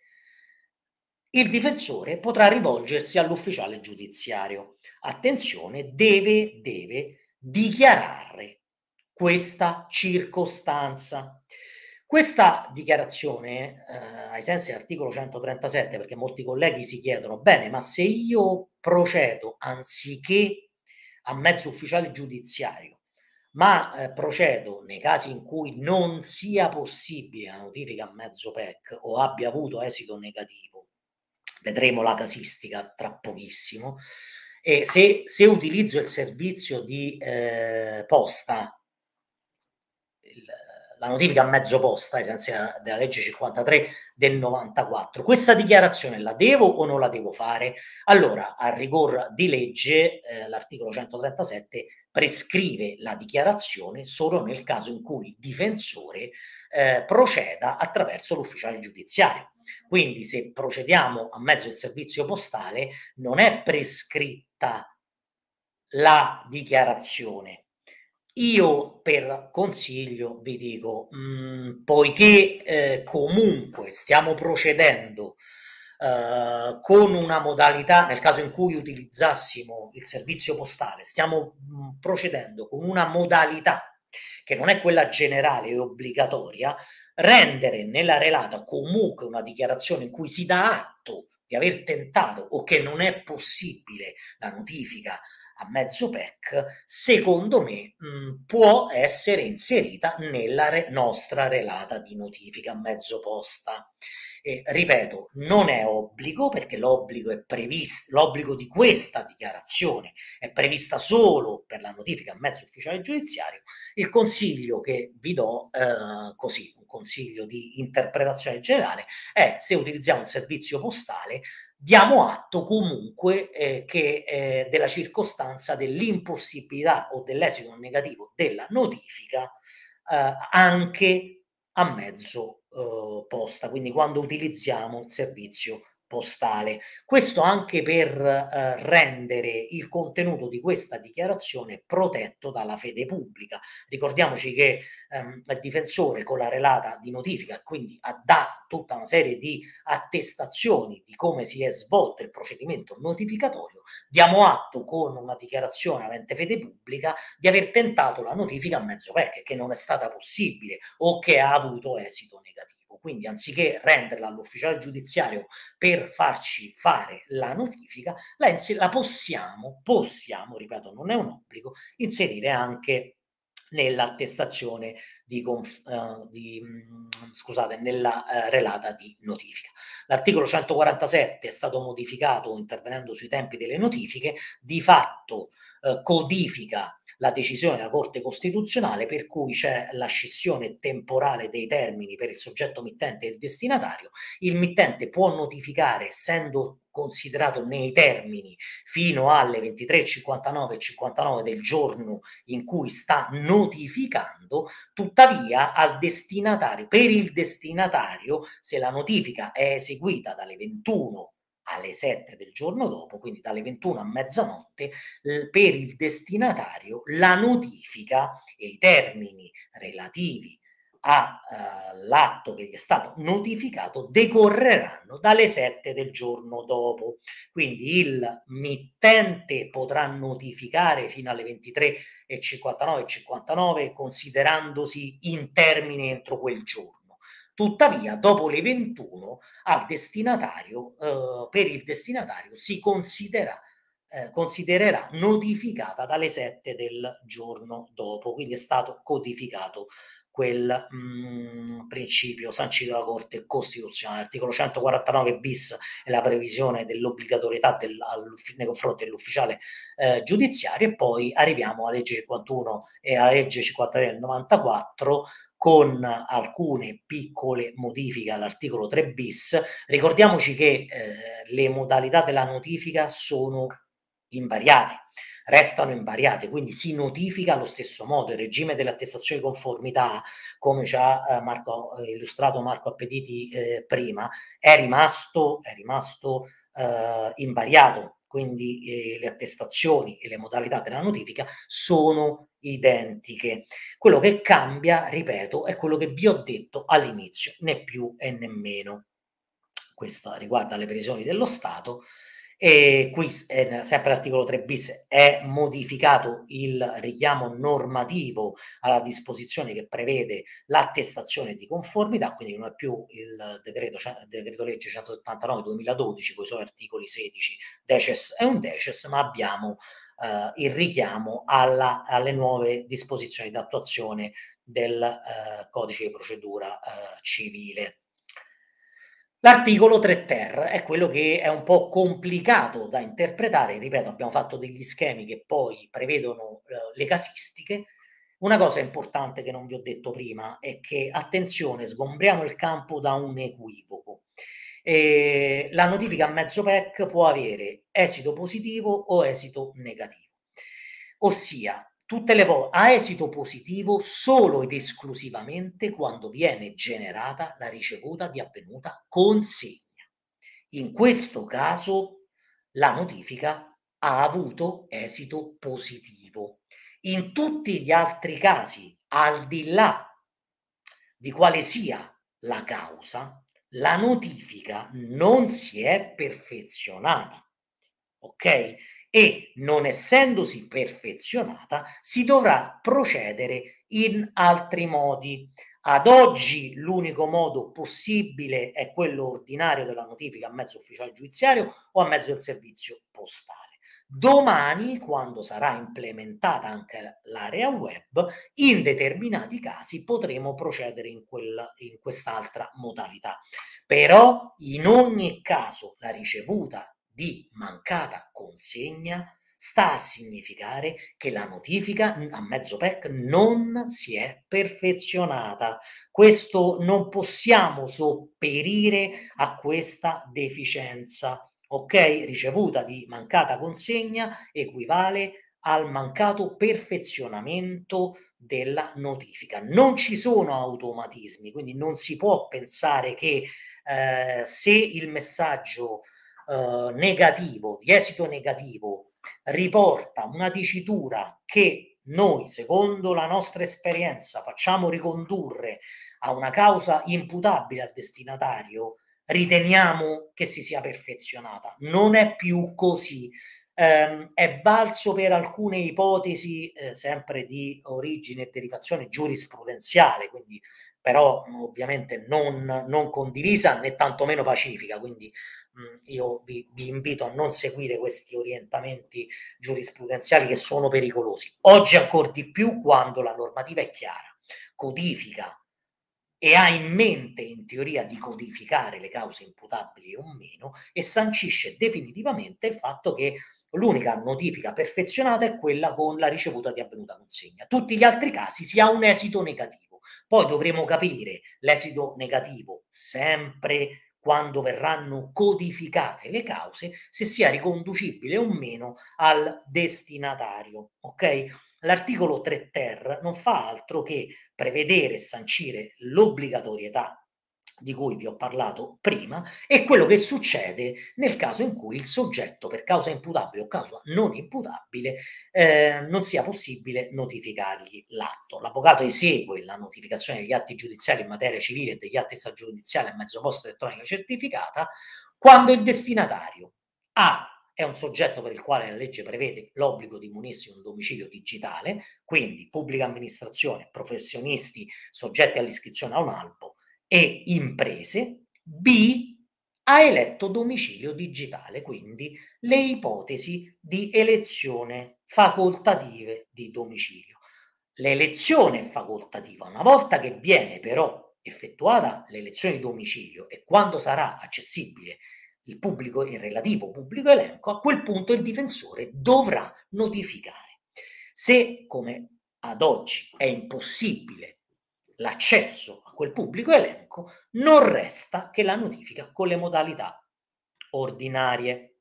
il difensore potrà rivolgersi all'ufficiale giudiziario. Attenzione, deve, deve dichiarare questa circostanza. Questa dichiarazione, eh, ai sensi dell'articolo centotrentasette, perché molti colleghi si chiedono, bene, ma se io procedo anziché a mezzo ufficiale giudiziario, ma eh, procedo nei casi in cui non sia possibile la notifica a mezzo P E C o abbia avuto esito negativo, vedremo la casistica tra pochissimo, e se, se utilizzo il servizio di eh, posta, il, la notifica a mezzo posta, ai sensi della legge cinquantatré del novantaquattro, questa dichiarazione la devo o non la devo fare? Allora, a rigor di legge, eh, l'articolo centotrentasette prescrive la dichiarazione solo nel caso in cui il difensore eh, proceda attraverso l'ufficiale giudiziario. Quindi se procediamo a mezzo del servizio postale non è prescritta la dichiarazione. Io per consiglio vi dico, mh, poiché eh, comunque stiamo procedendo eh, con una modalità, nel caso in cui utilizzassimo il servizio postale, stiamo mh, procedendo con una modalità che non è quella generale e obbligatoria, rendere nella relata comunque una dichiarazione in cui si dà atto di aver tentato o che non è possibile la notifica a mezzo P E C, secondo me mh, può essere inserita nella re- nostra relata di notifica a mezzo posta. E ripeto, non è obbligo, perché l'obbligo è previsto, l'obbligo di questa dichiarazione è prevista solo per la notifica a mezzo ufficiale giudiziario. Il consiglio che vi do, eh, così, un consiglio di interpretazione generale, è: se utilizziamo un servizio postale, diamo atto comunque eh, che, eh, della circostanza dell'impossibilità o dell'esito negativo della notifica eh, anche a mezzo eh, posta, quindi quando utilizziamo il servizio postale. Questo anche per eh, rendere il contenuto di questa dichiarazione protetto dalla fede pubblica. Ricordiamoci che ehm, il difensore con la relata di notifica quindi dà tutta una serie di attestazioni di come si è svolto il procedimento notificatorio. Diamo atto con una dichiarazione avente fede pubblica di aver tentato la notifica a mezzo P E C, che non è stata possibile o che ha avuto esito negativo. Quindi anziché renderla all'ufficiale giudiziario per farci fare la notifica, la, la possiamo, possiamo, ripeto, non è un obbligo, inserire anche nell'attestazione di, conf, uh, di mh, scusate, nella uh, relata di notifica. L'articolo centoquarantasette è stato modificato intervenendo sui tempi delle notifiche, di fatto uh, codifica la decisione della Corte Costituzionale per cui c'è la scissione temporale dei termini per il soggetto mittente e il destinatario. Il mittente può notificare, essendo considerato nei termini, fino alle ventitré e cinquantanove e cinquantanove del giorno in cui sta notificando. Tuttavia al destinatario, per il destinatario, se la notifica è eseguita dalle ventuno alle sette del giorno dopo, quindi dalle ventuno a mezzanotte, eh, per il destinatario la notifica e i termini relativi all'atto uh, che gli è stato notificato decorreranno dalle sette del giorno dopo. Quindi il mittente potrà notificare fino alle ventitré e cinquantanove e cinquantanove considerandosi in termine entro quel giorno. Tuttavia, dopo le ventuno, al destinatario, eh, per il destinatario si considera, eh, considererà notificata dalle sette del giorno dopo, quindi è stato codificato quel mh, principio sancito dalla Corte Costituzionale. L'articolo centoquarantanove bis è la previsione dell'obbligatorietà del, nei confronti dell'ufficiale eh, giudiziario, e poi arriviamo alla legge cinquantuno e alla legge cinquantatré del novantaquattro, con alcune piccole modifiche all'articolo tre bis. Ricordiamoci che eh, le modalità della notifica sono invariate, restano invariate, quindi si notifica allo stesso modo. Il regime dell'attestazione di conformità, come ci ha eh, Marco, eh, illustrato Marco Appetiti eh, prima, è rimasto, è rimasto eh, invariato. Quindi eh, le attestazioni e le modalità della notifica sono identiche. Quello che cambia, ripeto, è quello che vi ho detto all'inizio, né più e né meno. Questo riguarda le previsioni dello Stato. E qui, eh, sempre l'articolo tre bis, è modificato il richiamo normativo alla disposizione che prevede l'attestazione di conformità, quindi non è più il decreto, decreto legge centosettantanove duemiladodici con i suoi articoli sedici, decies e undecies, ma abbiamo eh, il richiamo alla, alle nuove disposizioni d'attuazione del eh, codice di procedura eh, civile. L'articolo tre ter è quello che è un po' complicato da interpretare. Ripeto, abbiamo fatto degli schemi che poi prevedono eh, le casistiche. Una cosa importante che non vi ho detto prima è che, attenzione, sgombriamo il campo da un equivoco. Eh, la notifica a mezzo P E C può avere esito positivo o esito negativo, ossia tutte le volte a esito positivo solo ed esclusivamente quando viene generata la ricevuta di avvenuta consegna. In questo caso la notifica ha avuto esito positivo. In tutti gli altri casi, al di là di quale sia la causa, la notifica non si è perfezionata, ok? E non essendosi perfezionata si dovrà procedere in altri modi. Ad oggi l'unico modo possibile è quello ordinario della notifica a mezzo ufficiale giudiziario o a mezzo del servizio postale. Domani, quando sarà implementata anche l'area web, in determinati casi potremo procedere in, quella, in quest'altra modalità. Però in ogni caso la ricevuta di mancata consegna sta a significare che la notifica a mezzo P E C non si è perfezionata. Questo non possiamo sopperire a questa deficienza. Ok, ricevuta di mancata consegna equivale al mancato perfezionamento della notifica. Non ci sono automatismi, quindi non si può pensare che eh, se il messaggio eh, negativo, di esito negativo, riporta una dicitura che noi, secondo la nostra esperienza, facciamo ricondurre a una causa imputabile al destinatario, riteniamo che si sia perfezionata. Non è più così. Eh, è valso per alcune ipotesi eh, sempre di origine e derivazione giurisprudenziale, quindi però ovviamente non, non condivisa né tantomeno pacifica, quindi mh, io vi, vi invito a non seguire questi orientamenti giurisprudenziali che sono pericolosi. Oggi ancora di più, quando la normativa è chiara, codifica e ha in mente in teoria di codificare le cause imputabili o meno, e sancisce definitivamente il fatto che l'unica notifica perfezionata è quella con la ricevuta di avvenuta consegna. Tutti gli altri casi si ha un esito negativo. Poi dovremo capire l'esito negativo sempre quando verranno codificate le cause, se sia riconducibile o meno al destinatario. Ok? L'articolo tre ter non fa altro che prevedere e sancire l'obbligatorietà di cui vi ho parlato prima e quello che succede nel caso in cui il soggetto, per causa imputabile o causa non imputabile, eh, non sia possibile notificargli l'atto. L'avvocato esegue la notificazione degli atti giudiziali in materia civile e degli atti stragiudiziali a mezzo posta elettronica certificata quando il destinatario ha è un soggetto per il quale la legge prevede l'obbligo di munirsi di un domicilio digitale, quindi pubblica amministrazione, professionisti soggetti all'iscrizione a un albo e imprese. B, ha eletto domicilio digitale, quindi le ipotesi di elezione facoltative di domicilio. L'elezione è facoltativa, una volta che viene però effettuata l'elezione di domicilio e quando sarà accessibile il pubblico, il relativo pubblico elenco, a quel punto il difensore dovrà notificare. Se, come ad oggi, è impossibile l'accesso a quel pubblico elenco, non resta che la notifica con le modalità ordinarie.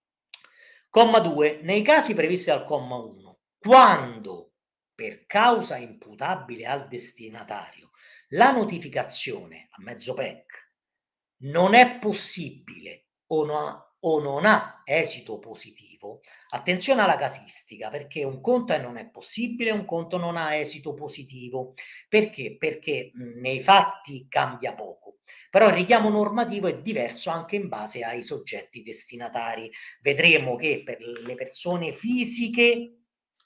Comma due. Nei casi previsti dal comma uno, quando per causa imputabile al destinatario la notificazione a mezzo P E C non è possibile o non ha, o non ha esito positivo, attenzione alla casistica, perché un conto è non è possibile, un conto non ha esito positivo. Perché? Perché mh, nei fatti cambia poco, però il richiamo normativo è diverso anche in base ai soggetti destinatari. Vedremo che per le persone fisiche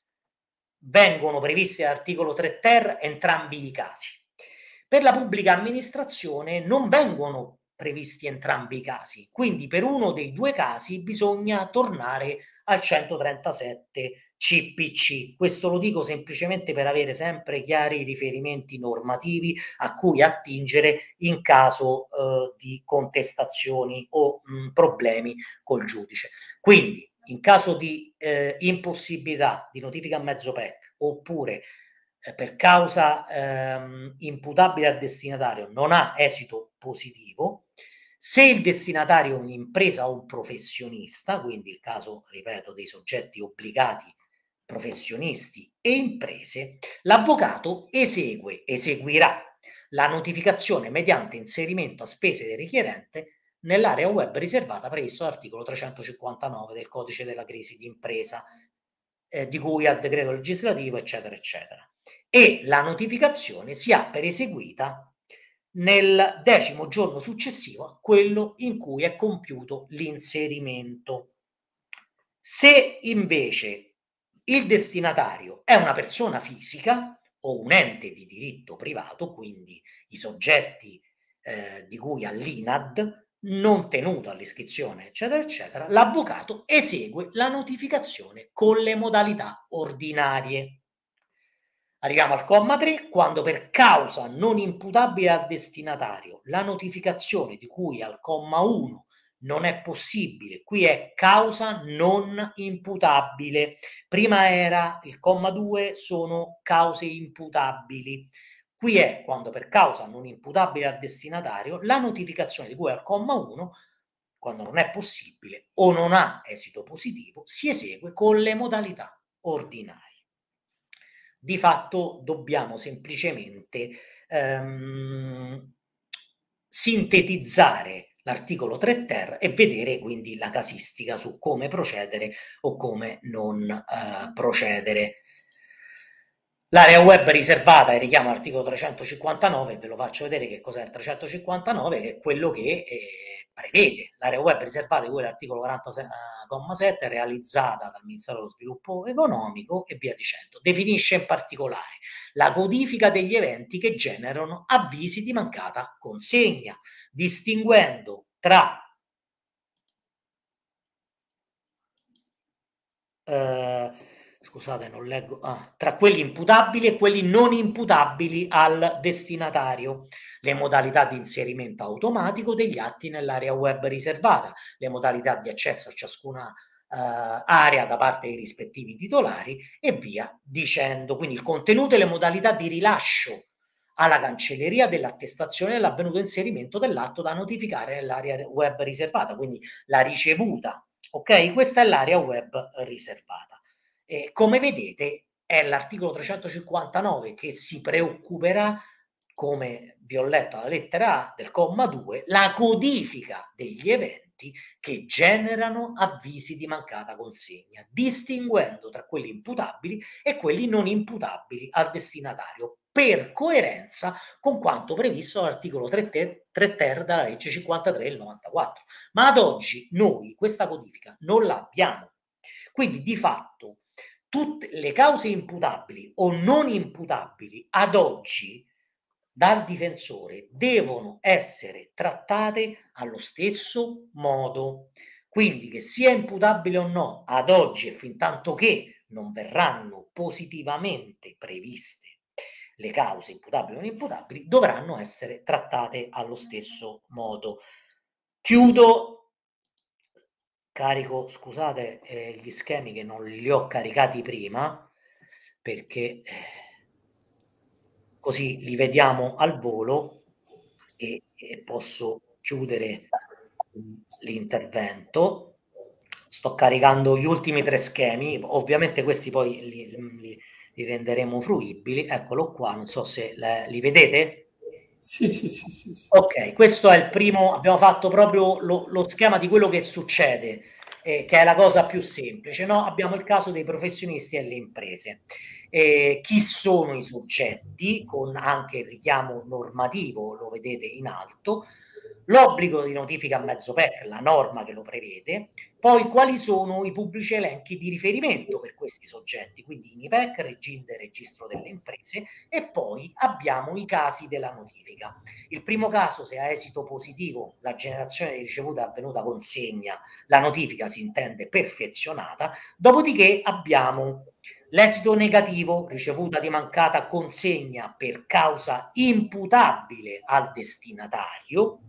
vengono previsti dall'articolo tre ter entrambi i casi. Per la pubblica amministrazione non vengono previsti entrambi i casi, quindi per uno dei due casi bisogna tornare al centotrentasette C P C. Questo lo dico semplicemente per avere sempre chiari riferimenti normativi a cui attingere in caso eh, di contestazioni o mh, problemi col giudice. Quindi in caso di eh, impossibilità di notifica a mezzo P E C oppure eh, per causa ehm, imputabile al destinatario non ha esito positivo, se il destinatario è un'impresa o un professionista, quindi il caso, ripeto, dei soggetti obbligati, professionisti e imprese, l'avvocato esegue, eseguirà la notificazione mediante inserimento a spese del richiedente nell'area web riservata previsto dall'articolo trecentocinquantanove del codice della crisi di impresa, eh, di cui al decreto legislativo, eccetera, eccetera. E la notificazione si ha per eseguita nel decimo giorno successivo a quello in cui è compiuto l'inserimento. Se invece il destinatario è una persona fisica o un ente di diritto privato, quindi i soggetti eh, di cui all'I N A D, non tenuto all'iscrizione, eccetera, eccetera, l'avvocato esegue la notificazione con le modalità ordinarie. Arriviamo al comma tre, quando per causa non imputabile al destinatario la notificazione di cui al comma uno non è possibile, qui è causa non imputabile, prima era il comma due, sono cause imputabili, qui è quando per causa non imputabile al destinatario la notificazione di cui al comma uno, quando non è possibile o non ha esito positivo, si esegue con le modalità ordinarie. Di fatto dobbiamo semplicemente ehm, sintetizzare l'articolo tre ter e vedere quindi la casistica su come procedere o come non eh, procedere. L'area web riservata è richiamo all'articolo trecentocinquantanove, ve lo faccio vedere che cos'è il trecentocinquantanove, che è quello che eh, prevede l'area web riservata di cui l'articolo quarantasei comma sette realizzata dal Ministero dello Sviluppo Economico e via dicendo. Definisce in particolare la codifica degli eventi che generano avvisi di mancata consegna, distinguendo tra eh, scusate, non leggo, ah, tra quelli imputabili e quelli non imputabili al destinatario, le modalità di inserimento automatico degli atti nell'area web riservata, le modalità di accesso a ciascuna uh, area da parte dei rispettivi titolari e via dicendo. Quindi il contenuto e le modalità di rilascio alla cancelleria dell'attestazione dell'avvenuto inserimento dell'atto da notificare nell'area web riservata, quindi la ricevuta. Ok, questa è l'area web riservata. E come vedete è l'articolo trecentocinquantanove che si preoccuperà, come vi ho letto alla lettera A del comma due, la codifica degli eventi che generano avvisi di mancata consegna, distinguendo tra quelli imputabili e quelli non imputabili al destinatario, per coerenza con quanto previsto dall'articolo tre ter della legge cinquantatré del novantaquattro. Ma ad oggi noi questa codifica non l'abbiamo. Quindi di fatto tutte le cause imputabili o non imputabili ad oggi dal difensore devono essere trattate allo stesso modo. Quindi che sia imputabile o no ad oggi e fin tanto che non verranno positivamente previste le cause imputabili o non imputabili, dovranno essere trattate allo stesso modo. Chiudo, carico, scusate, eh, gli schemi che non li ho caricati prima, perché così li vediamo al volo e, e posso chiudere l'intervento. Sto caricando gli ultimi tre schemi, ovviamente questi poi li, li, li renderemo fruibili. Eccolo qua, non so se le, li vedete. Sì, sì, sì, sì, sì. Ok, questo è il primo, abbiamo fatto proprio lo, lo schema di quello che succede, eh, che è la cosa più semplice, no? Abbiamo il caso dei professionisti e le imprese. Eh, chi sono i soggetti, con anche il richiamo normativo, lo vedete in alto, l'obbligo di notifica a mezzo P E C, la norma che lo prevede, poi quali sono i pubblici elenchi di riferimento per questi soggetti, quindi I N I P E C, Reginde, Registro delle Imprese, e poi abbiamo i casi della notifica. Il primo caso, se ha esito positivo la generazione di ricevuta è avvenuta consegna, la notifica si intende perfezionata, dopodiché abbiamo l'esito negativo, ricevuta di mancata consegna per causa imputabile al destinatario,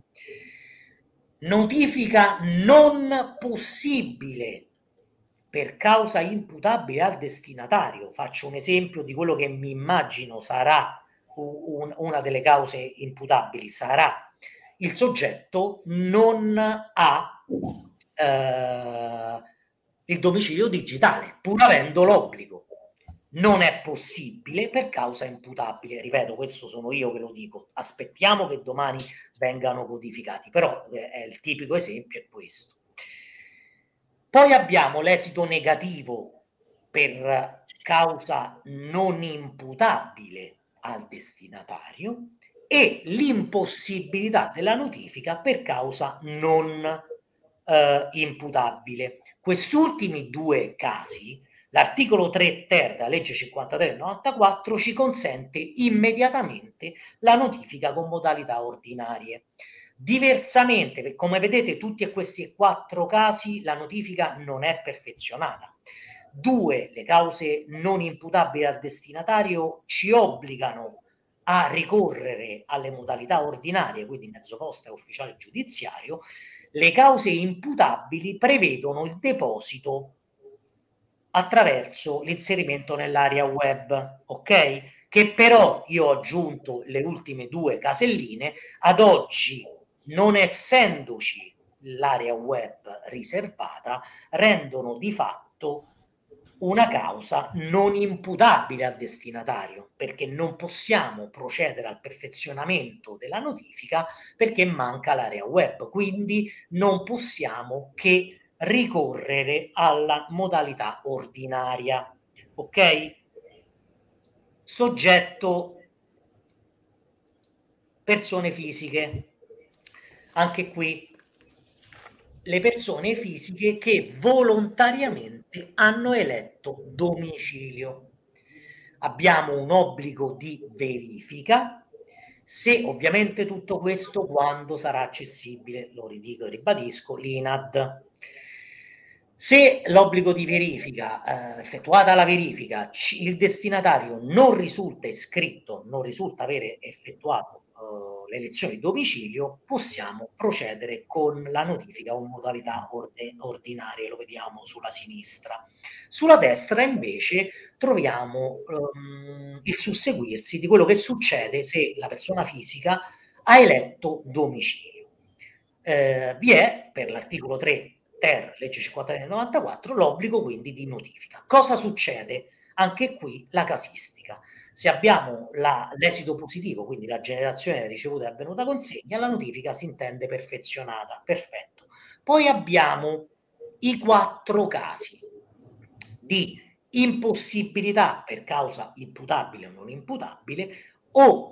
notifica non possibile per causa imputabile al destinatario. Faccio un esempio di quello che mi immagino sarà un, una delle cause imputabili, sarà il soggetto non ha eh, il domicilio digitale, pur avendo l'obbligo. Non è possibile per causa imputabile. Ripeto, questo sono io che lo dico. Aspettiamo che domani vengano codificati, però eh, è il tipico esempio è questo. Poi abbiamo l'esito negativo per causa non imputabile al destinatario e l'impossibilità della notifica per causa non eh, imputabile. Questi ultimi due casi, l'articolo tre ter della legge cinquantatré del novantaquattro ci consente immediatamente la notifica con modalità ordinarie. Diversamente, come vedete, tutti e questi quattro casi la notifica non è perfezionata. Due, le cause non imputabili al destinatario ci obbligano a ricorrere alle modalità ordinarie, quindi mezzo posta e ufficiale giudiziario. Le cause imputabili prevedono il deposito attraverso l'inserimento nell'area web, ok? Che però io ho aggiunto le ultime due caselline, ad oggi non essendoci l'area web riservata, rendono di fatto una causa non imputabile al destinatario, perché non possiamo procedere al perfezionamento della notifica perché manca l'area web, quindi non possiamo che ricorrere alla modalità ordinaria. Ok? Soggetto persone fisiche. Anche qui le persone fisiche che volontariamente hanno eletto domicilio. Abbiamo un obbligo di verifica, se ovviamente tutto questo quando sarà accessibile, lo ridico e ribadisco, l'I N A D. Se l'obbligo di verifica, eh, effettuata la verifica, c- il destinatario non risulta iscritto, non risulta avere effettuato eh, l'elezione di domicilio, possiamo procedere con la notifica o modalità orde- ordinaria, lo vediamo sulla sinistra. Sulla destra invece troviamo ehm, il susseguirsi di quello che succede se la persona fisica ha eletto domicilio. Eh, vi è per l'articolo tre ter legge cinquantatré del novantaquattro l'obbligo quindi di notifica. Cosa succede? Anche qui la casistica. Se abbiamo la, l'esito positivo, quindi la generazione ricevuta e avvenuta consegna, la notifica si intende perfezionata. Perfetto. Poi abbiamo i quattro casi di impossibilità per causa imputabile o non imputabile o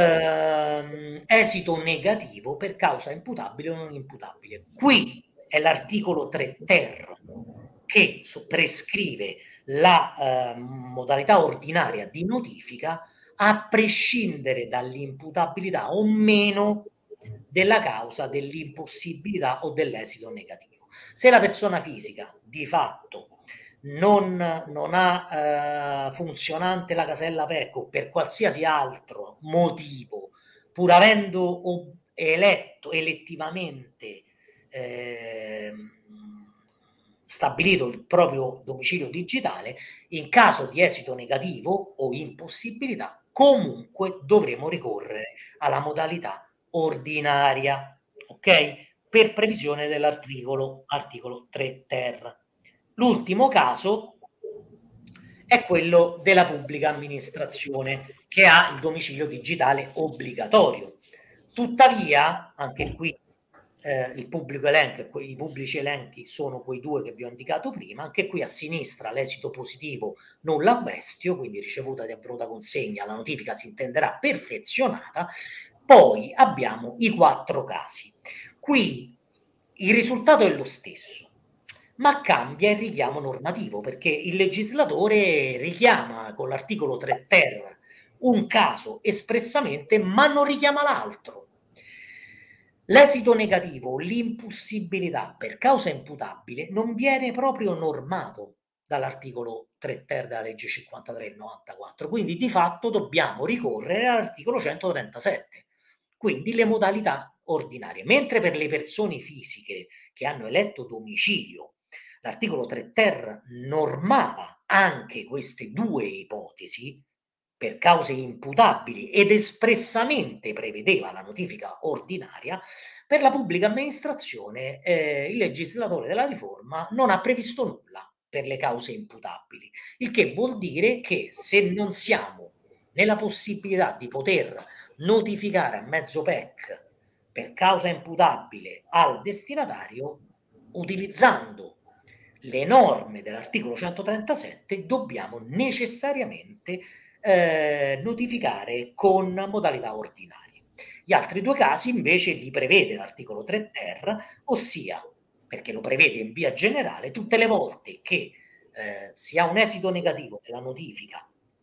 ehm, esito negativo per causa imputabile o non imputabile. Qui è l'articolo tre ter che prescrive la eh, modalità ordinaria di notifica a prescindere dall'imputabilità o meno della causa dell'impossibilità o dell'esito negativo. Se la persona fisica di fatto non, non ha eh, funzionante la casella P E C o per qualsiasi altro motivo, pur avendo eletto elettivamente eh, stabilito il proprio domicilio digitale, in caso di esito negativo o impossibilità, comunque dovremo ricorrere alla modalità ordinaria, ok? Per previsione dell'articolo articolo tre ter. L'ultimo caso è quello della pubblica amministrazione che ha il domicilio digitale obbligatorio. Tuttavia, anche qui eh, il pubblico elenco, i pubblici elenchi sono quei due che vi ho indicato prima, anche qui a sinistra l'esito positivo nulla questio, quindi ricevuta di avvenuta consegna, la notifica si intenderà perfezionata. Poi abbiamo i quattro casi. Qui il risultato è lo stesso, ma cambia il richiamo normativo, perché il legislatore richiama con l'articolo tre ter un caso espressamente, ma non richiama l'altro. L'esito negativo, l'impossibilità per causa imputabile, non viene proprio normato dall'articolo tre ter della legge cinquantatré del novantaquattro, quindi di fatto dobbiamo ricorrere all'articolo centotrentasette, quindi le modalità ordinarie. Mentre per le persone fisiche che hanno eletto domicilio, l'articolo tre ter normava anche queste due ipotesi per cause imputabili ed espressamente prevedeva la notifica ordinaria, per la pubblica amministrazione eh, il legislatore della riforma non ha previsto nulla per le cause imputabili, il che vuol dire che se non siamo nella possibilità di poter notificare a mezzo P E C per causa imputabile al destinatario, utilizzando le norme dell'articolo centotrentasette, dobbiamo necessariamente eh, notificare con modalità ordinaria. Gli altri due casi invece li prevede l'articolo tre ter, ossia, perché lo prevede in via generale, tutte le volte che eh, si ha un esito negativo della notifica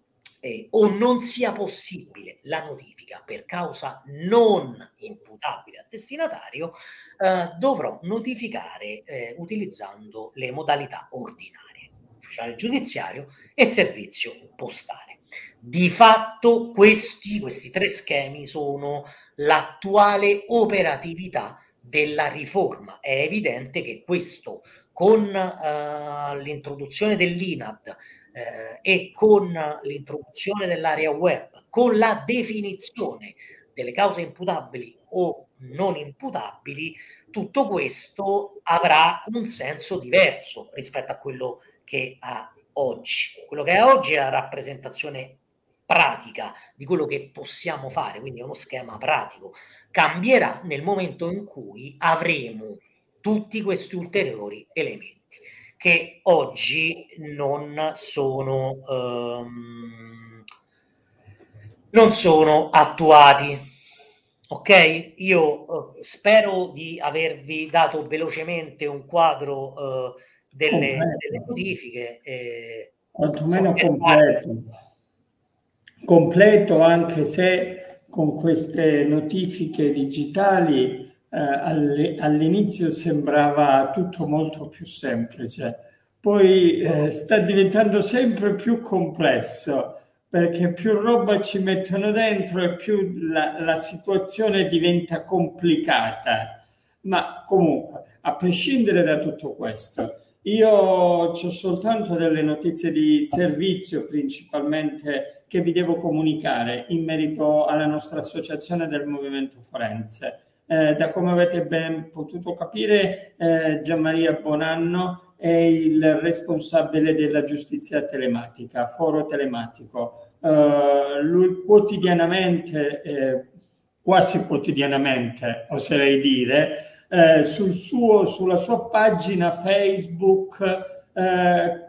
eh, o non sia possibile la notifica per causa non imputabile al destinatario, eh, dovrò notificare eh, utilizzando le modalità ordinarie, ufficiale giudiziario e servizio postale. Di fatto questi, questi tre schemi sono l'attuale operatività della riforma. È evidente che questo, con uh, l'introduzione dell'I N A D eh, e con l'introduzione dell'area web, con la definizione delle cause imputabili o non imputabili, tutto questo avrà un senso diverso rispetto a quello che ha oggi. Quello che ha oggi è la rappresentazione pratica di quello che possiamo fare, quindi è uno schema pratico. Cambierà nel momento in cui avremo tutti questi ulteriori elementi che oggi non sono um, non sono attuati. Ok? Io uh, spero di avervi dato velocemente un quadro uh, delle, delle notifiche, eh, quantomeno completo. completo, anche se con queste notifiche digitali eh, all'inizio sembrava tutto molto più semplice, poi eh, sta diventando sempre più complesso, perché più roba ci mettono dentro e più la, la situazione diventa complicata. Ma comunque, a prescindere da tutto questo, io ho soltanto delle notizie di servizio principalmente che vi devo comunicare in merito alla nostra associazione del Movimento Forense. Eh, da come avete ben potuto capire, eh, Gianmaria Bonanno è il responsabile della giustizia telematica, foro telematico. Eh, lui quotidianamente, eh, quasi quotidianamente, oserei dire, eh, sul suo, sulla sua pagina Facebook eh,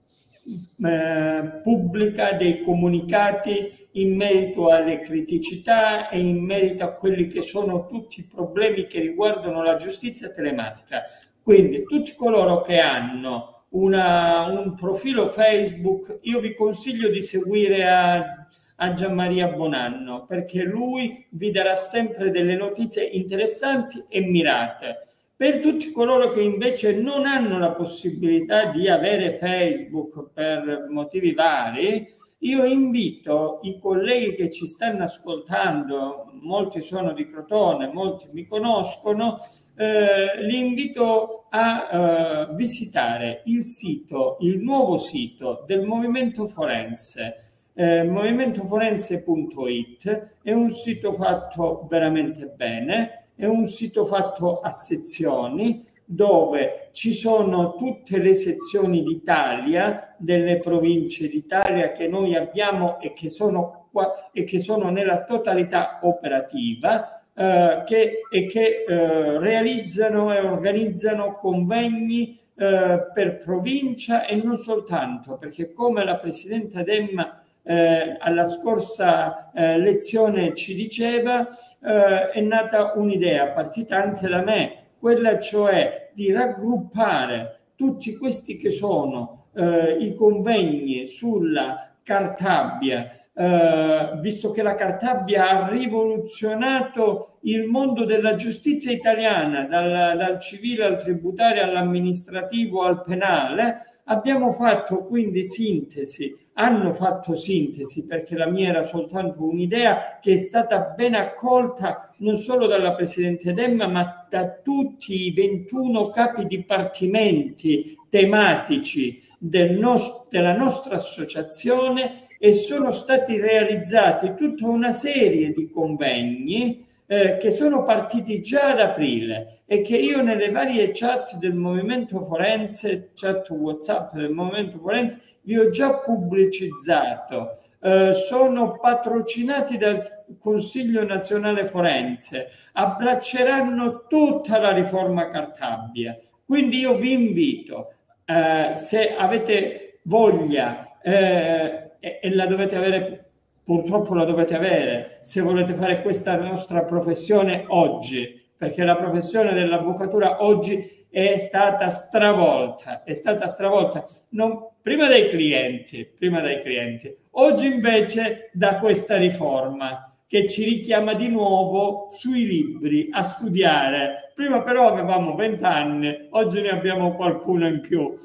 Eh, pubblica dei comunicati in merito alle criticità e in merito a quelli che sono tutti i problemi che riguardano la giustizia telematica. Quindi tutti coloro che hanno una, un profilo Facebook, io vi consiglio di seguire a, a Gianmaria Bonanno, perché lui vi darà sempre delle notizie interessanti e mirate. Per tutti coloro che invece non hanno la possibilità di avere Facebook per motivi vari, io invito i colleghi che ci stanno ascoltando, molti sono di Crotone, molti mi conoscono, eh, li invito a eh, visitare il sito, il nuovo sito del Movimento Forense. Eh, movimento forense punto it è un sito fatto veramente bene. È un sito fatto a sezioni dove ci sono tutte le sezioni d'Italia, delle province d'Italia che noi abbiamo e che sono, qua, e che sono nella totalità operativa eh, che, e che eh, realizzano e organizzano convegni eh, per provincia e non soltanto, perché come la Presidente Demma Eh, alla scorsa eh, lezione ci diceva, eh, è nata un'idea, partita anche da me, quella cioè di raggruppare tutti questi che sono eh, i convegni sulla Cartabia, eh, visto che la Cartabia ha rivoluzionato il mondo della giustizia italiana, dal, dal civile al tributario, all'amministrativo, al penale. Abbiamo fatto quindi sintesi, hanno fatto sintesi, perché la mia era soltanto un'idea che è stata ben accolta non solo dalla Presidente Demma, ma da tutti i ventuno capi dipartimenti tematici del nos- della nostra associazione, e sono stati realizzati tutta una serie di convegni Eh, che sono partiti già ad aprile e che io nelle varie chat del Movimento Forense, chat WhatsApp del Movimento Forense, vi ho già pubblicizzato. Eh, sono patrocinati dal Consiglio Nazionale Forense, abbracceranno tutta la riforma Cartabia. Quindi io vi invito, eh, se avete voglia eh, e, e la dovete avere, purtroppo la dovete avere se volete fare questa nostra professione oggi, perché la professione dell'avvocatura oggi è stata stravolta, è stata stravolta non, prima dai clienti, prima dai clienti, oggi invece da questa riforma che ci richiama di nuovo sui libri a studiare. Prima però avevamo vent'anni, oggi ne abbiamo qualcuno in più.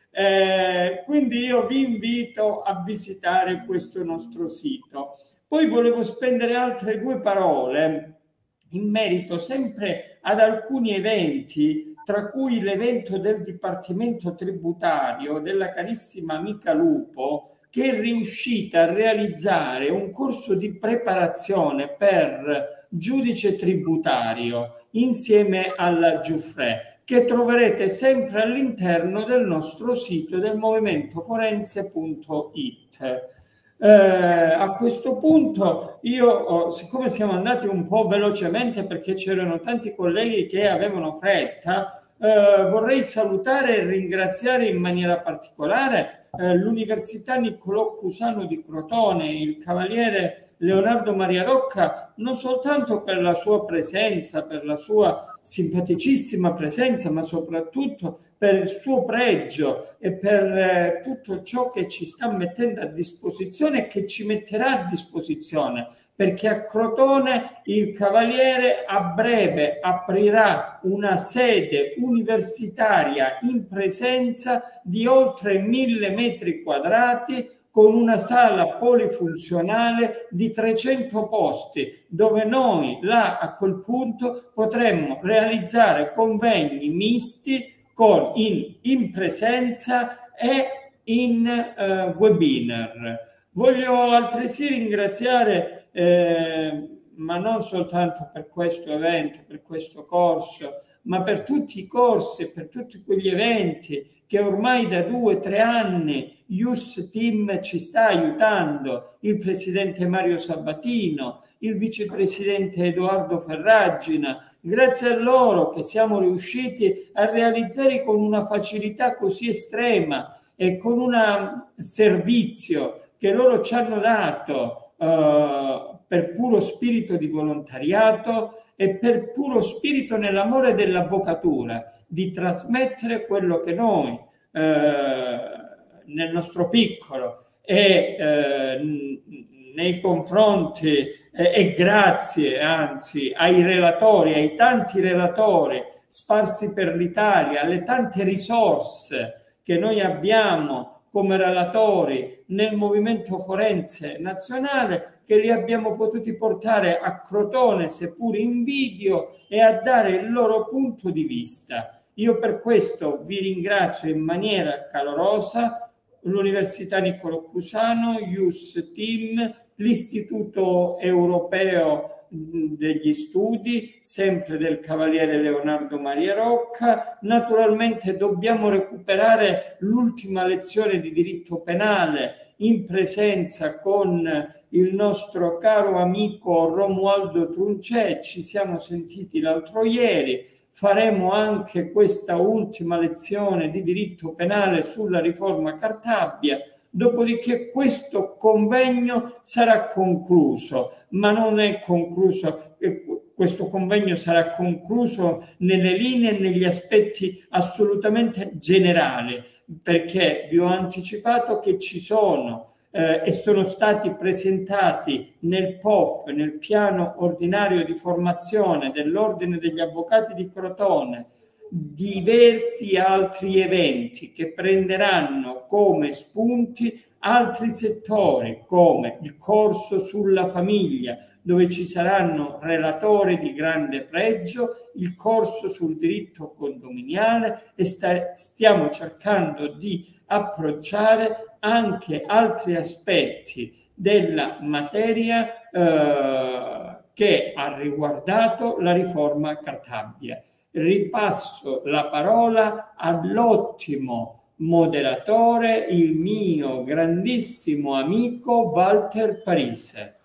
Eh, quindi io vi invito a visitare questo nostro sito. Poi volevo spendere altre due parole in merito sempre ad alcuni eventi, tra cui l'evento del Dipartimento Tributario della carissima amica Lupo, che è riuscita a realizzare un corso di preparazione per giudice tributario insieme alla Giuffre, che troverete sempre all'interno del nostro sito del movimento forense punto it. Eh, a questo punto io, oh, siccome siamo andati un po' velocemente perché c'erano tanti colleghi che avevano fretta, eh, vorrei salutare e ringraziare in maniera particolare eh, l'Università Niccolò Cusano di Crotone, il cavaliere Leonardo Maria Rocca, non soltanto per la sua presenza, per la sua simpaticissima presenza, ma soprattutto per il suo pregio e per eh, tutto ciò che ci sta mettendo a disposizione e che ci metterà a disposizione, perché a Crotone il Cavaliere a breve aprirà una sede universitaria in presenza di oltre mille metri quadrati, con una sala polifunzionale di trecento posti, dove noi là a quel punto potremmo realizzare convegni misti con in, in presenza e in eh, webinar. Voglio altresì ringraziare, eh, ma non soltanto per questo evento, per questo corso, ma per tutti i corsi e per tutti quegli eventi che ormai da due o tre anni Ius Team ci sta aiutando, il presidente Mario Sabatino, il vicepresidente Edoardo Ferragina. Grazie a loro che siamo riusciti a realizzare con una facilità così estrema e con un servizio che loro ci hanno dato uh, per puro spirito di volontariato e per puro spirito nell'amore dell'avvocatura, di trasmettere quello che noi eh, nel nostro piccolo e eh, nei confronti eh, e grazie anzi ai relatori, ai tanti relatori sparsi per l'Italia, alle tante risorse che noi abbiamo come relatori nel movimento forense nazionale, che li abbiamo potuti portare a Crotone, seppur in video, e a dare il loro punto di vista. Io per questo vi ringrazio in maniera calorosa l'Università Niccolò Cusano, Ius Team, l'Istituto Europeo degli Studi, sempre del Cavaliere Leonardo Maria Rocca. Naturalmente dobbiamo recuperare l'ultima lezione di diritto penale in presenza con il nostro caro amico Romualdo Truncè. Ci siamo sentiti l'altro ieri. Faremo anche questa ultima lezione di diritto penale sulla riforma Cartabia. Dopodiché questo convegno sarà concluso, ma non è concluso, questo convegno sarà concluso nelle linee e negli aspetti assolutamente generali, perché vi ho anticipato che ci sono eh, e sono stati presentati nel P O F, nel piano ordinario di formazione dell'Ordine degli Avvocati di Crotone, diversi altri eventi che prenderanno come spunti altri settori, come il corso sulla famiglia, dove ci saranno relatori di grande pregio, il corso sul diritto condominiale, e sta, stiamo cercando di approcciare anche altri aspetti della materia eh, che ha riguardato la riforma Cartabia. Ripasso la parola all'ottimo moderatore, il mio grandissimo amico Walter Parise.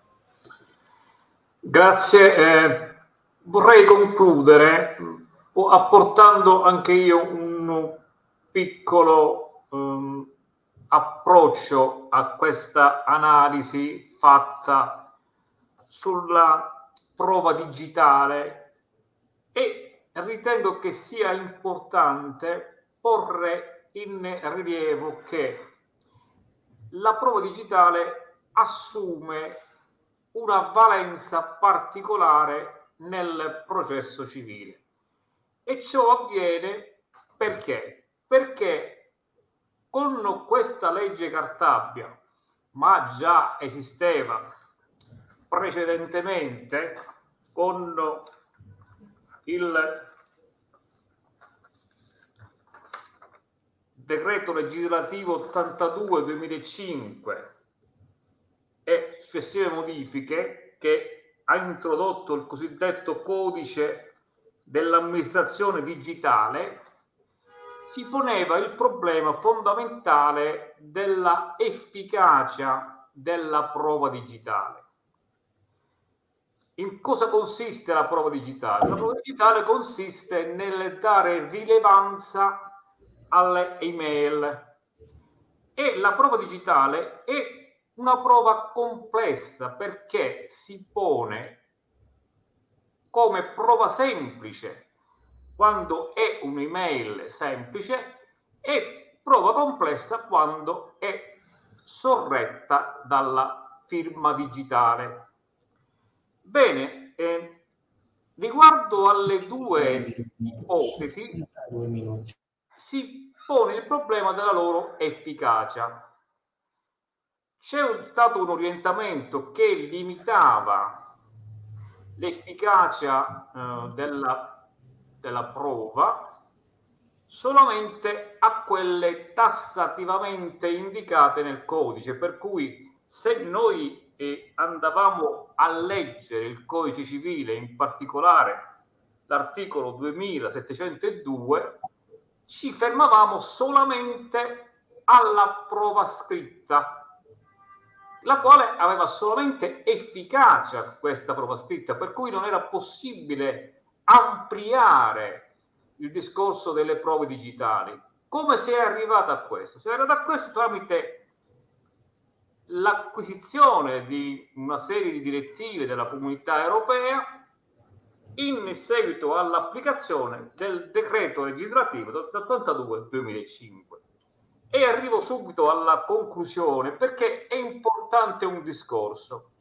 Grazie. Eh, vorrei concludere apportando anche io un piccolo um, approccio a questa analisi fatta sulla prova digitale e ritengo che sia importante porre in rilievo che la prova digitale assume una valenza particolare nel processo civile, e ciò avviene perché? Perché con questa legge Cartabia, ma già esisteva precedentemente con il decreto legislativo ottantadue duemilacinque e successive modifiche, che ha introdotto il cosiddetto codice dell'amministrazione digitale, si poneva il problema fondamentale della efficacia della prova digitale. In cosa consiste la prova digitale? La prova digitale consiste nel dare rilevanza alle email, e la prova digitale è una prova complessa perché si pone come prova semplice quando è un'email semplice e prova complessa quando è sorretta dalla firma digitale. Bene, eh, riguardo alle due ipotesi si pone il problema della loro efficacia. C'è stato un orientamento che limitava l'efficacia eh, della, della prova solamente a quelle tassativamente indicate nel codice, per cui se noi eh, andavamo a leggere il codice civile, in particolare l'articolo duemilasettecentodue, ci fermavamo solamente alla prova scritta, la quale aveva solamente efficacia questa prova scritta, per cui non era possibile ampliare il discorso delle prove digitali. Come si è arrivato a questo? Si è arrivato a questo tramite l'acquisizione di una serie di direttive della Comunità Europea in seguito all'applicazione del decreto legislativo ottantadue duemilacinque. E arrivo subito alla conclusione, perché è importante un discorso.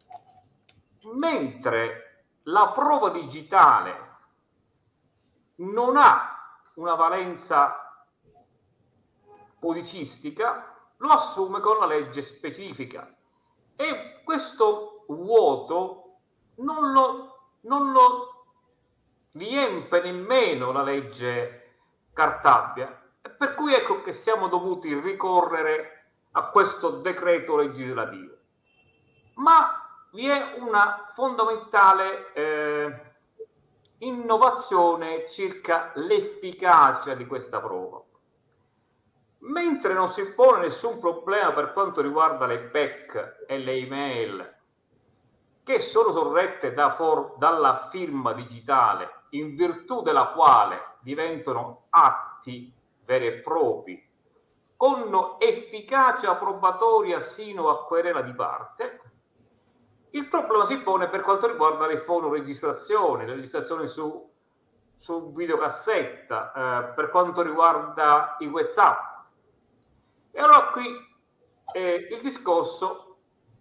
Mentre la prova digitale non ha una valenza codicistica, lo assume con la legge specifica, e questo vuoto non lo, non lo riempie nemmeno la legge Cartabia, per cui ecco che siamo dovuti ricorrere a questo decreto legislativo. Ma vi è una fondamentale eh, innovazione circa l'efficacia di questa prova. Mentre non si pone nessun problema per quanto riguarda le P E C e le email, che sono sorrette da for- dalla firma digitale, in virtù della quale diventano atti veri e propri, con efficacia probatoria sino a querela di parte, il problema si pone per quanto riguarda le fonoregistrazioni, le registrazioni su, su videocassetta, eh, per quanto riguarda i WhatsApp. E allora qui eh, il discorso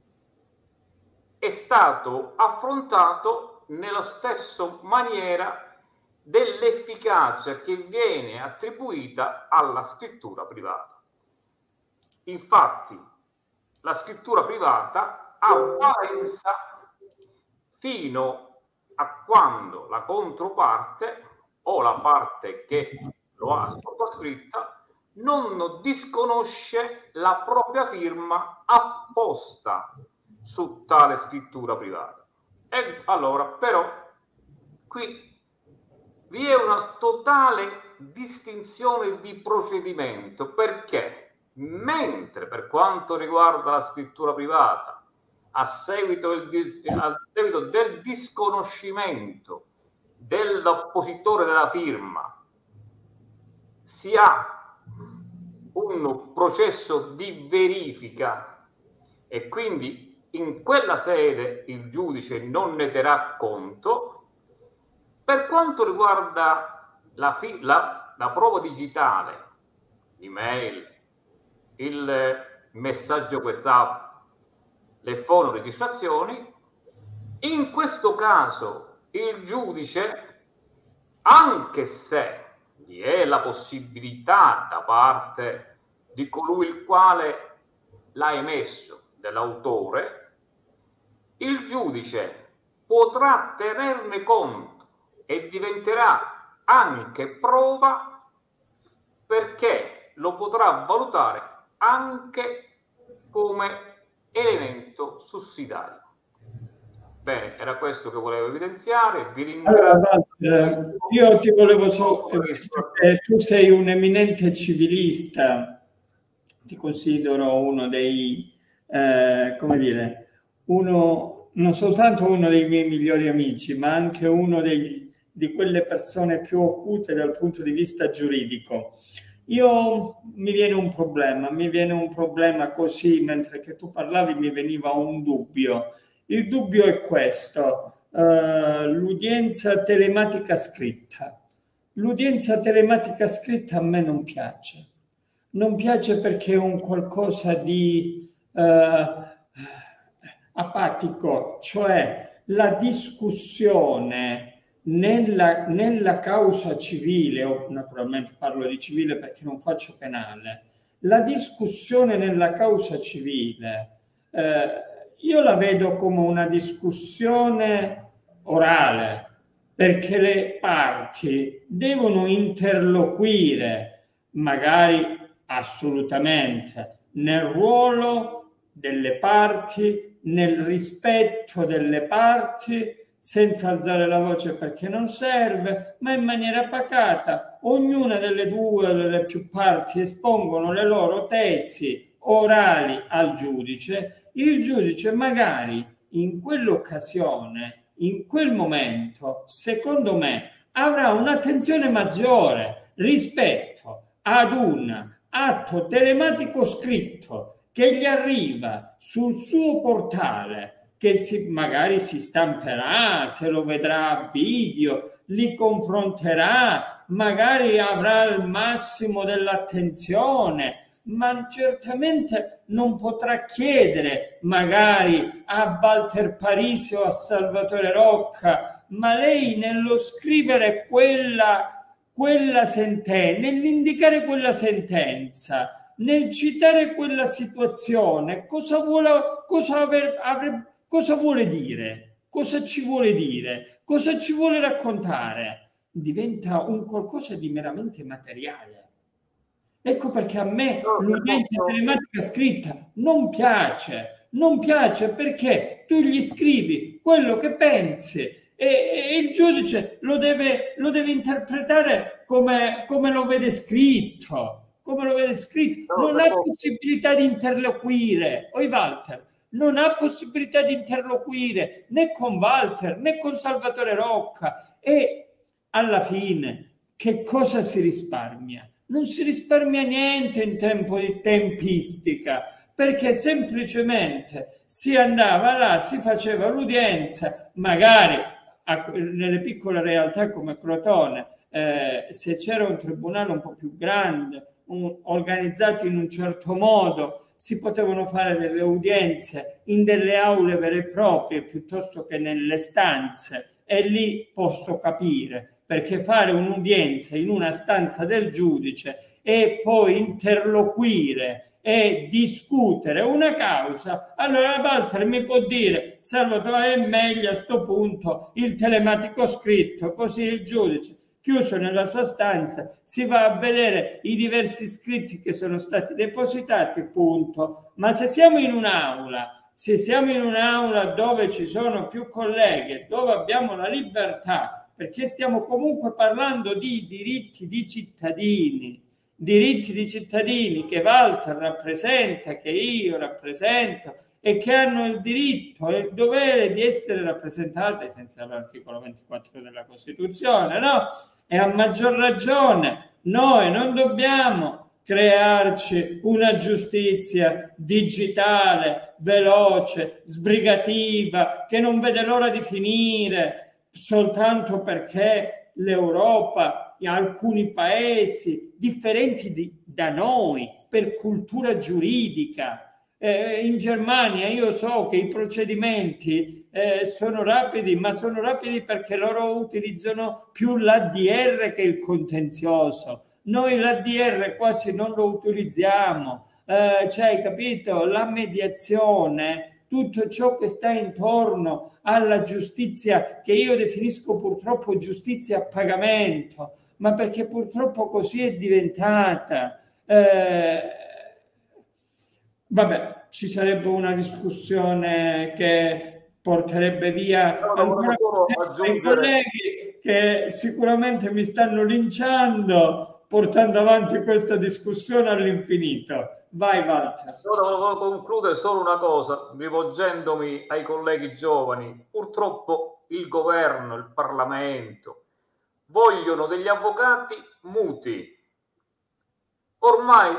è stato affrontato nella stessa maniera dell'efficacia che viene attribuita alla scrittura privata. Infatti, la scrittura privata ha valenza fino a quando la controparte o la parte che lo ha sottoscritta non disconosce la propria firma apposta su tale scrittura privata. E allora, però, qui vi è una totale distinzione di procedimento, perché mentre per quanto riguarda la scrittura privata, a seguito del, a seguito del disconoscimento dell'oppositore della firma si ha un processo di verifica e quindi in quella sede il giudice non ne terrà conto, Per quanto riguarda la, la, la prova digitale, l'email, il messaggio WhatsApp, le fonoregistrazioni, in questo caso il giudice, anche se vi è la possibilità da parte di colui il quale l'ha emesso, dell'autore, il giudice potrà tenerne conto e diventerà anche prova, perché lo potrà valutare anche come elemento sussidiario. Bene, era questo che volevo evidenziare. Vi ringrazio. Allora, Walter, io ti volevo so, visto che tu sei un eminente civilista, ti considero uno dei, eh, come dire, uno, non soltanto uno dei miei migliori amici, ma anche uno dei, di quelle persone più ocute dal punto di vista giuridico. Io mi viene un problema, mi viene un problema così, mentre che tu parlavi mi veniva un dubbio. Il dubbio è questo, uh, l'udienza telematica scritta. L'udienza telematica scritta a me non piace. Non piace perché è un qualcosa di uh, apatico, cioè la discussione nella, nella causa civile, o naturalmente parlo di civile perché non faccio penale, la discussione nella causa civile eh, io la vedo come una discussione orale, perché le parti devono interloquire, magari assolutamente, nel ruolo delle parti, nel rispetto delle parti, senza alzare la voce perché non serve, ma in maniera pacata. Ognuna delle due o delle più parti espongono le loro tesi orali al giudice. Il giudice magari in quell'occasione, in quel momento, secondo me, avrà un'attenzione maggiore rispetto ad un atto telematico scritto che gli arriva sul suo portale, che si, magari si stamperà, se lo vedrà a video, li confronterà, magari avrà il massimo dell'attenzione, ma certamente non potrà chiedere magari a Walter Parisi o a Salvatore Rocca, ma lei nello scrivere quella, quella sentenza, nell'indicare quella sentenza, nel citare quella situazione, cosa vuole, cosa aver, aver, cosa vuole dire? Cosa ci vuole dire? Cosa ci vuole raccontare? Diventa un qualcosa di meramente materiale. Ecco perché a me l'udienza telematica scritta non piace, non piace perché tu gli scrivi quello che pensi e, e il giudice lo deve, lo deve interpretare come, come lo vede scritto, come lo vede scritto. Non ha possibilità di interloquire, oi Walter, non ha possibilità di interloquire né con Walter né con Salvatore Rocca e alla fine che cosa si risparmia? Non si risparmia niente in tempo di tempistica, perché semplicemente si andava là, si faceva l'udienza, magari a, nelle piccole realtà come Crotone, eh, se c'era un tribunale un po' più grande, un, organizzato in un certo modo, si potevano fare delle udienze in delle aule vere e proprie piuttosto che nelle stanze, e lì posso capire. Perché fare un'udienza in una stanza del giudice e poi interloquire e discutere una causa, allora Walter mi può dire, Salvatore, è meglio a sto punto il telematico scritto, così il giudice, chiuso nella sua stanza, si va a vedere i diversi scritti che sono stati depositati, punto. Ma se siamo in un'aula, se siamo in un'aula dove ci sono più colleghi, dove abbiamo la libertà, perché stiamo comunque parlando di diritti di cittadini, diritti di cittadini che Walter rappresenta, che io rappresento e che hanno il diritto e il dovere di essere rappresentati senza l'articolo ventiquattro della Costituzione, no? E a maggior ragione noi non dobbiamo crearci una giustizia digitale, veloce, sbrigativa, che non vede l'ora di finire, soltanto perché l'Europa e alcuni paesi differenti di, da noi per cultura giuridica. Eh, in Germania io so che i procedimenti eh, sono rapidi, ma sono rapidi perché loro utilizzano più l'A D R che il contenzioso. Noi l'A D R quasi non lo utilizziamo, eh, cioè, capito? La mediazione, tutto ciò che sta intorno alla giustizia, che io definisco purtroppo giustizia a pagamento, ma perché purtroppo così è diventata. Eh, vabbè, ci sarebbe una discussione che porterebbe via ancora ai colleghi che sicuramente mi stanno linciando portando avanti questa discussione all'infinito. Vai Walter. Io volevo concludere solo una cosa, rivolgendomi ai colleghi giovani. Purtroppo il governo, il Parlamento vogliono degli avvocati muti. Ormai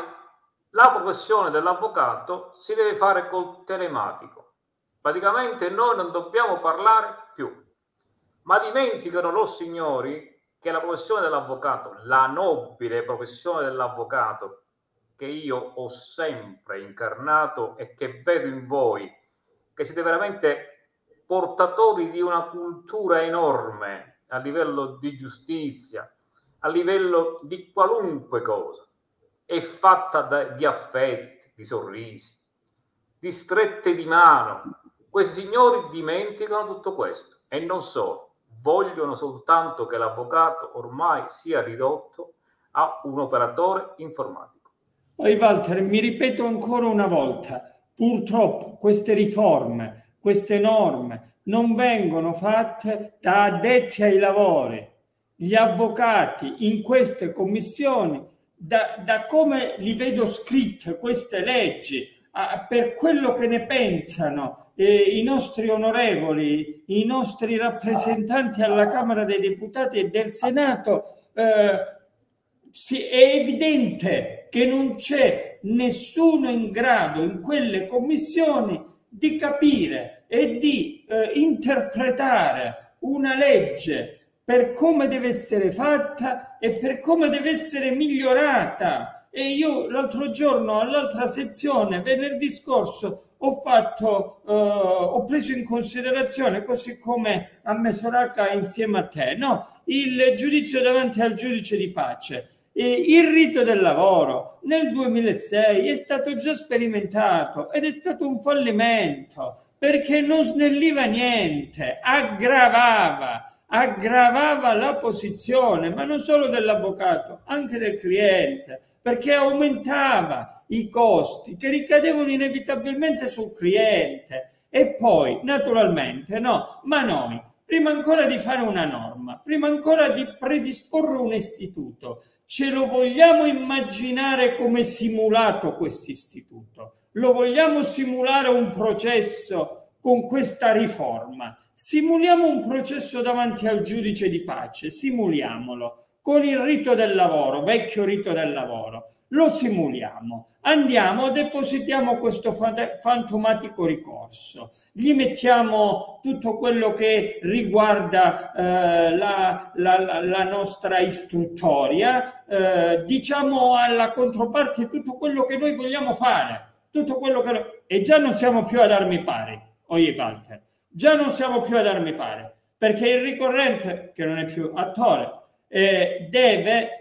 la professione dell'avvocato si deve fare col telematico. Praticamente noi non dobbiamo parlare più. Ma dimenticano loro signori che la professione dell'avvocato, la nobile professione dell'avvocato, che io ho sempre incarnato e che vedo in voi, che siete veramente portatori di una cultura enorme a livello di giustizia, a livello di qualunque cosa, è fatta da, di affetti, di sorrisi, di strette di mano. Questi signori dimenticano tutto questo e non solo, vogliono soltanto che l'avvocato ormai sia ridotto a un operatore informatico. Poi Walter, mi ripeto ancora una volta, purtroppo queste riforme, queste norme non vengono fatte da addetti ai lavori. Gli avvocati in queste commissioni, da, da come li vedo scritte queste leggi, a, per quello che ne pensano eh, i nostri onorevoli, i nostri rappresentanti alla Camera dei Deputati e del Senato, eh, sì, è evidente che non c'è nessuno in grado in quelle commissioni di capire e di eh, interpretare una legge per come deve essere fatta e per come deve essere migliorata. E io l'altro giorno all'altra sezione, venerdì scorso, ho fatto, eh, ho preso in considerazione, così come ha messo Racca insieme a te, no? Il giudizio davanti al giudice di pace. Il rito del lavoro nel duemilasei è stato già sperimentato ed è stato un fallimento perché non snelliva niente, aggravava, aggravava la posizione, ma non solo dell'avvocato, anche del cliente, perché aumentava i costi che ricadevano inevitabilmente sul cliente. E poi, naturalmente, no, ma noi, prima ancora di fare una norma, prima ancora di predisporre un istituto, ce lo vogliamo immaginare come simulato questo istituto? Lo vogliamo simulare un processo con questa riforma? Simuliamo un processo davanti al giudice di pace, simuliamolo con il rito del lavoro, vecchio rito del lavoro. Lo simuliamo, andiamo, depositiamo questo fantomatico ricorso, gli mettiamo tutto quello che riguarda eh, la, la, la nostra istruttoria, eh, diciamo alla controparte tutto quello che noi vogliamo fare, tutto quello che... e già non siamo più ad armi pari, oye Walter, già non siamo più ad armi pari, perché il ricorrente, che non è più attore, eh, deve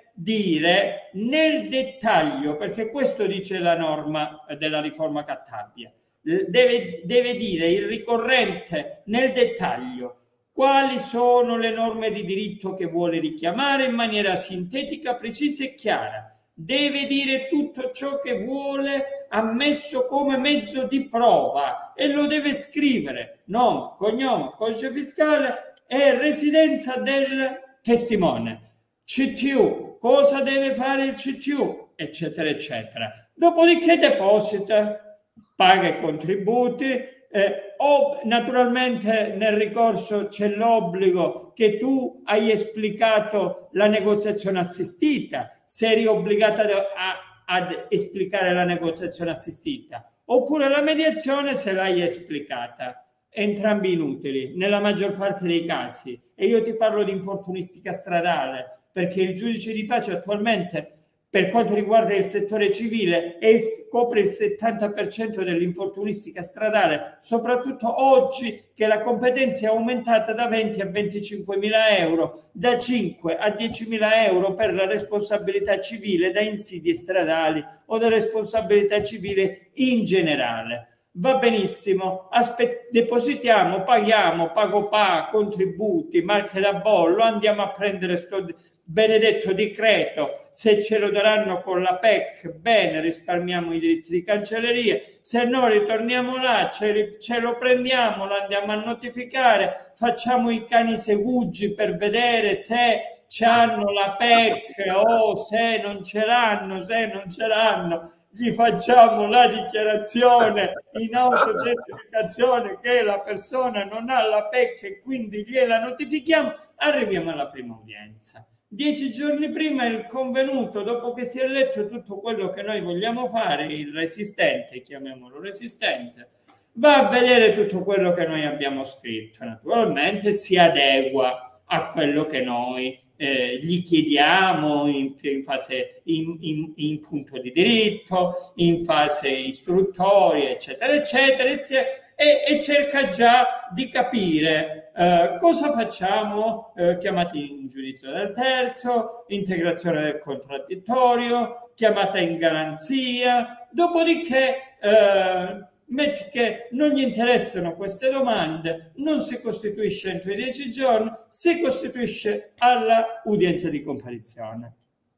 dire nel dettaglio, perché questo dice la norma della riforma Cartabia, deve, deve dire il ricorrente nel dettaglio quali sono le norme di diritto che vuole richiamare in maniera sintetica, precisa e chiara. Deve dire tutto ciò che vuole ammesso come mezzo di prova e lo deve scrivere: nome, cognome, codice fiscale e residenza del testimone. C T U, cosa deve fare il C T U, eccetera, eccetera. Dopodiché deposita, paga i contributi, eh, o naturalmente nel ricorso c'è l'obbligo che tu hai esplicato la negoziazione assistita, se eri obbligata a, ad esplicare la negoziazione assistita, oppure la mediazione se l'hai esplicata. entrambi inutili nella maggior parte dei casi. E io ti parlo di infortunistica stradale, perché il giudice di pace attualmente, per quanto riguarda il settore civile, è, copre il settanta per cento dell'infortunistica stradale, soprattutto oggi che la competenza è aumentata da venti a venticinquemila euro, da cinque a diecimila euro per la responsabilità civile da insidie stradali o da responsabilità civile in generale. Va benissimo, Aspe- depositiamo, paghiamo, pago pa, contributi, marche da bollo, andiamo a prendere sto benedetto decreto. Se ce lo daranno con la P E C, bene, risparmiamo i diritti di cancelleria, se no ritorniamo là, ce, ce lo prendiamo, lo andiamo a notificare, facciamo i cani segugi per vedere se hanno la P E C o se non ce l'hanno, se non ce l'hanno. Gli facciamo la dichiarazione in autocertificazione che la persona non ha la P E C e quindi gliela notifichiamo, arriviamo alla prima udienza. Dieci giorni prima il convenuto, dopo che si è letto tutto quello che noi vogliamo fare, il resistente, chiamiamolo resistente, va a vedere tutto quello che noi abbiamo scritto. Naturalmente si adegua a quello che noi Eh, gli chiediamo in, in fase in, in, in punto di diritto, in fase istruttoria, eccetera, eccetera, e, si, e, e cerca già di capire eh, cosa facciamo, eh, chiamati in giudizio del terzo, integrazione del contraddittorio, chiamata in garanzia, dopodiché eh, metti che non gli interessano queste domande, non si costituisce entro i dieci giorni, si costituisce alla udienza di comparizione.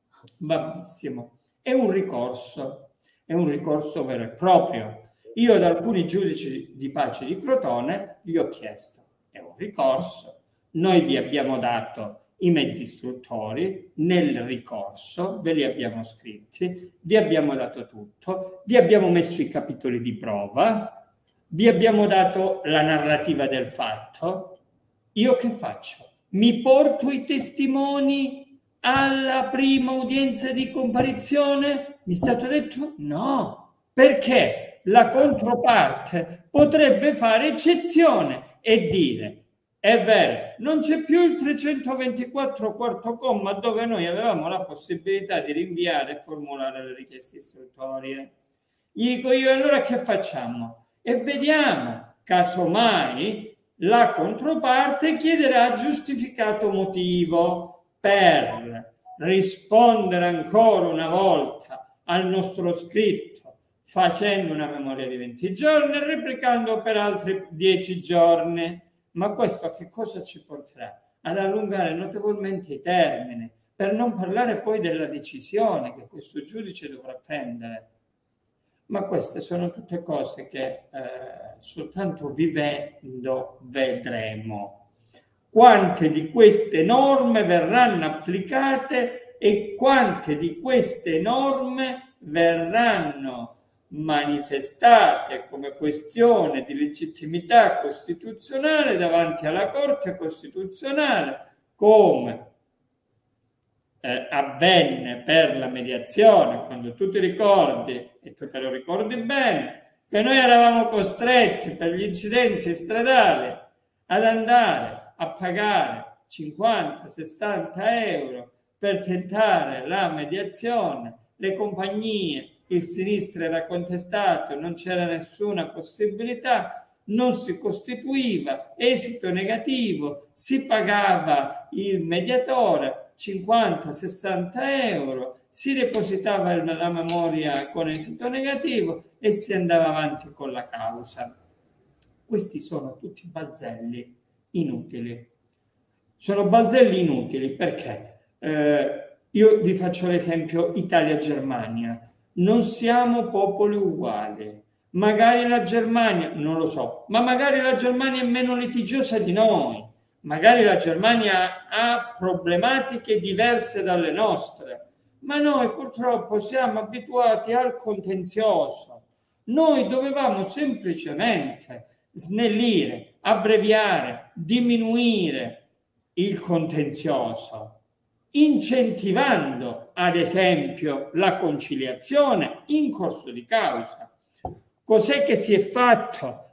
Va benissimo. È un ricorso, è un ricorso vero e proprio. Io ad alcuni giudici di pace di Crotone gli ho chiesto, è un ricorso, noi vi abbiamo dato i mezzi istruttori nel ricorso, ve li abbiamo scritti, vi abbiamo dato tutto, vi abbiamo messo i capitoli di prova, vi abbiamo dato la narrativa del fatto. Io che faccio? Mi porto i testimoni alla prima udienza di comparizione? Mi è stato detto no, perché la controparte potrebbe fare eccezione e dire: è vero, non c'è più il trecentoventiquattro quarto comma dove noi avevamo la possibilità di rinviare e formulare le richieste istruttorie. Gli dico io, allora che facciamo? E vediamo, casomai la controparte chiederà giustificato motivo per rispondere ancora una volta al nostro scritto, facendo una memoria di venti giorni e replicando per altri dieci giorni. Ma questo a che cosa ci porterà? Ad allungare notevolmente i termini, per non parlare poi della decisione che questo giudice dovrà prendere. Ma queste sono tutte cose che eh, soltanto vivendo vedremo. Quante di queste norme verranno applicate e quante di queste norme verranno manifestate come questione di legittimità costituzionale davanti alla Corte Costituzionale, come eh, avvenne per la mediazione, quando tu ti ricordi, e tu te lo ricordi bene, che noi eravamo costretti per gli incidenti stradali ad andare a pagare cinquanta sessanta euro per tentare la mediazione, le compagnie, il sinistra era contestato, non c'era nessuna possibilità, non si costituiva, esito negativo, si pagava il mediatore cinquanta sessanta euro, si depositava la memoria con esito negativo e si andava avanti con la causa. Questi sono tutti balzelli inutili. Sono balzelli inutili perché eh, io vi faccio l'esempio Italia-Germania. Non siamo popoli uguali. Magari la Germania, non lo so, ma magari la Germania è meno litigiosa di noi. Magari la Germania ha problematiche diverse dalle nostre. Ma noi purtroppo siamo abituati al contenzioso. Noi dovevamo semplicemente snellire, abbreviare, diminuire il contenzioso, incentivando ad esempio la conciliazione in corso di causa. Cos'è che si è fatto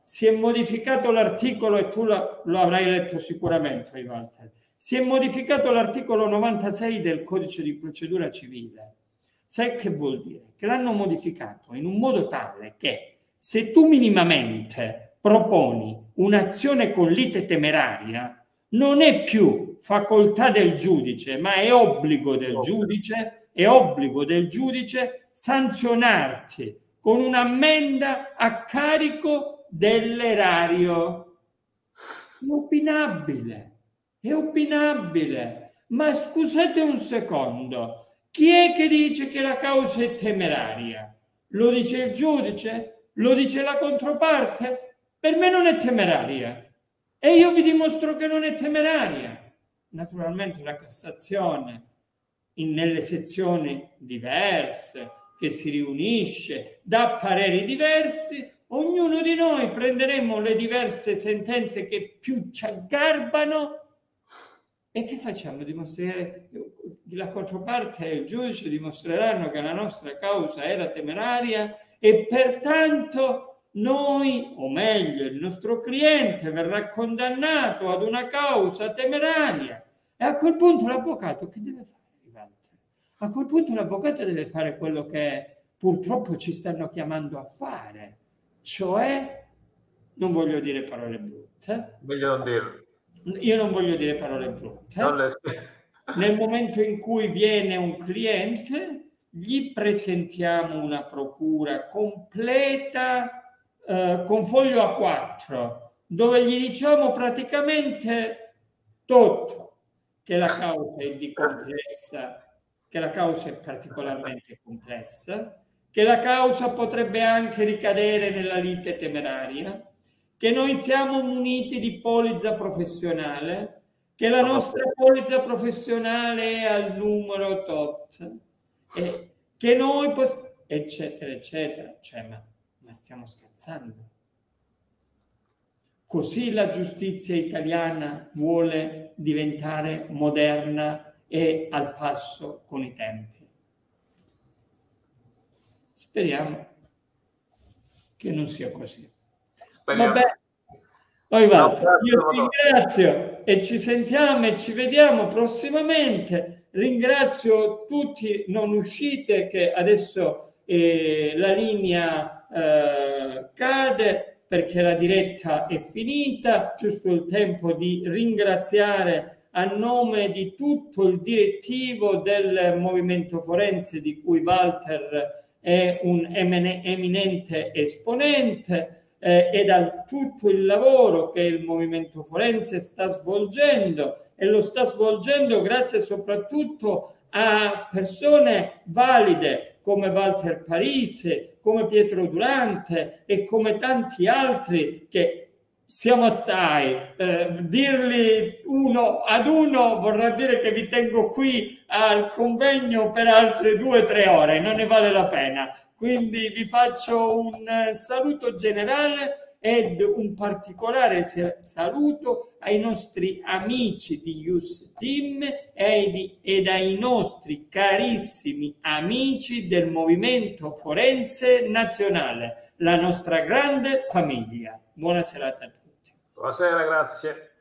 si è modificato l'articolo, e tu lo, lo avrai letto sicuramente, Walter, si è modificato l'articolo novantasei del codice di procedura civile. Sai che vuol dire? Che l'hanno modificato in un modo tale che se tu minimamente proponi un'azione con lite temeraria, non è più facoltà del giudice, ma è obbligo del giudice, è obbligo del giudice sanzionarti con un'ammenda a carico dell'erario. È opinabile, è opinabile. Ma scusate un secondo, chi è che dice che la causa è temeraria? Lo dice il giudice? Lo dice la controparte? Per me non è temeraria. E io vi dimostro che non è temeraria. Naturalmente la Cassazione, in, nelle sezioni diverse, che si riunisce, dà pareri diversi, ognuno di noi prenderemo le diverse sentenze che più ci aggarbano e che facciamo? Dimostrare, la controparte e il giudice dimostreranno che la nostra causa era temeraria e pertanto noi, o meglio il nostro cliente, verrà condannato ad una causa temeraria. E a quel punto l'avvocato che deve fare? A quel punto l'avvocato deve fare quello che purtroppo ci stanno chiamando a fare, cioè, non voglio dire parole brutte, Voglio non dirlo. Io non voglio dire parole brutte. Non le... Nel momento in cui viene un cliente, gli presentiamo una procura completa eh, con foglio A quattro, dove gli diciamo praticamente tutto, che la causa è di complessa, che la causa è particolarmente complessa, che la causa potrebbe anche ricadere nella lite temeraria, che noi siamo muniti di polizza professionale, che la nostra polizza professionale è al numero tot, e che noi possiamo, eccetera, eccetera. Cioè, ma, ma stiamo scherzando? Così la giustizia italiana vuole diventare moderna e al passo con i tempi. Speriamo che non sia così. Speriamo. Vabbè, poi va. No, Io ti ringrazio e ci sentiamo e ci vediamo prossimamente. Ringrazio tutti, non uscite, che adesso eh, la linea eh, cade perché la diretta è finita. Giusto il tempo di ringraziare a nome di tutto il direttivo del movimento forense, di cui Walter è un eminente esponente, eh, e da tutto il lavoro che il movimento forense sta svolgendo, e lo sta svolgendo grazie soprattutto a persone valide come Walter Parisi, come Pietro Durante e come tanti altri che siamo assai. Eh, dirli uno ad uno vorrà dire che vi tengo qui al convegno per altre due o tre ore, non ne vale la pena. Quindi vi faccio un saluto generale ed un particolare saluto ai nostri amici di Justim e ai nostri carissimi amici del Movimento Forense Nazionale, la nostra grande famiglia. Buona serata a tutti. Buonasera, grazie.